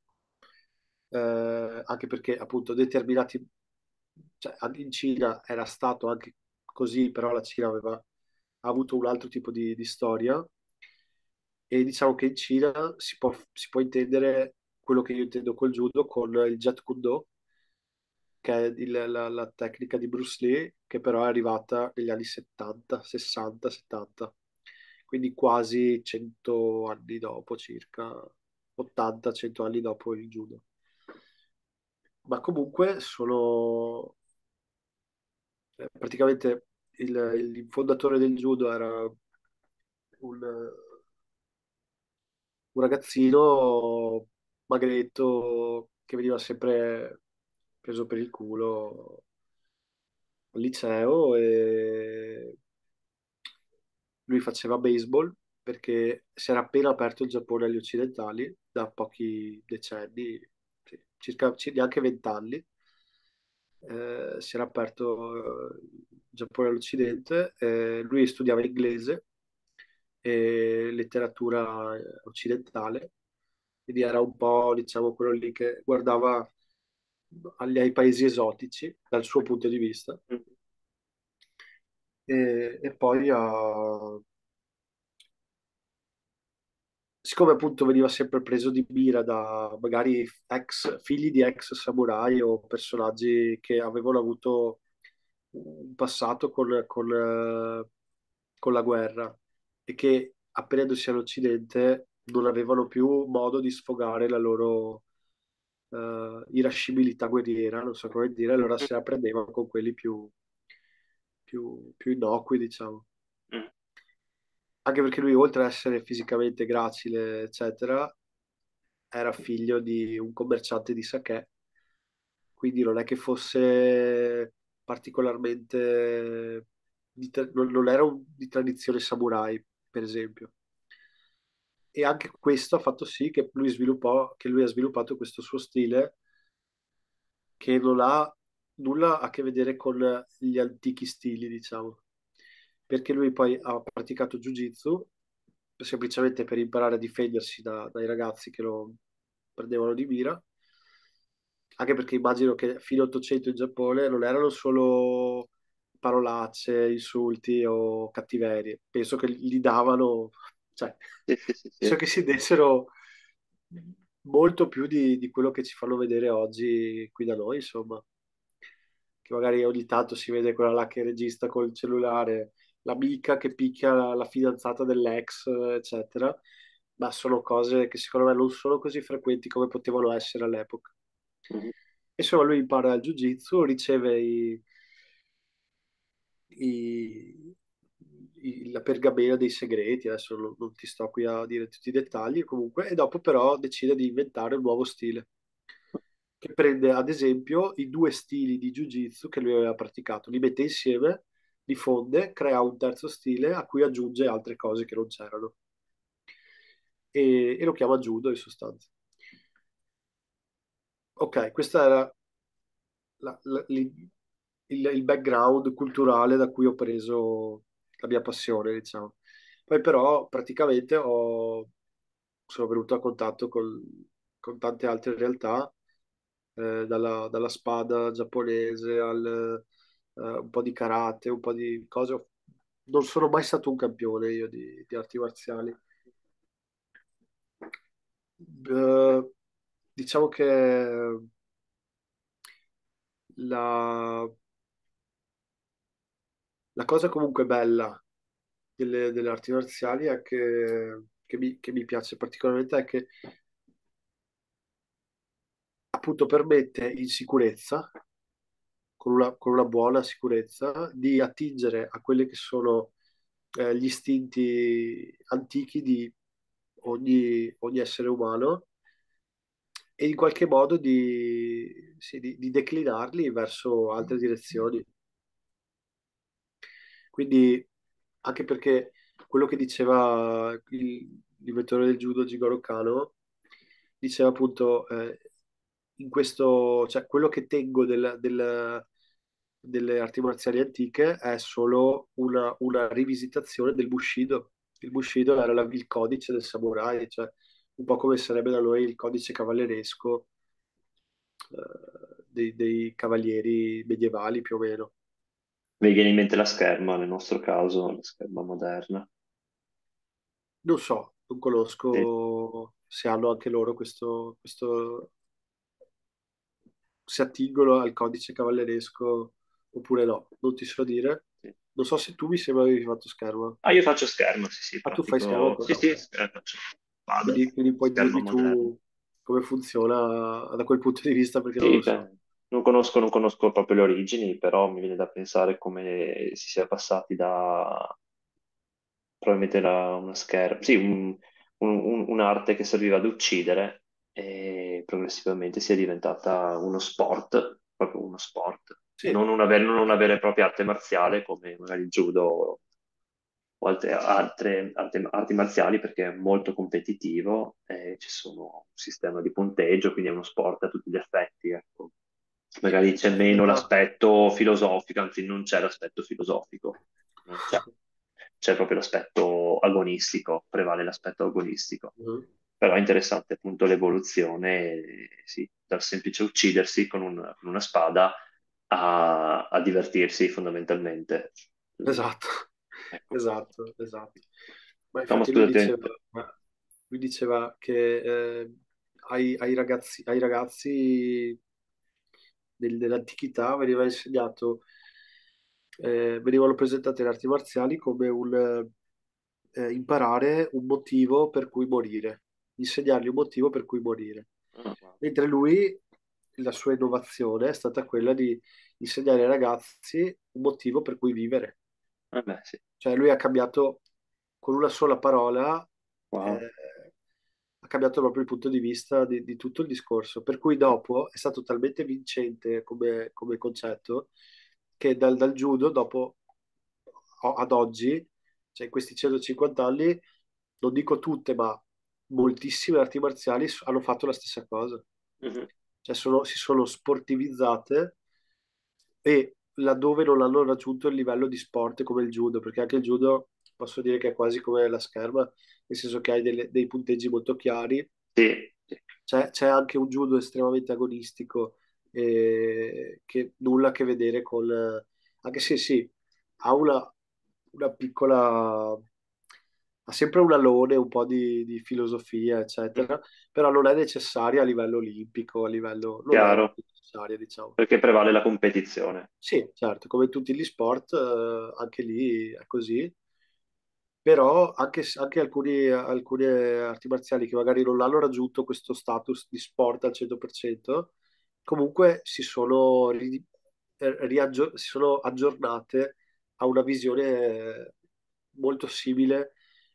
Eh, anche perché appunto determinati, cioè in Cina era stato anche così, però la Cina aveva ha avuto un altro tipo di, di storia e diciamo che in Cina si può, si può intendere quello che io intendo col judo con il Jet Kundo, che è il- la, la tecnica di Bruce Lee, che però è arrivata negli anni settanta, sessanta, settanta, quindi quasi cento anni dopo, circa ottanta cento anni dopo il judo. Ma comunque sono eh, praticamente il, il fondatore del judo era un, un ragazzino magretto che veniva sempre preso per il culo al liceo e lui faceva baseball perché si era appena aperto il Giappone agli occidentali da pochi decenni, sì, circa ci- neanche vent'anni. Eh, si era aperto eh, il Giappone all'Occidente, eh, lui studiava inglese e letteratura eh, occidentale, quindi era un po', diciamo, quello lì che guardava agli, ai paesi esotici dal suo punto di vista. Mhm, E, e poi ha siccome appunto veniva sempre preso di mira da magari ex figli di ex samurai o personaggi che avevano avuto un passato con, con, eh, con la guerra e che aprendosi all'Occidente non avevano più modo di sfogare la loro eh, irascibilità guerriera, non so come dire, allora mhm, se la prendeva con quelli più, più, più innocui, diciamo. mhm, Anche perché lui, oltre ad essere fisicamente gracile, eccetera, era figlio di un commerciante di sake, quindi non è che fosse particolarmente, di tra- non, non era un- di tradizione samurai, per esempio. e anche questo ha fatto sì che lui sviluppò, che lui ha sviluppato questo suo stile che non ha nulla a che vedere con gli antichi stili, diciamo. Perché lui poi ha praticato Jiu-Jitsu semplicemente per imparare a difendersi da- dai ragazzi che lo prendevano di mira, anche perché immagino che fino all'Ottocento in Giappone non erano solo parolacce, insulti o cattiverie, penso che gli davano, cioè, Sì, sì, sì, penso sì. che si dessero molto più di, di quello che ci fanno vedere oggi qui da noi, insomma, che magari ogni tanto si vede quella là che regista col cellulare, l'amica che picchia la, la fidanzata dell'ex, eccetera, ma sono cose che secondo me non sono così frequenti come potevano essere all'epoca. Mhm. Insomma, lui impara il jiu-jitsu, riceve i- i- i- la pergamena dei segreti, adesso non, non ti sto qui a dire tutti i dettagli, comunque, e dopo però decide di inventare un nuovo stile, che prende ad esempio i due stili di jiu-jitsu che lui aveva praticato, li mette insieme, li fonde, crea un terzo stile a cui aggiunge altre cose che non c'erano e, e lo chiama judo in sostanza. Ok, questa era la- la- li- il, il background culturale da cui ho preso la mia passione, diciamo. Poi però praticamente ho, sono venuto a contatto col- con tante altre realtà, eh, dalla, dalla spada giapponese al eh, un po' di karate, un po' di cose. Non sono mai stato un campione io di, di arti marziali. Eh, diciamo che la, la cosa comunque bella delle, delle arti marziali è che, che mi, che mi piace particolarmente è che appunto permette in sicurezza, con una, con una buona sicurezza, di attingere a quelli che sono eh, gli istinti antichi di ogni, ogni essere umano e in qualche modo di, sì, di, di declinarli verso altre direzioni. Quindi, anche perché quello che diceva il- l'inventore del judo, Jigoro Kano, diceva appunto, eh, in questo, cioè quello che tengo del- del- delle arti marziali antiche è solo una, una rivisitazione del Bushido. Il Bushido era la- il codice del samurai, cioè un po' come sarebbe da noi il codice cavalleresco, eh, dei, dei cavalieri medievali più o meno. Mi viene in mente la scherma, nel nostro caso, la scherma moderna. Non so, non Sì, conosco se hanno anche loro questo, questo, se attingono al codice cavalleresco oppure no, non ti so dire. sì. Non so se tu mi sembra che avevi fatto schermo. Ah, io faccio scherma, sì, sì, Ah, tu fai schermo pratico. ancora? Sì, sì, Ok. eh, faccio spada, Quindi, quindi puoi scherma dirmi moderna. tu come funziona da quel punto di vista perché non Sì, lo so. beh, non conosco, non conosco proprio le origini, però mi viene da pensare come si sia passati da probabilmente la- una scherma, sì, un- un- un- un'arte che serviva ad uccidere e progressivamente sia diventata uno sport, proprio uno sport, Sì, non una, ver- non una vera e propria arte marziale come magari il judo o altre, altre arte- arti marziali perché è molto competitivo e ci sono un sistema di punteggio, quindi è uno sport a tutti gli effetti, ecco. Magari c'è meno esatto. l'aspetto filosofico, anzi non c'è l'aspetto filosofico, non c'è, c'è proprio l'aspetto agonistico, prevale l'aspetto agonistico. Mhm. Però è interessante appunto l'evoluzione, eh, sì, dal semplice uccidersi con, un- con una spada a, a divertirsi fondamentalmente. Esatto, Ecco. esatto, esatto. Ma No, ma infatti lui scusate, diceva, lui diceva che eh, ai, ai ragazzi, ai ragazzi del- dell'antichità veniva insegnato, eh, venivano presentate le arti marziali come un eh, imparare un motivo per cui morire, insegnargli un motivo per cui morire. ah, wow. Mentre lui, la sua innovazione è stata quella di insegnare ai ragazzi un motivo per cui vivere. Eh beh, sì, Cioè lui ha cambiato con una sola parola, wow. eh, ha cambiato proprio il punto di vista di, di tutto il discorso. Per cui dopo è stato talmente vincente come, come concetto che dal, dal judo, dopo o- ad oggi, cioè in questi centocinquanta anni, non dico tutte, ma moltissime arti marziali s- hanno fatto la stessa cosa, Mhm. cioè sono- si sono sportivizzate e laddove non hanno raggiunto il livello di sport come il judo, perché anche il judo posso dire che è quasi come la scherma, nel senso che hai delle- dei punteggi molto chiari. Sì, sì. C'è c'è anche un judo estremamente agonistico, eh, che nulla a che vedere con... anche se sì, ha una, una piccola... ha sempre un alone, un po' di, di filosofia, Mhm. eccetera, però non è necessaria a livello olimpico, a livello... non è Chiaro, necessaria, diciamo. perché prevale la competizione. Sì, certo, come tutti gli sport, eh, anche lì è così, però anche, anche alcuni, alcune arti marziali che magari non hanno raggiunto questo status di sport al cento per cento, comunque si sono, ri- eh, riaggio- si sono aggiornate a una visione eh, molto simile,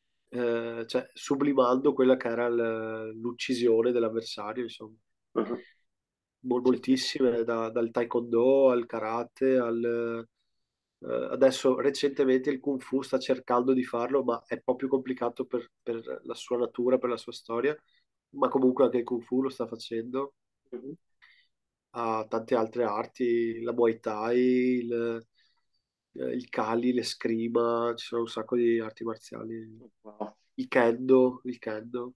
eh, cioè sublimando quella che era l- l'uccisione dell'avversario, insomma. Mhm. Mol- Sì, sì. moltissime, da- dal taekwondo al karate, al, eh, adesso recentemente il Kung Fu sta cercando di farlo, ma è un po' più complicato per, per la sua natura, per la sua storia, ma comunque anche il Kung Fu lo sta facendo, Mhm. ha tante altre arti, la Muay Thai, il, eh, il Kali, l'escrima, ci sono un sacco di arti marziali, Wow. il Kendo, il Kendo,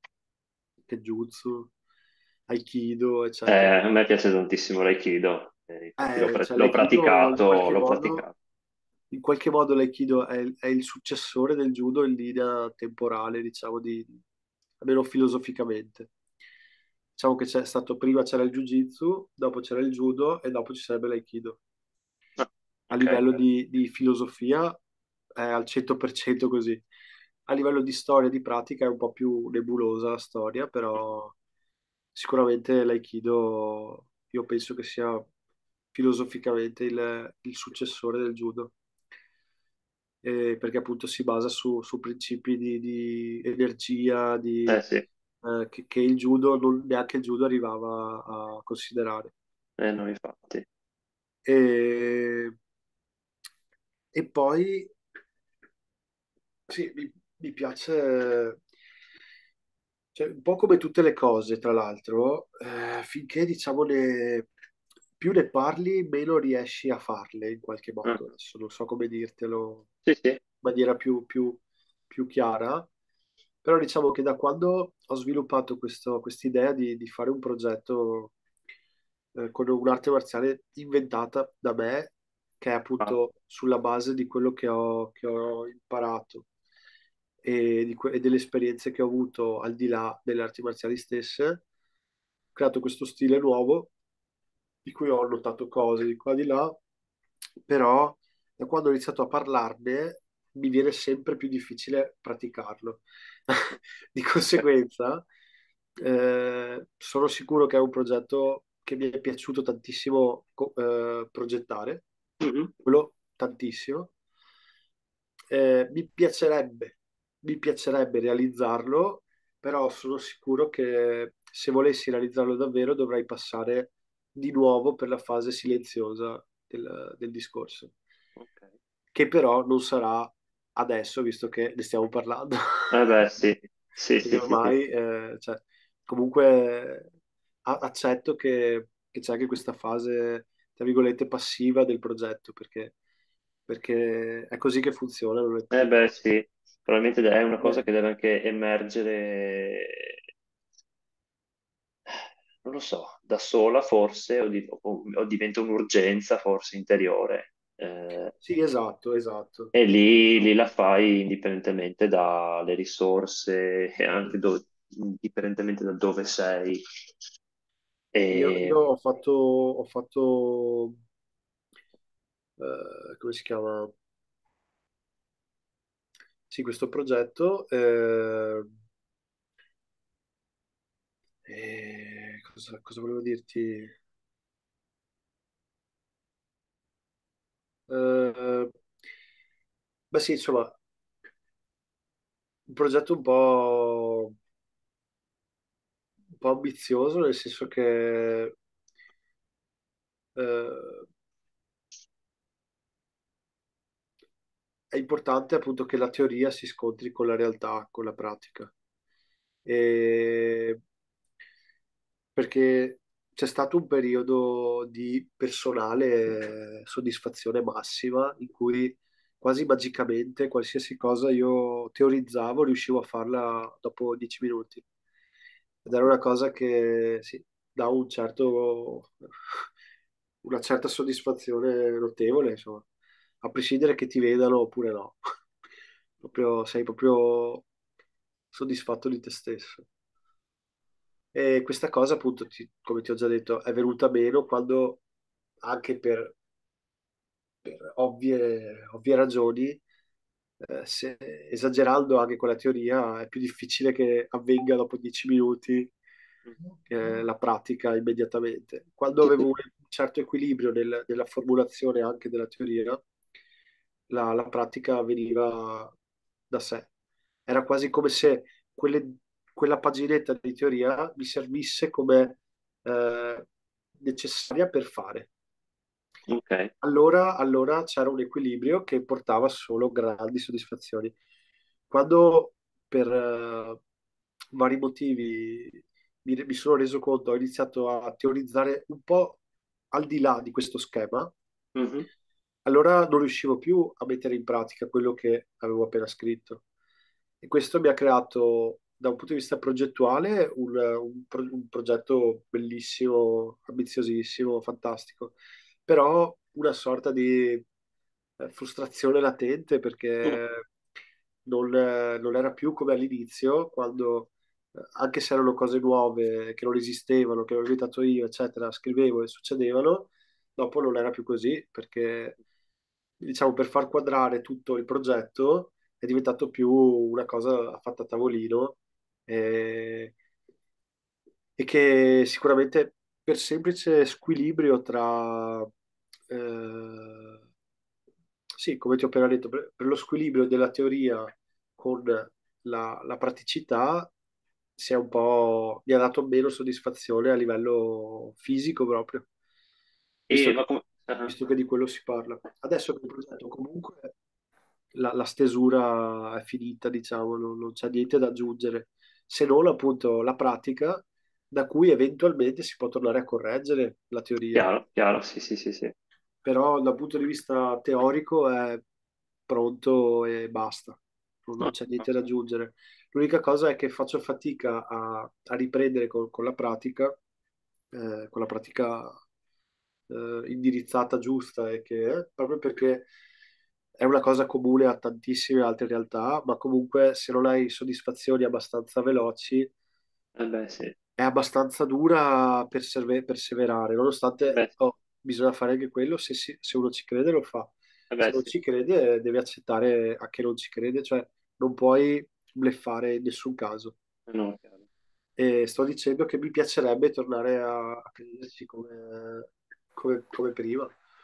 il Kenjutsu, Aikido, Eh, eccetera. a me piace tantissimo l'Aikido, eh, infatti l'ho Eh, pra- cioè, l'ho l'Aikido in praticato, qualche l'ho modo, praticato. in qualche modo l'Aikido è, il è il successore del judo in linea temporale, diciamo, di, almeno filosoficamente. Diciamo che c'è stato prima c'era il Jiu-Jitsu, dopo c'era il judo e dopo ci sarebbe l'Aikido. Ah, A ok. livello di, di filosofia è al cento per cento così. A livello di storia e di pratica è un po' più nebulosa la storia, però sicuramente l'Aikido io penso che sia filosoficamente il, il successore del judo, eh, perché appunto si basa su, su principi di, di energia, di, Eh sì, eh, che, che il judo, non, neanche il judo arrivava a considerare. eh no, infatti. E, e poi sì, mi, mi piace, cioè, un po' come tutte le cose, tra l'altro, eh, finché diciamo ne, più ne parli, meno riesci a farle in qualche Ah, modo. Adesso non so come dirtelo sì, sì. in maniera più, più- più chiara, però diciamo che da quando ho sviluppato questo- quest'idea di, di fare un progetto eh, con un'arte marziale inventata da me, che è Wow. appunto sulla base di quello che ho, che ho imparato e, di que- e delle esperienze che ho avuto al di là delle arti marziali stesse, ho creato questo stile nuovo di cui ho notato cose di qua e di là, però da quando ho iniziato a parlarne mi viene sempre più difficile praticarlo. Di Ok. conseguenza, eh, sono sicuro che è un progetto che mi è piaciuto tantissimo co- eh, progettare, Mhm. quello tantissimo. Eh, mi piacerebbe, mi piacerebbe realizzarlo, però sono sicuro che se volessi realizzarlo davvero dovrei passare di nuovo per la fase silenziosa del, del discorso, Ok. che però non sarà adesso, visto che ne stiamo parlando. Eh beh, sì, sì, Perché sì, sì, sì. ormai, eh, cioè, comunque a- accetto che, che c'è anche questa fase, tra virgolette, passiva del progetto, perché, perché è così che funziona, non è Eh più... beh, sì, probabilmente è una cosa eh, che deve anche emergere, non lo so, da sola forse, o, di- o- o diventa un'urgenza forse interiore. Eh, sì, esatto, esatto. e lì, lì la fai indipendentemente dalle risorse e anche do- indipendentemente da dove sei. Io, io E, ho fatto, ho fatto eh, come si chiama? Sì, questo progetto. eh, e cosa, cosa volevo dirti? Eh, beh, sì, insomma, un progetto un po', un po' ambizioso, nel senso che eh, è importante appunto che la teoria si scontri con la realtà, con la pratica. E perché c'è stato un periodo di personale soddisfazione massima in cui quasi magicamente qualsiasi cosa io teorizzavo riuscivo a farla dopo dieci minuti. Ed era una cosa che sì, dà un certo, una certa soddisfazione notevole, insomma, a prescindere che ti vedano oppure no. Proprio, sei proprio soddisfatto di te stesso. E questa cosa, appunto, ti- come ti ho già detto, è venuta meno quando, anche per, per ovvie, ovvie ragioni, eh, se- esagerando anche con la teoria, è più difficile che avvenga dopo dieci minuti eh, la pratica immediatamente. Quando Sì, avevo sì. un certo equilibrio nel- nella formulazione anche della teoria, la, la pratica veniva da sé. Era quasi come se quelle- quella paginetta di teoria mi servisse come eh, necessaria per fare. Ok. Allora, allora c'era un equilibrio che portava solo grandi soddisfazioni. Quando per eh, vari motivi mi, mi sono reso conto, ho iniziato a teorizzare un po' al di là di questo schema, Mhm. allora non riuscivo più a mettere in pratica quello che avevo appena scritto. E questo mi ha creato, da un punto di vista progettuale, un, un pro- un progetto bellissimo, ambiziosissimo, fantastico, però una sorta di eh, frustrazione latente Mm. perché non, eh, non era più come all'inizio, quando eh, anche se erano cose nuove che non esistevano, che avevo inventato io, eccetera, scrivevo e succedevano, dopo non era più così, perché diciamo per far quadrare tutto il progetto è diventato più una cosa fatta a tavolino e, e che sicuramente per semplice squilibrio tra, eh, sì, come ti ho appena detto, per, per lo squilibrio della teoria con la, la praticità si è un po', mi ha dato meno soddisfazione a livello fisico proprio, visto E, che, ma come... ah, visto che di quello si parla. Adesso che il progetto comunque la, la stesura è finita, diciamo, non, non c'è niente da aggiungere, se non appunto la pratica da cui eventualmente si può tornare a correggere la teoria. chiaro, chiaro, sì, sì, sì, sì. Però dal punto di vista teorico è pronto e basta, non non Ah, c'è ah, niente da aggiungere. L'unica cosa è che faccio fatica a, a riprendere con, con la pratica, eh, con la pratica eh, indirizzata giusta, e che, eh, proprio perché è una cosa comune a tantissime altre realtà, ma comunque se non hai soddisfazioni abbastanza veloci eh beh, sì. è abbastanza dura persever- perseverare, Eh nonostante beh, oh, bisogna fare anche quello, se, si- se uno ci crede lo fa, eh se beh, non sì. ci crede eh, deve accettare a che non ci crede, cioè non puoi bleffare in nessun caso. Eh no, chiaro. E sto dicendo che mi piacerebbe tornare a, a crederci come, come- come prima.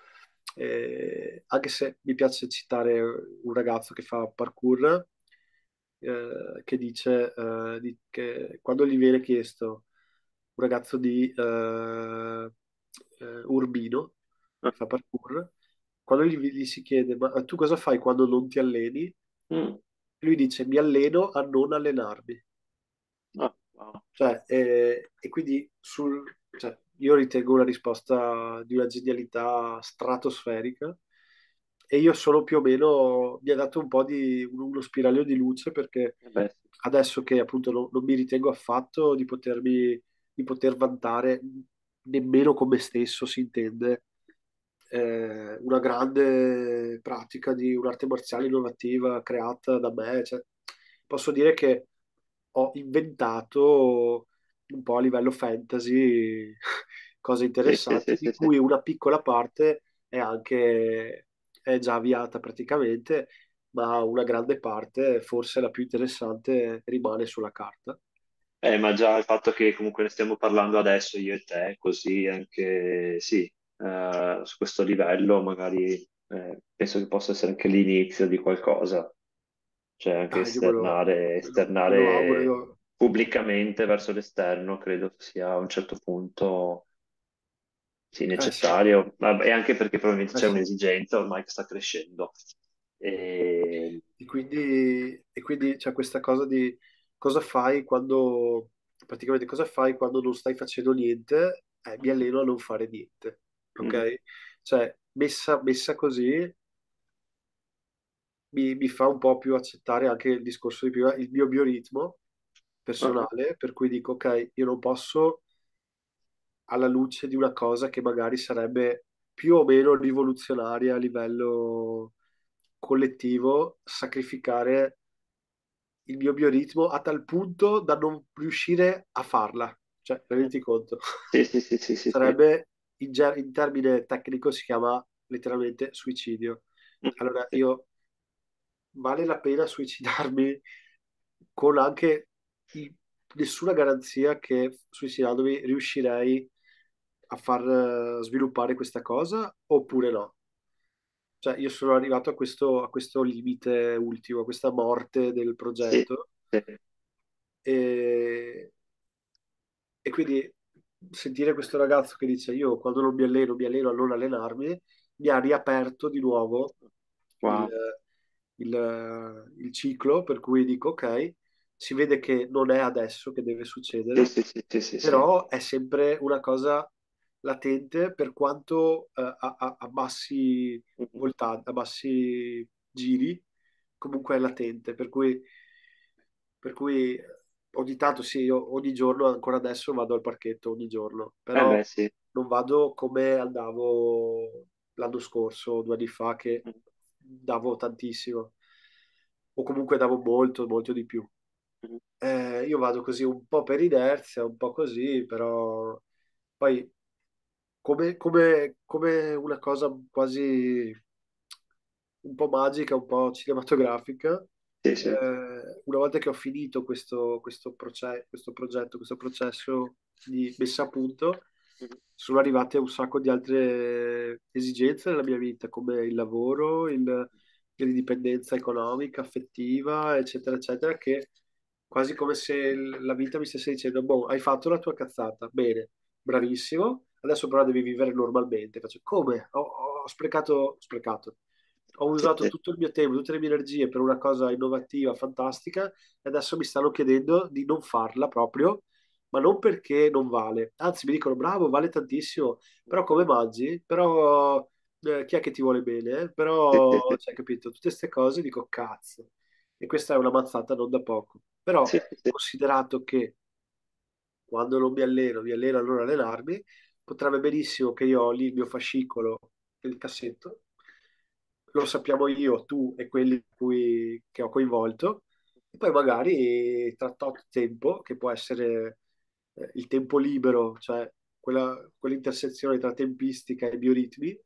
E anche se mi piace citare un ragazzo che fa parkour, eh, che dice eh, di- che quando gli viene chiesto, un ragazzo di eh, eh, Urbino, Ah, che fa parkour, quando gli, gli si chiede, ma tu cosa fai quando non ti alleni? mm, Lui dice, mi alleno a non allenarmi. ah, wow. Cioè, eh, e quindi sul, cioè, io ritengo una risposta di una genialità stratosferica e io sono più o meno, mi ha dato un po' di uno spiraglio di luce perché Eh beh, sì. adesso che appunto non, non mi ritengo affatto di potermi, di poter vantare nemmeno con me stesso, si intende, eh, una grande pratica di un'arte marziale innovativa creata da me. Cioè, posso dire che ho inventato un po' a livello fantasy cose Sì, sì, interessanti, sì, di sì, sì. cui una piccola parte è anche è già avviata praticamente, ma una grande parte, forse la più interessante, rimane sulla carta. Eh, ma già il fatto che comunque ne stiamo parlando adesso io e te, così anche sì, eh, su questo livello magari eh, penso che possa essere anche l'inizio di qualcosa, cioè anche Ah, io me lo, esternare, me lo- me lo auguro. esternare Io, pubblicamente verso l'esterno credo sia a un certo punto sì, eh sì, necessario, ma- e anche perché probabilmente eh c'è sì. un'esigenza ormai che sta crescendo. E... E quindi, e quindi c'è questa cosa di, cosa fai quando, praticamente cosa fai quando non stai facendo niente? Eh, mi alleno a non fare niente, Mhm. ok? Cioè, messa, messa così mi, mi fa un po' più accettare anche il discorso di prima, il mio bioritmo Ah, personale, per cui dico, ok, io non posso, alla luce di una cosa che magari sarebbe più o meno rivoluzionaria a livello collettivo, sacrificare il mio bioritmo a tal punto da non riuscire a farla. Cioè, renditi conto. sì, sì, sì, sì, sì, sì. Sarebbe, in, ger- in termine tecnico, si chiama letteralmente suicidio. Mm, Allora, sì, io vale la pena suicidarmi con anche i- nessuna garanzia che suicidandomi riuscirei a far eh, sviluppare questa cosa oppure no. Cioè, io sono arrivato a questo, a questo limite ultimo, a questa morte del sì, progetto sì, e, e quindi sentire questo ragazzo che dice io quando non mi alleno, mi alleno a non allenarmi, mi ha riaperto di nuovo il, wow. il- il ciclo, per cui dico ok, si vede che non è adesso che deve Sì, succedere, sì, sì, sì, sì, sì. però è sempre una cosa latente per quanto eh, a, a- a bassi Mhm. voltaggi, a bassi giri, comunque è latente, per cui, per cui ogni tanto sì, io ogni giorno, ancora adesso vado al parchetto ogni giorno, Eh però beh, sì. non vado come andavo l'anno scorso, due anni fa, che Mhm, davo tantissimo, o comunque davo molto, molto di più. mhm. Eh, io vado così un po' per inerzia, un po' così, però poi come, come- come una cosa quasi un po' magica, un po' cinematografica. Sì, sì. Eh, una volta che ho finito questo, questo, proce- questo progetto, questo processo di messa a punto, Mhm. sono arrivate un sacco di altre esigenze nella mia vita, come il lavoro, il- l'indipendenza economica, affettiva, eccetera, eccetera, che quasi come se il- la vita mi stesse dicendo, boh, hai fatto la tua cazzata, bene, bravissimo, adesso però devi vivere normalmente. Faccio, come? Ho, ho sprecato, sprecato. Ho Sì, usato sì, tutto il mio tempo, tutte le mie energie per una cosa innovativa, fantastica, e adesso mi stanno chiedendo di non farla proprio, ma non perché non vale. Anzi, mi dicono, bravo, vale tantissimo, però come mangi? Però eh, chi è che ti vuole bene? sì, sì, Però, sì. cioè, capito, tutte queste cose dico, cazzo. E questa è una mazzata non da poco. Però, Sì, sì, sì. considerato che quando non mi alleno, mi alleno a non allenarmi, potrebbe benissimo che io ho lì il mio fascicolo del cassetto, lo sappiamo io, tu e quelli cui- che ho coinvolto, e poi magari tra tot tempo, che può essere eh, il tempo libero, cioè quella, quell'intersezione tra tempistica e bioritmi,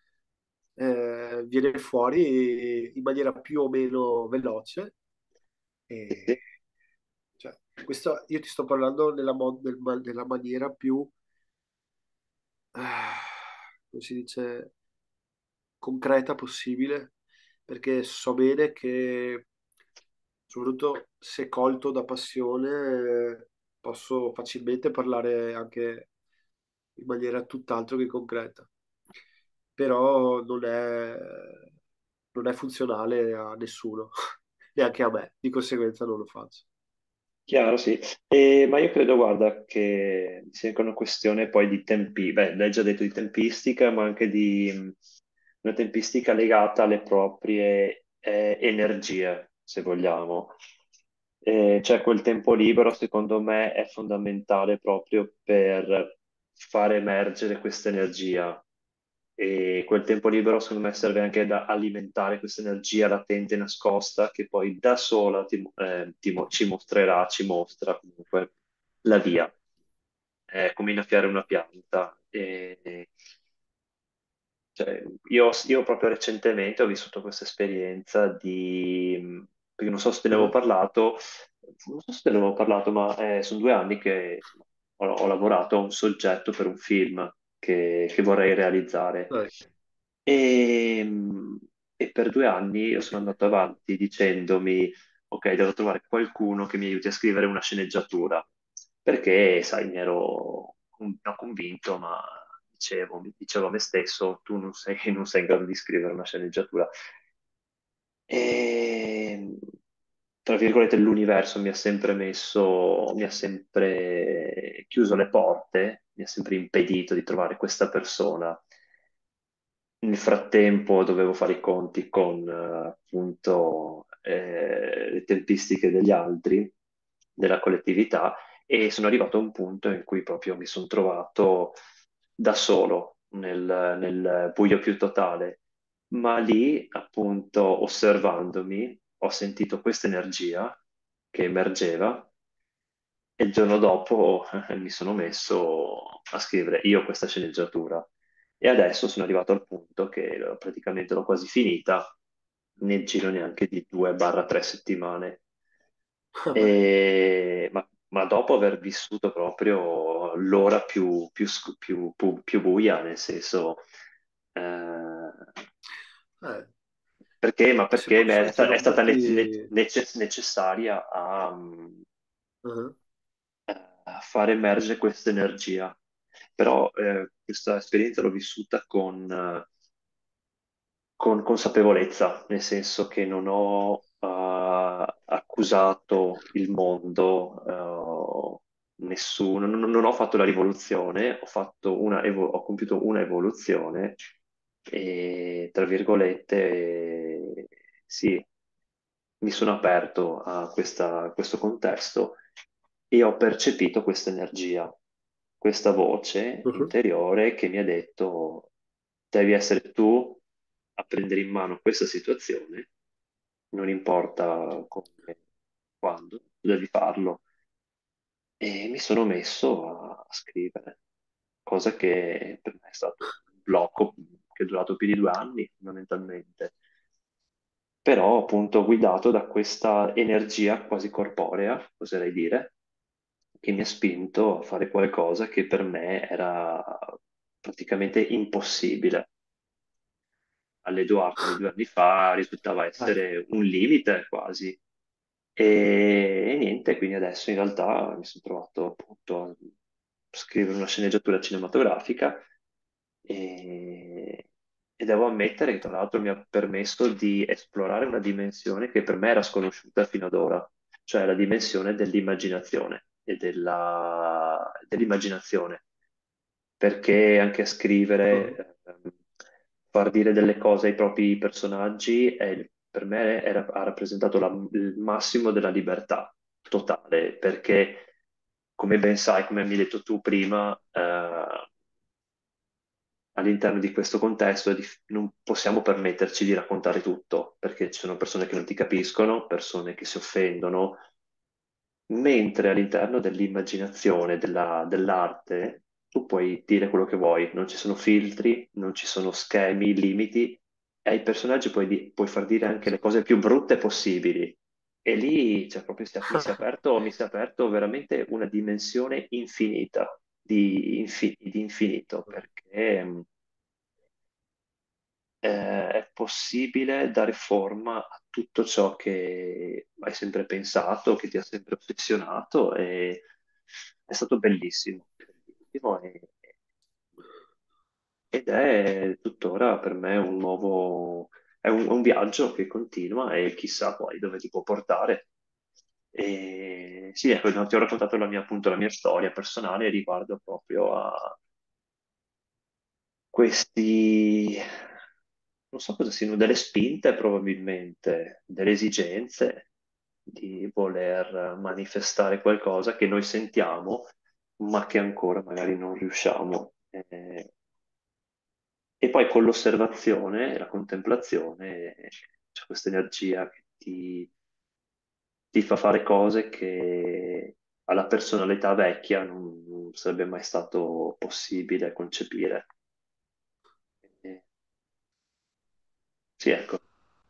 eh, viene fuori in maniera più o meno veloce. Sì, E, sì. cioè, questo io ti sto parlando nella, mo- nel- nella maniera più, ah, come si dice, concreta possibile, perché so bene che, soprattutto se colto da passione, eh, posso facilmente parlare anche in maniera tutt'altro che concreta, però non è, non è funzionale a nessuno, neanche a me, di conseguenza non lo faccio. Chiaro, sì. E- ma io credo, guarda, che sia anche una questione poi di tempi, beh, lei ha già detto di tempistica, ma anche di mh, una tempistica legata alle proprie eh, energie, se vogliamo. Eh, cioè quel tempo libero, secondo me, è fondamentale proprio per far emergere questa energia. E quel tempo libero, secondo me, serve anche da alimentare questa energia latente e nascosta che poi da sola ti- eh, ti mo- ci mostrerà, ci mostra comunque la via. È come innaffiare una pianta. E, cioè, io, io proprio recentemente ho vissuto questa esperienza di, perché non so se te ne avevo Eh? parlato, non so se te ne avevo parlato, ma eh, sono due anni che insomma, ho, ho lavorato a un soggetto per un film che, che vorrei realizzare. Dai. E, e per due anni io sono andato avanti dicendomi, ok, devo trovare qualcuno che mi aiuti a scrivere una sceneggiatura, perché, sai, mi ero con- non convinto, ma dicevo, mi dicevo a me stesso, tu non sei, non sei in grado di scrivere una sceneggiatura. E tra virgolette, l'universo mi ha sempre messo, mi ha sempre chiuso le porte, mi ha sempre impedito di trovare questa persona. Nel frattempo dovevo fare i conti con eh, appunto eh, le tempistiche degli altri, della collettività, e sono arrivato a un punto in cui proprio mi sono trovato da solo nel, nel buio più totale. Ma lì, appunto, osservandomi, ho sentito questa energia che emergeva e il giorno dopo eh, mi sono messo a scrivere io questa sceneggiatura. E adesso sono arrivato al punto che eh, praticamente l'ho quasi finita nel giro neanche di due barra tre settimane. Vabbè, E- ma, ma dopo aver vissuto proprio l'ora più, più sc- più- più- più buia, nel senso, eh, eh, perché, ma se perché posso è, sta- è stata ne- ne- interromperti... nece- necessaria a, uh-huh. a fare emergere questa energia. Però eh, questa esperienza l'ho vissuta con, eh, con consapevolezza, nel senso che non ho eh, accusato il mondo, eh, nessuno, non, non ho fatto la rivoluzione, ho fatto una evo- ho compiuto una evoluzione e, tra virgolette, sì, mi sono aperto a questa- a questo contesto e ho percepito questa energia, questa voce Uh-huh. interiore che mi ha detto devi essere tu a prendere in mano questa situazione, non importa come, quando, tu devi farlo. E mi sono messo a, a scrivere, cosa che per me è stato un blocco che è durato più di due anni, fondamentalmente. Però appunto guidato da questa energia quasi corporea, oserei dire, che mi ha spinto a fare qualcosa che per me era praticamente impossibile. Alle due, anni due anni fa risultava Eh, essere un limite quasi. E, e niente, quindi adesso in realtà mi sono trovato appunto a scrivere una sceneggiatura cinematografica e, e devo ammettere che tra l'altro mi ha permesso di esplorare una dimensione che per me era sconosciuta fino ad ora, cioè la dimensione dell'immaginazione e della- dell'immaginazione, perché anche a uh-huh. scrivere, ehm, far dire delle cose ai propri personaggi, è- per me era- ha rappresentato la- il massimo della libertà totale, perché come ben sai, come mi hai detto tu prima, eh, all'interno di questo contesto è dif- non possiamo permetterci di raccontare tutto, perché ci sono persone che non ti capiscono, persone che si offendono, mentre all'interno dell'immaginazione, della- dell'arte, tu puoi dire quello che vuoi, non ci sono filtri, non ci sono schemi, limiti, e ai personaggi puoi, di- puoi far dire anche le Certo. cose più brutte possibili. E lì, cioè, proprio si- mi si è aperto, mi si è aperto veramente una dimensione infinita, di, infi- di infinito, perché mh, eh, è possibile dare forma a tutto ciò che hai sempre pensato, che ti ha sempre ossessionato e è stato bellissimo, bellissimo e- ed è tuttora per me un nuovo, è un, un viaggio che continua e chissà poi dove ti può portare. E sì, ecco, no, ti ho raccontato la mia, appunto, la mia storia personale riguardo proprio a questi, non so cosa siano, delle spinte probabilmente, delle esigenze di voler manifestare qualcosa che noi sentiamo, ma che ancora magari non riusciamo. Eh, e poi con l'osservazione e la contemplazione c'è questa energia che ti, ti fa fare cose che alla personalità vecchia non, non sarebbe mai stato possibile concepire. Eh, sì, ecco.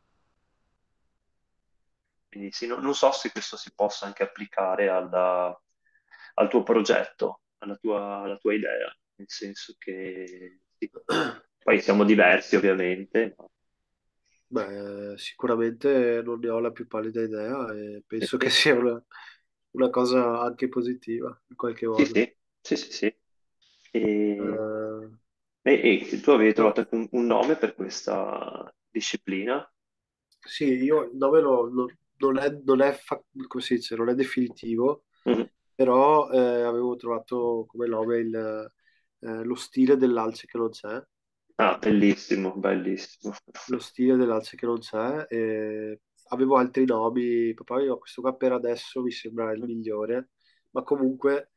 Quindi sì, non, non so se questo si possa anche applicare alla- al tuo progetto, alla tua, alla tua idea, nel senso che sì, poi siamo diversi ovviamente, ma Beh, sicuramente non ne ho la più pallida idea e sì, penso che sì, sia una, una cosa anche positiva in qualche sì, modo. sì, sì, sì, sì. E, Eh, e- e tu avevi no, trovato un, un nome per questa disciplina? sì, io il nome lo, lo- non è, non è fa- come si dice, non è definitivo, Mhm. però eh, avevo trovato come nome il, eh, lo stile dell'alce che non c'è, Ah, bellissimo, bellissimo. lo stile dell'alce che non c'è, e avevo altri nomi, proprio io questo qua per adesso mi sembra il migliore, ma comunque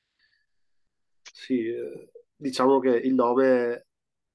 sì, eh, diciamo che il nome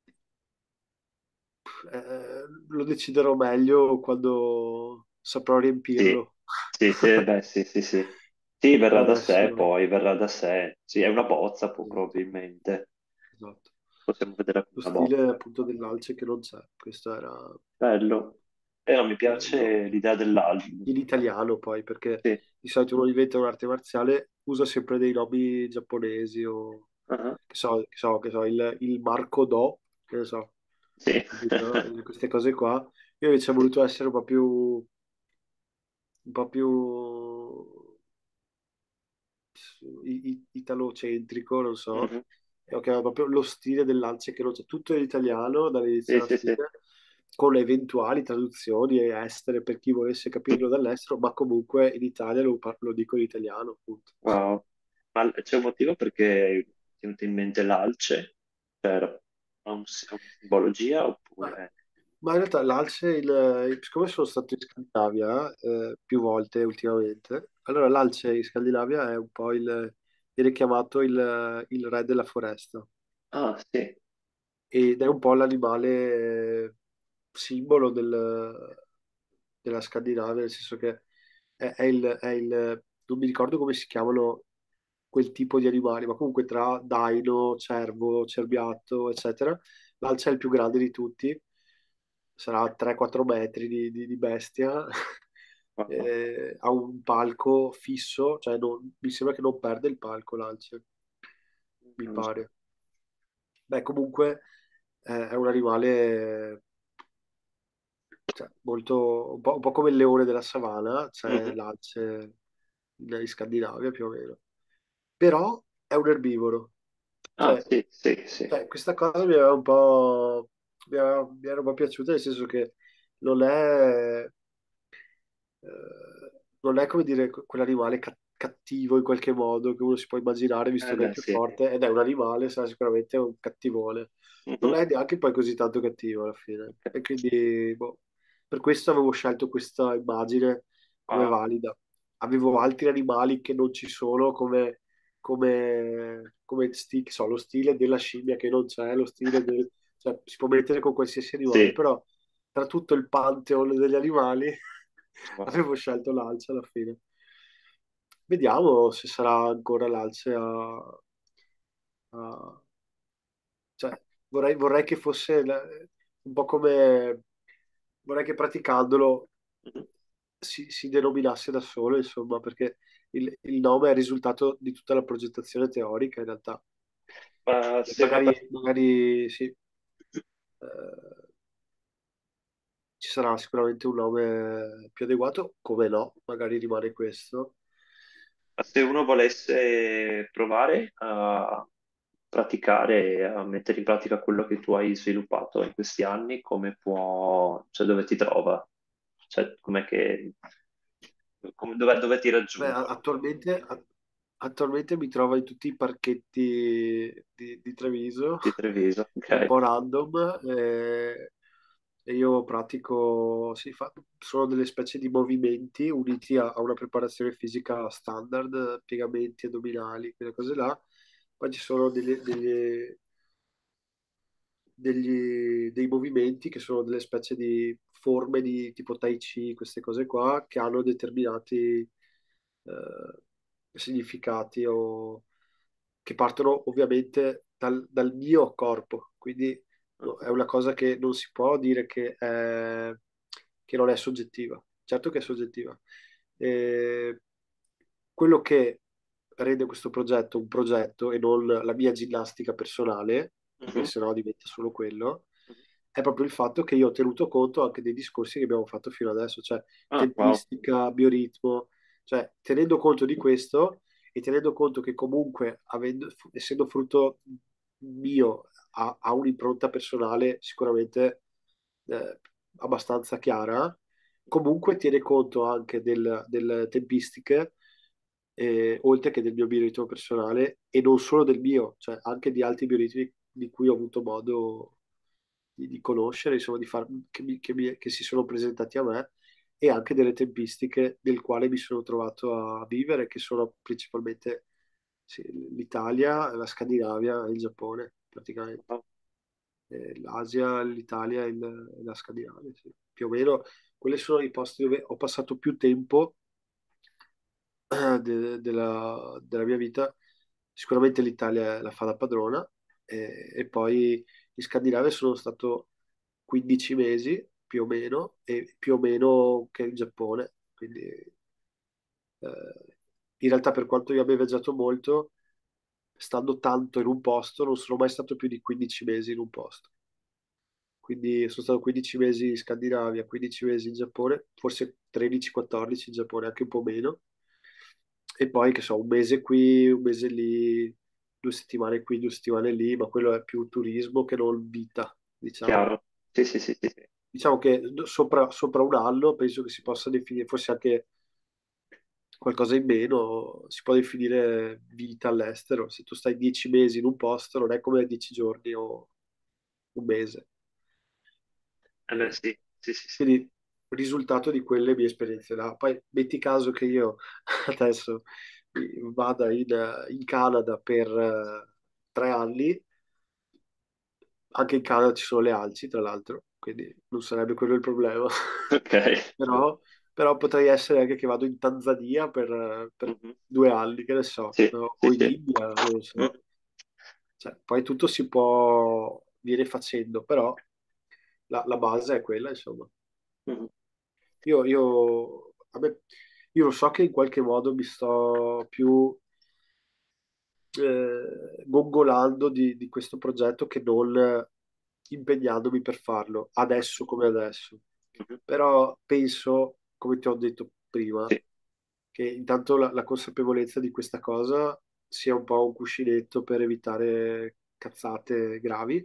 eh, lo deciderò meglio quando saprò Sì, riempirlo. sì, sì, beh, sì, sì, sì. Sì, Per verrà da sé, adesso, poi verrà da sé. Sì, è una bozza, po- esatto, probabilmente. esatto. Possiamo vedere come Lo una stile bozza. appunto dell'alce che non c'è, questo era Bello. E non mi eh, il piace nome. l'idea dell'album. In italiano poi, perché Sì. di solito uno inventa un'arte marziale, usa sempre dei nomi giapponesi o Ah, che so, che so, che so, il, il Marco Do, che ne so, sì. capito? E queste cose qua. Io invece ho Sì. voluto essere un po' più, un po' più i- i- italocentrico, non so, Mhm. e ho chiamato proprio lo stile dell'Alce che non c'è tutto in italiano dall'inizio Sì, alla sì, sì. fine, con eventuali traduzioni estere per chi volesse capirlo dall'estero, ma comunque in Italia lo, par- lo dico in italiano, appunto. Wow. Ma c'è un motivo perché ti è venuto in mente l'alce? Cioè, era- ha un- ha una simbologia Ma, oppure... ma in realtà l'Alce, il, siccome sono stato in Scandinavia eh, più volte ultimamente, allora l'Alce in Scandinavia è un po' il, viene chiamato il, il re della foresta. Ah, sì. Ed è un po' l'animale eh, simbolo del- della Scandinavia, nel senso che è, è il, è il- non mi ricordo come si chiamano quel tipo di animali, ma comunque tra daino, cervo, cerbiatto, eccetera, l'alce è il più grande di tutti, sarà tre quattro metri di, di- di bestia, Wow. eh, ha un palco fisso, cioè non- mi sembra che non perde il palco l'alce, mi Non so. pare. Beh, comunque eh, è un animale cioè, molto, un po', un po' come il leone della savana, c'è Mhm. l'alce in, in Scandinavia più o meno. Però è un erbivoro. Ah, Cioè, sì, sì, sì. cioè, questa cosa mi aveva un po', mi aveva- mi era un po' piaciuta, nel senso che non è, eh, non è come dire que- quell'animale ca- cattivo in qualche modo che uno si può immaginare, visto Eh che è il beh, più sì. forte, ed è un animale, sarà sicuramente un cattivone. Non Mhm. è neanche poi così tanto cattivo alla fine. Ok. E quindi, boh, per questo avevo scelto questa immagine come Wow. valida. Avevo altri animali che non ci sono, come, come, come sti- che so, lo stile della scimmia che non c'è, lo stile del... cioè, si può mettere con qualsiasi animale, Sì. però tra tutto il pantheon degli animali Wow. avevo scelto l'alce alla fine. Vediamo se sarà ancora l'alce a, a- cioè, vorrei, vorrei che fosse la- un po' come... Vorrei che praticandolo Mhm. si, si denominasse da solo, insomma, perché il, il nome è il risultato di tutta la progettazione teorica, in realtà. Ma E se va da... magari, magari sì, eh, ci sarà sicuramente un nome più adeguato, come no, magari rimane questo. Ma se uno volesse provare a praticare, e a mettere in pratica quello che tu hai sviluppato in questi anni, come può, cioè dove ti trova? Cioè, com'è che, come- dove, dove ti Beh, a- raggiungono? attualmente, a- attualmente mi trovo in tutti i parchetti di, di Treviso, Di Treviso, un ok. po' random, eh, e io pratico, sì, fa- sono delle specie di movimenti uniti a, a una preparazione fisica standard, piegamenti addominali, quelle cose là. Poi ci sono delle, delle- degli- dei movimenti che sono delle specie di forme di tipo Tai Chi, queste cose qua, che hanno determinati eh, significati o che partono ovviamente dal, dal mio corpo. Quindi no, è una cosa che non si può dire che, è- che non è soggettiva. Certo che è soggettiva. E quello che rende questo progetto un progetto e non la mia ginnastica personale, perché Mhm. sennò diventa solo quello, è proprio il fatto che io ho tenuto conto anche dei discorsi che abbiamo fatto fino adesso, cioè Ah, wow. tempistica, bioritmo, cioè tenendo conto di questo e tenendo conto che comunque, avendo- essendo frutto mio, ha, ha un'impronta personale sicuramente eh, abbastanza chiara, comunque tiene conto anche del- delle tempistiche, eh, oltre che del mio bioritmo personale, e non solo del mio, cioè anche di altri bioritmi di cui ho avuto modo di, di conoscere, insomma, di far, che, mi- che mi- che si sono presentati a me, e anche delle tempistiche del quale mi sono trovato a vivere, che sono principalmente sì, l'Italia, la Scandinavia e il Giappone, praticamente. Eh, L'Asia, l'Italia e il- e la Scandinavia, sì. Più o meno quelli sono i posti dove ho passato più tempo eh, de- della, della mia vita. Sicuramente l'Italia la fa da padrona, e, e poi in Scandinavia sono stato quindici mesi più o meno, e più o meno che in Giappone. Quindi eh, in realtà, per quanto io abbia viaggiato molto, stando tanto in un posto, non sono mai stato più di quindici mesi in un posto. Quindi sono stato quindici mesi in Scandinavia, quindici mesi in Giappone, forse tredici quattordici in Giappone, anche un po' meno. E poi, che so, un mese qui, un mese lì, due settimane qui, due settimane lì, ma quello è più turismo che non vita, diciamo. Chiaro? Sì, sì, sì, sì, sì. Diciamo che sopra, sopra un anno penso che si possa definire, forse anche qualcosa in meno, si può definire vita all'estero. Se tu stai dieci mesi in un posto, non è come dieci giorni o un mese. Eh beh, Eh, sì, sì, sì, sì. quindi risultato di quelle mie esperienze là. Poi metti caso che io adesso vada in, in Canada per eh, tre anni, anche in Canada ci sono le alci, tra l'altro, quindi non sarebbe quello il problema. Ok. Però, però potrei essere anche che vado in Tanzania per, eh, per Mhm. due anni, che ne so, Sì, no? sì, O in sì. India, non lo Mm, so. Cioè, poi tutto si può viene facendo, però la, la base è quella, insomma. mhm. Io, io, a me- io lo so che in qualche modo mi sto più eh, gongolando di, di questo progetto che non impegnandomi per farlo, adesso come adesso. Mhm. Però penso, come ti ho detto prima, Sì, che intanto la, la consapevolezza di questa cosa sia un po' un cuscinetto per evitare cazzate gravi,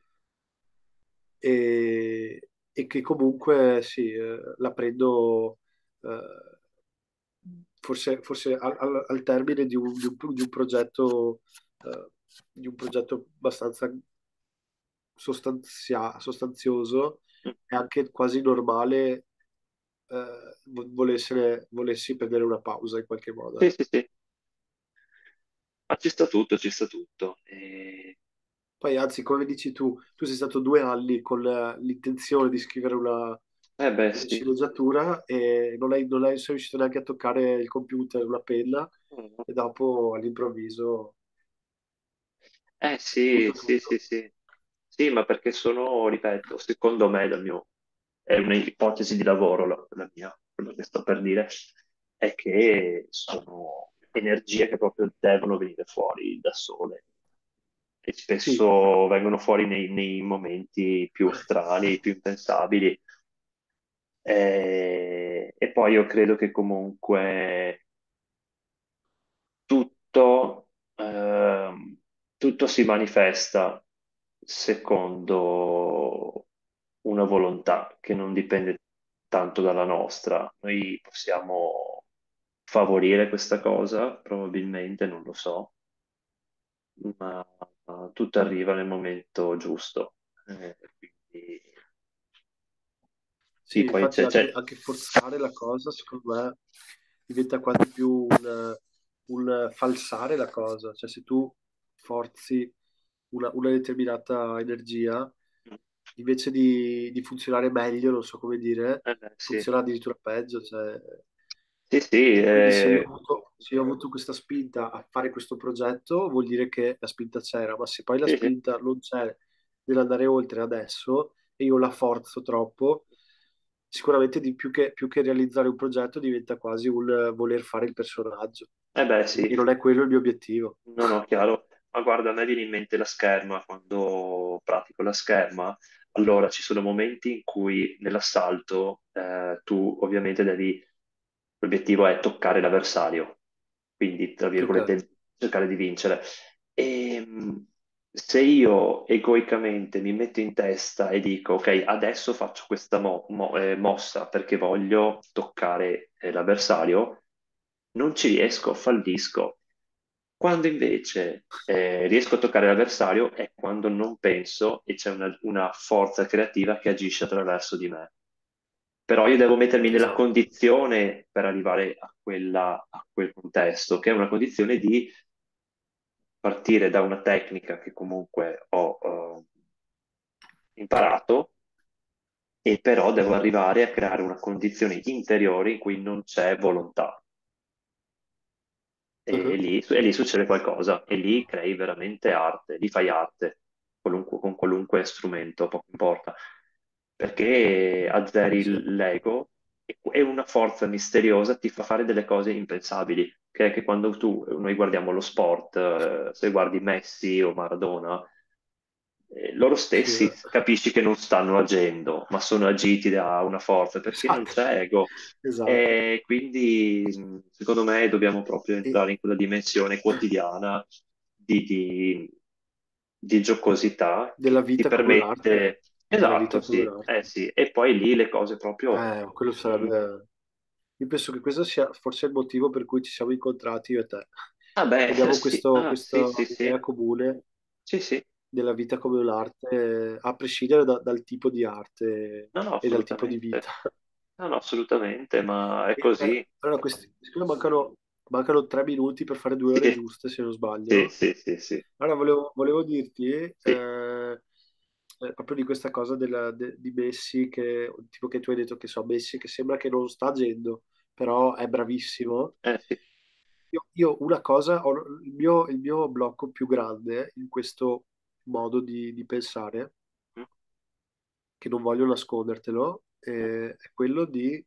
e, e che comunque sì, eh, la prendo eh, forse, forse al, al- al termine di un, di un- di un progetto, eh, di un progetto abbastanza sostanzia- sostanzioso. mm, È anche quasi normale eh, vo- volessene- volessi prendere una pausa in qualche modo. sì, Eh. sì, sì. Ma ci sta tutto, ci sta tutto. E- Poi, anzi, come dici tu, tu sei stato due anni con eh, l'intenzione di scrivere una, Eh beh, una sì. sceneggiatura, e non hai, non hai- sei riuscito neanche a toccare il computer, una penna, Mm. e dopo all'improvviso Eh tutto sì, sì, sì, tutto. sì. Sì, ma perché sono, ripeto, secondo me, dal mio, è un'ipotesi di lavoro la, la mia, quello che sto per dire, è che sono energie che proprio devono venire fuori da sole e Sì, spesso vengono fuori nei, nei momenti più strani, più impensabili. E, e poi io credo che comunque tutto, ehm, tutto si manifesta secondo una volontà che non dipende tanto dalla nostra. Noi possiamo favorire questa cosa, probabilmente, non lo so, ma ma tutto arriva nel momento giusto. Eh, quindi, sì, sì, poi infatti c'è, anche, c'è- anche forzare la cosa, secondo me, diventa quasi più un, un falsare la cosa. Cioè, se tu forzi una, una determinata energia, invece di, di funzionare meglio, non so come dire, eh, beh, sì, funziona addirittura peggio. Cioè. sì, sì, Quindi se io ho eh, avuto, se io ho avuto questa spinta a fare questo progetto, vuol dire che la spinta c'era, ma se poi la sì, sì. spinta non c'è nell'andare oltre adesso, e io la forzo troppo, sicuramente di più che, più che realizzare un progetto diventa quasi un eh, voler fare il personaggio. Eh beh, sì. E non è quello il mio obiettivo. No, no, chiaro. Ma guarda, a me viene in mente la scherma, quando pratico la scherma, allora ci sono momenti in cui nell'assalto eh, tu ovviamente devi, l'obiettivo è toccare l'avversario, quindi tra Ok. virgolette cercare di vincere. E, se io egoicamente mi metto in testa e dico, ok, adesso faccio questa mo- mo- eh, mossa perché voglio toccare eh, l'avversario, non ci riesco, fallisco. Quando invece eh, riesco a toccare l'avversario è quando non penso e c'è una, una forza creativa che agisce attraverso di me. Però io devo mettermi nella Esatto, condizione per arrivare a quella- a quel contesto, che è una condizione di partire da una tecnica che comunque ho eh, imparato e però devo arrivare a creare una condizione interiore in cui non c'è volontà. E mhm, lì, e lì succede qualcosa, e lì crei veramente arte, lì fai arte, qualunque- con qualunque strumento, poco importa, perché azzeri sì, il- l'ego e e una forza misteriosa ti fa fare delle cose impensabili, che è che quando tu, noi guardiamo lo sport, eh, se guardi Messi o Maradona, eh, loro sì, stessi eh. capisci che non stanno agendo, ma sono agiti da una forza, perché non Esatto, c'è ego. esatto. E quindi, mh, secondo me, dobbiamo proprio E- entrare in quella dimensione quotidiana di, di- di giocosità della che ti vita come un'arte, permette. della Esatto, vita come sì, eh un'arte. sì. E poi lì le cose proprio. Eh, quello mh, sarebbe... Io penso che questo sia forse il motivo per cui ci siamo incontrati io e te, Ah beh, che abbiamo sì, questo- ah, sì, questa sì, sì, idea comune sì, sì. della vita come un'arte, eh, a prescindere da- dal tipo di arte No, no, e dal tipo di vita. assolutamente. No, no, assolutamente, ma è E, eh, così. allora, questi, siccome mancano, mancano tre minuti per fare due ore Sì, giuste, se non sì, sbaglio, sì, sì, sì, allora volevo, volevo dirti, eh, sì. eh, proprio di questa cosa della- de- di Messi, che, tipo che tu hai detto che so, Messi che sembra che non sta agendo, però è bravissimo. Eh sì. Io, io una cosa, ho il mio, il mio blocco più grande in questo modo di, di pensare, Mm, che non voglio nascondertelo, mm, eh, è quello di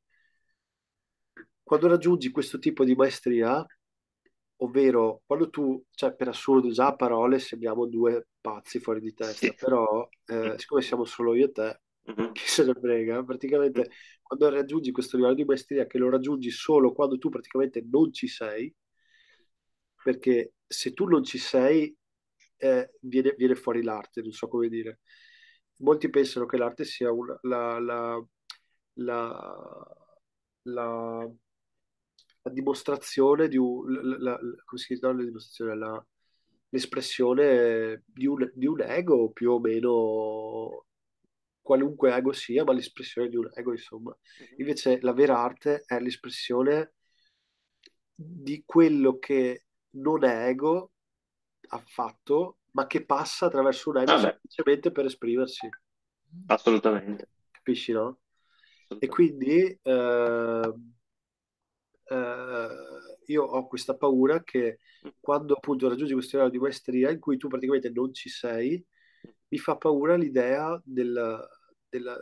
quando raggiungi questo tipo di maestria, ovvero quando tu, cioè per assurdo già a parole sembriamo due pazzi fuori di testa, sì. però Mm, eh, siccome siamo solo io e te, mhm, chi se ne frega, mm, praticamente quando raggiungi questo livello di maestria che lo raggiungi solo quando tu praticamente non ci sei, perché se tu non ci sei eh, viene, viene fuori l'arte, non so come dire. Molti pensano che l'arte sia una- la, la- la- la- la dimostrazione di un, la, la- la- come si chiama la dimostrazione? La- l'espressione di un, di un ego più o meno qualunque ego sia, ma l'espressione di un ego, insomma. mhm. Invece la vera arte è l'espressione di quello che non è ego affatto, ma che passa attraverso un ego Vabbè, semplicemente per esprimersi. assolutamente, Capisci, no? E assolutamente. quindi eh, eh, io ho questa paura che Mm, quando appunto raggiungi questo livello di maestria in cui tu praticamente non ci sei, mm. mi fa paura l'idea del, del-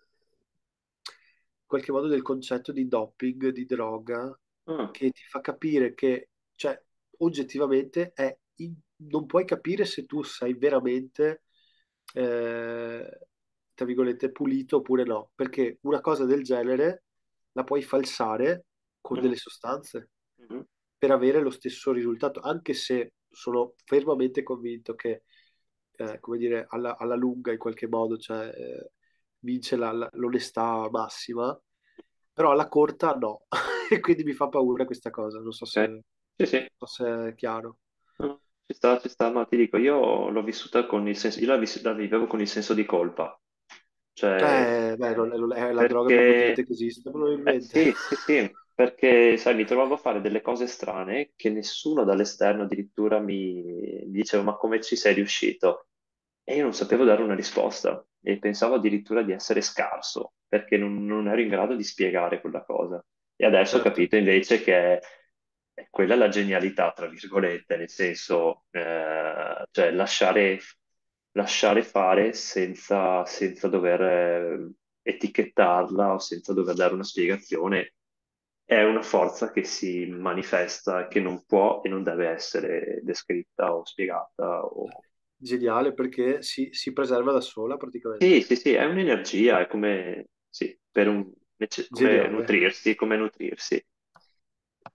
in qualche modo del concetto di doping, di droga, Ah, che ti fa capire che, cioè, oggettivamente è in- non puoi capire se tu sei veramente, eh, tra virgolette, pulito oppure no, perché una cosa del genere la puoi falsare con mhm, delle sostanze mhm. per avere lo stesso risultato, anche se sono fermamente convinto che, eh, come dire, alla, alla lunga in qualche modo, cioè, eh, vince la- la- l'onestà massima, però alla corta no. E quindi mi fa paura questa cosa, non so se, Ok, non sì, sì. so se è chiaro. No, ci sta, ci sta, ma ti dico, io l'ho vissuta con il senso, io la, vis- la vivevo con il senso di colpa, cioè, Eh, beh, non è, non è la droga più perché, potente che esiste, eh probabilmente. sì, sì, sì, perché, sai, mi trovavo a fare delle cose strane che nessuno dall'esterno addirittura mi, mi diceva, ma come ci sei riuscito? E io non sapevo dare una risposta e pensavo addirittura di essere scarso, perché non, non ero in grado di spiegare quella cosa. E adesso ho Certo, capito invece che è quella la genialità, tra virgolette, nel senso, eh, cioè lasciare, lasciare fare senza, senza dover eh, etichettarla o senza dover dare una spiegazione, è una forza che si manifesta, che non può e non deve essere descritta o spiegata. o- geniale perché si, si preserva da sola Sì, praticamente. sì, sì, è un'energia, è come, sì, per un, come Geniale. nutrirsi, come nutrirsi.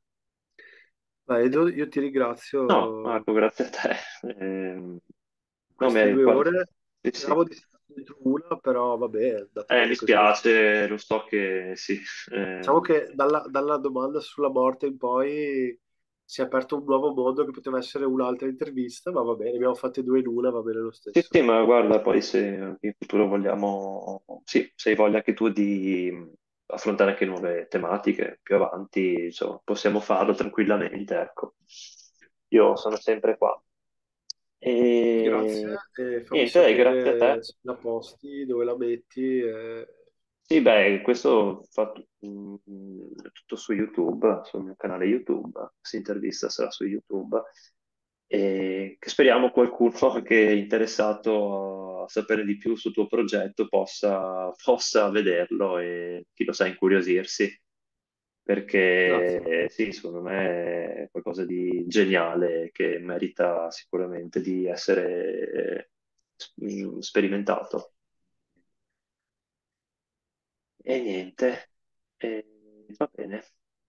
Beh, Edo, io ti No, ringrazio. Marco, grazie a te. Ehm, No, mi queste hai due guarda- ore. sì, sì. Speravo di stare dentro una, però vabbè, è andata Eh, mi bene così. spiace, lo so che sì. Diciamo ehm, che dalla, dalla domanda sulla morte in poi si è aperto un nuovo mondo che poteva essere un'altra intervista, ma va bene, abbiamo fatte due in una, va bene lo Sì, stesso. sì, ma guarda, poi se in futuro vogliamo, sì, se hai voglia anche tu di affrontare anche nuove tematiche più avanti, insomma, possiamo farlo tranquillamente, ecco. Io sono sempre qua. Grazie E e fammi niente, dai, grazie a sapere te. se la posti, dove la metti. E... Sì, beh, questo fa mm, tutto su YouTube, sul mio canale YouTube, questa intervista sarà su YouTube e che speriamo qualcuno che è interessato a sapere di più sul tuo progetto possa, possa vederlo e chi lo sa incuriosirsi, Grazie. perché sì, secondo me è qualcosa di geniale che merita sicuramente di essere eh, sperimentato. E niente, e va bene.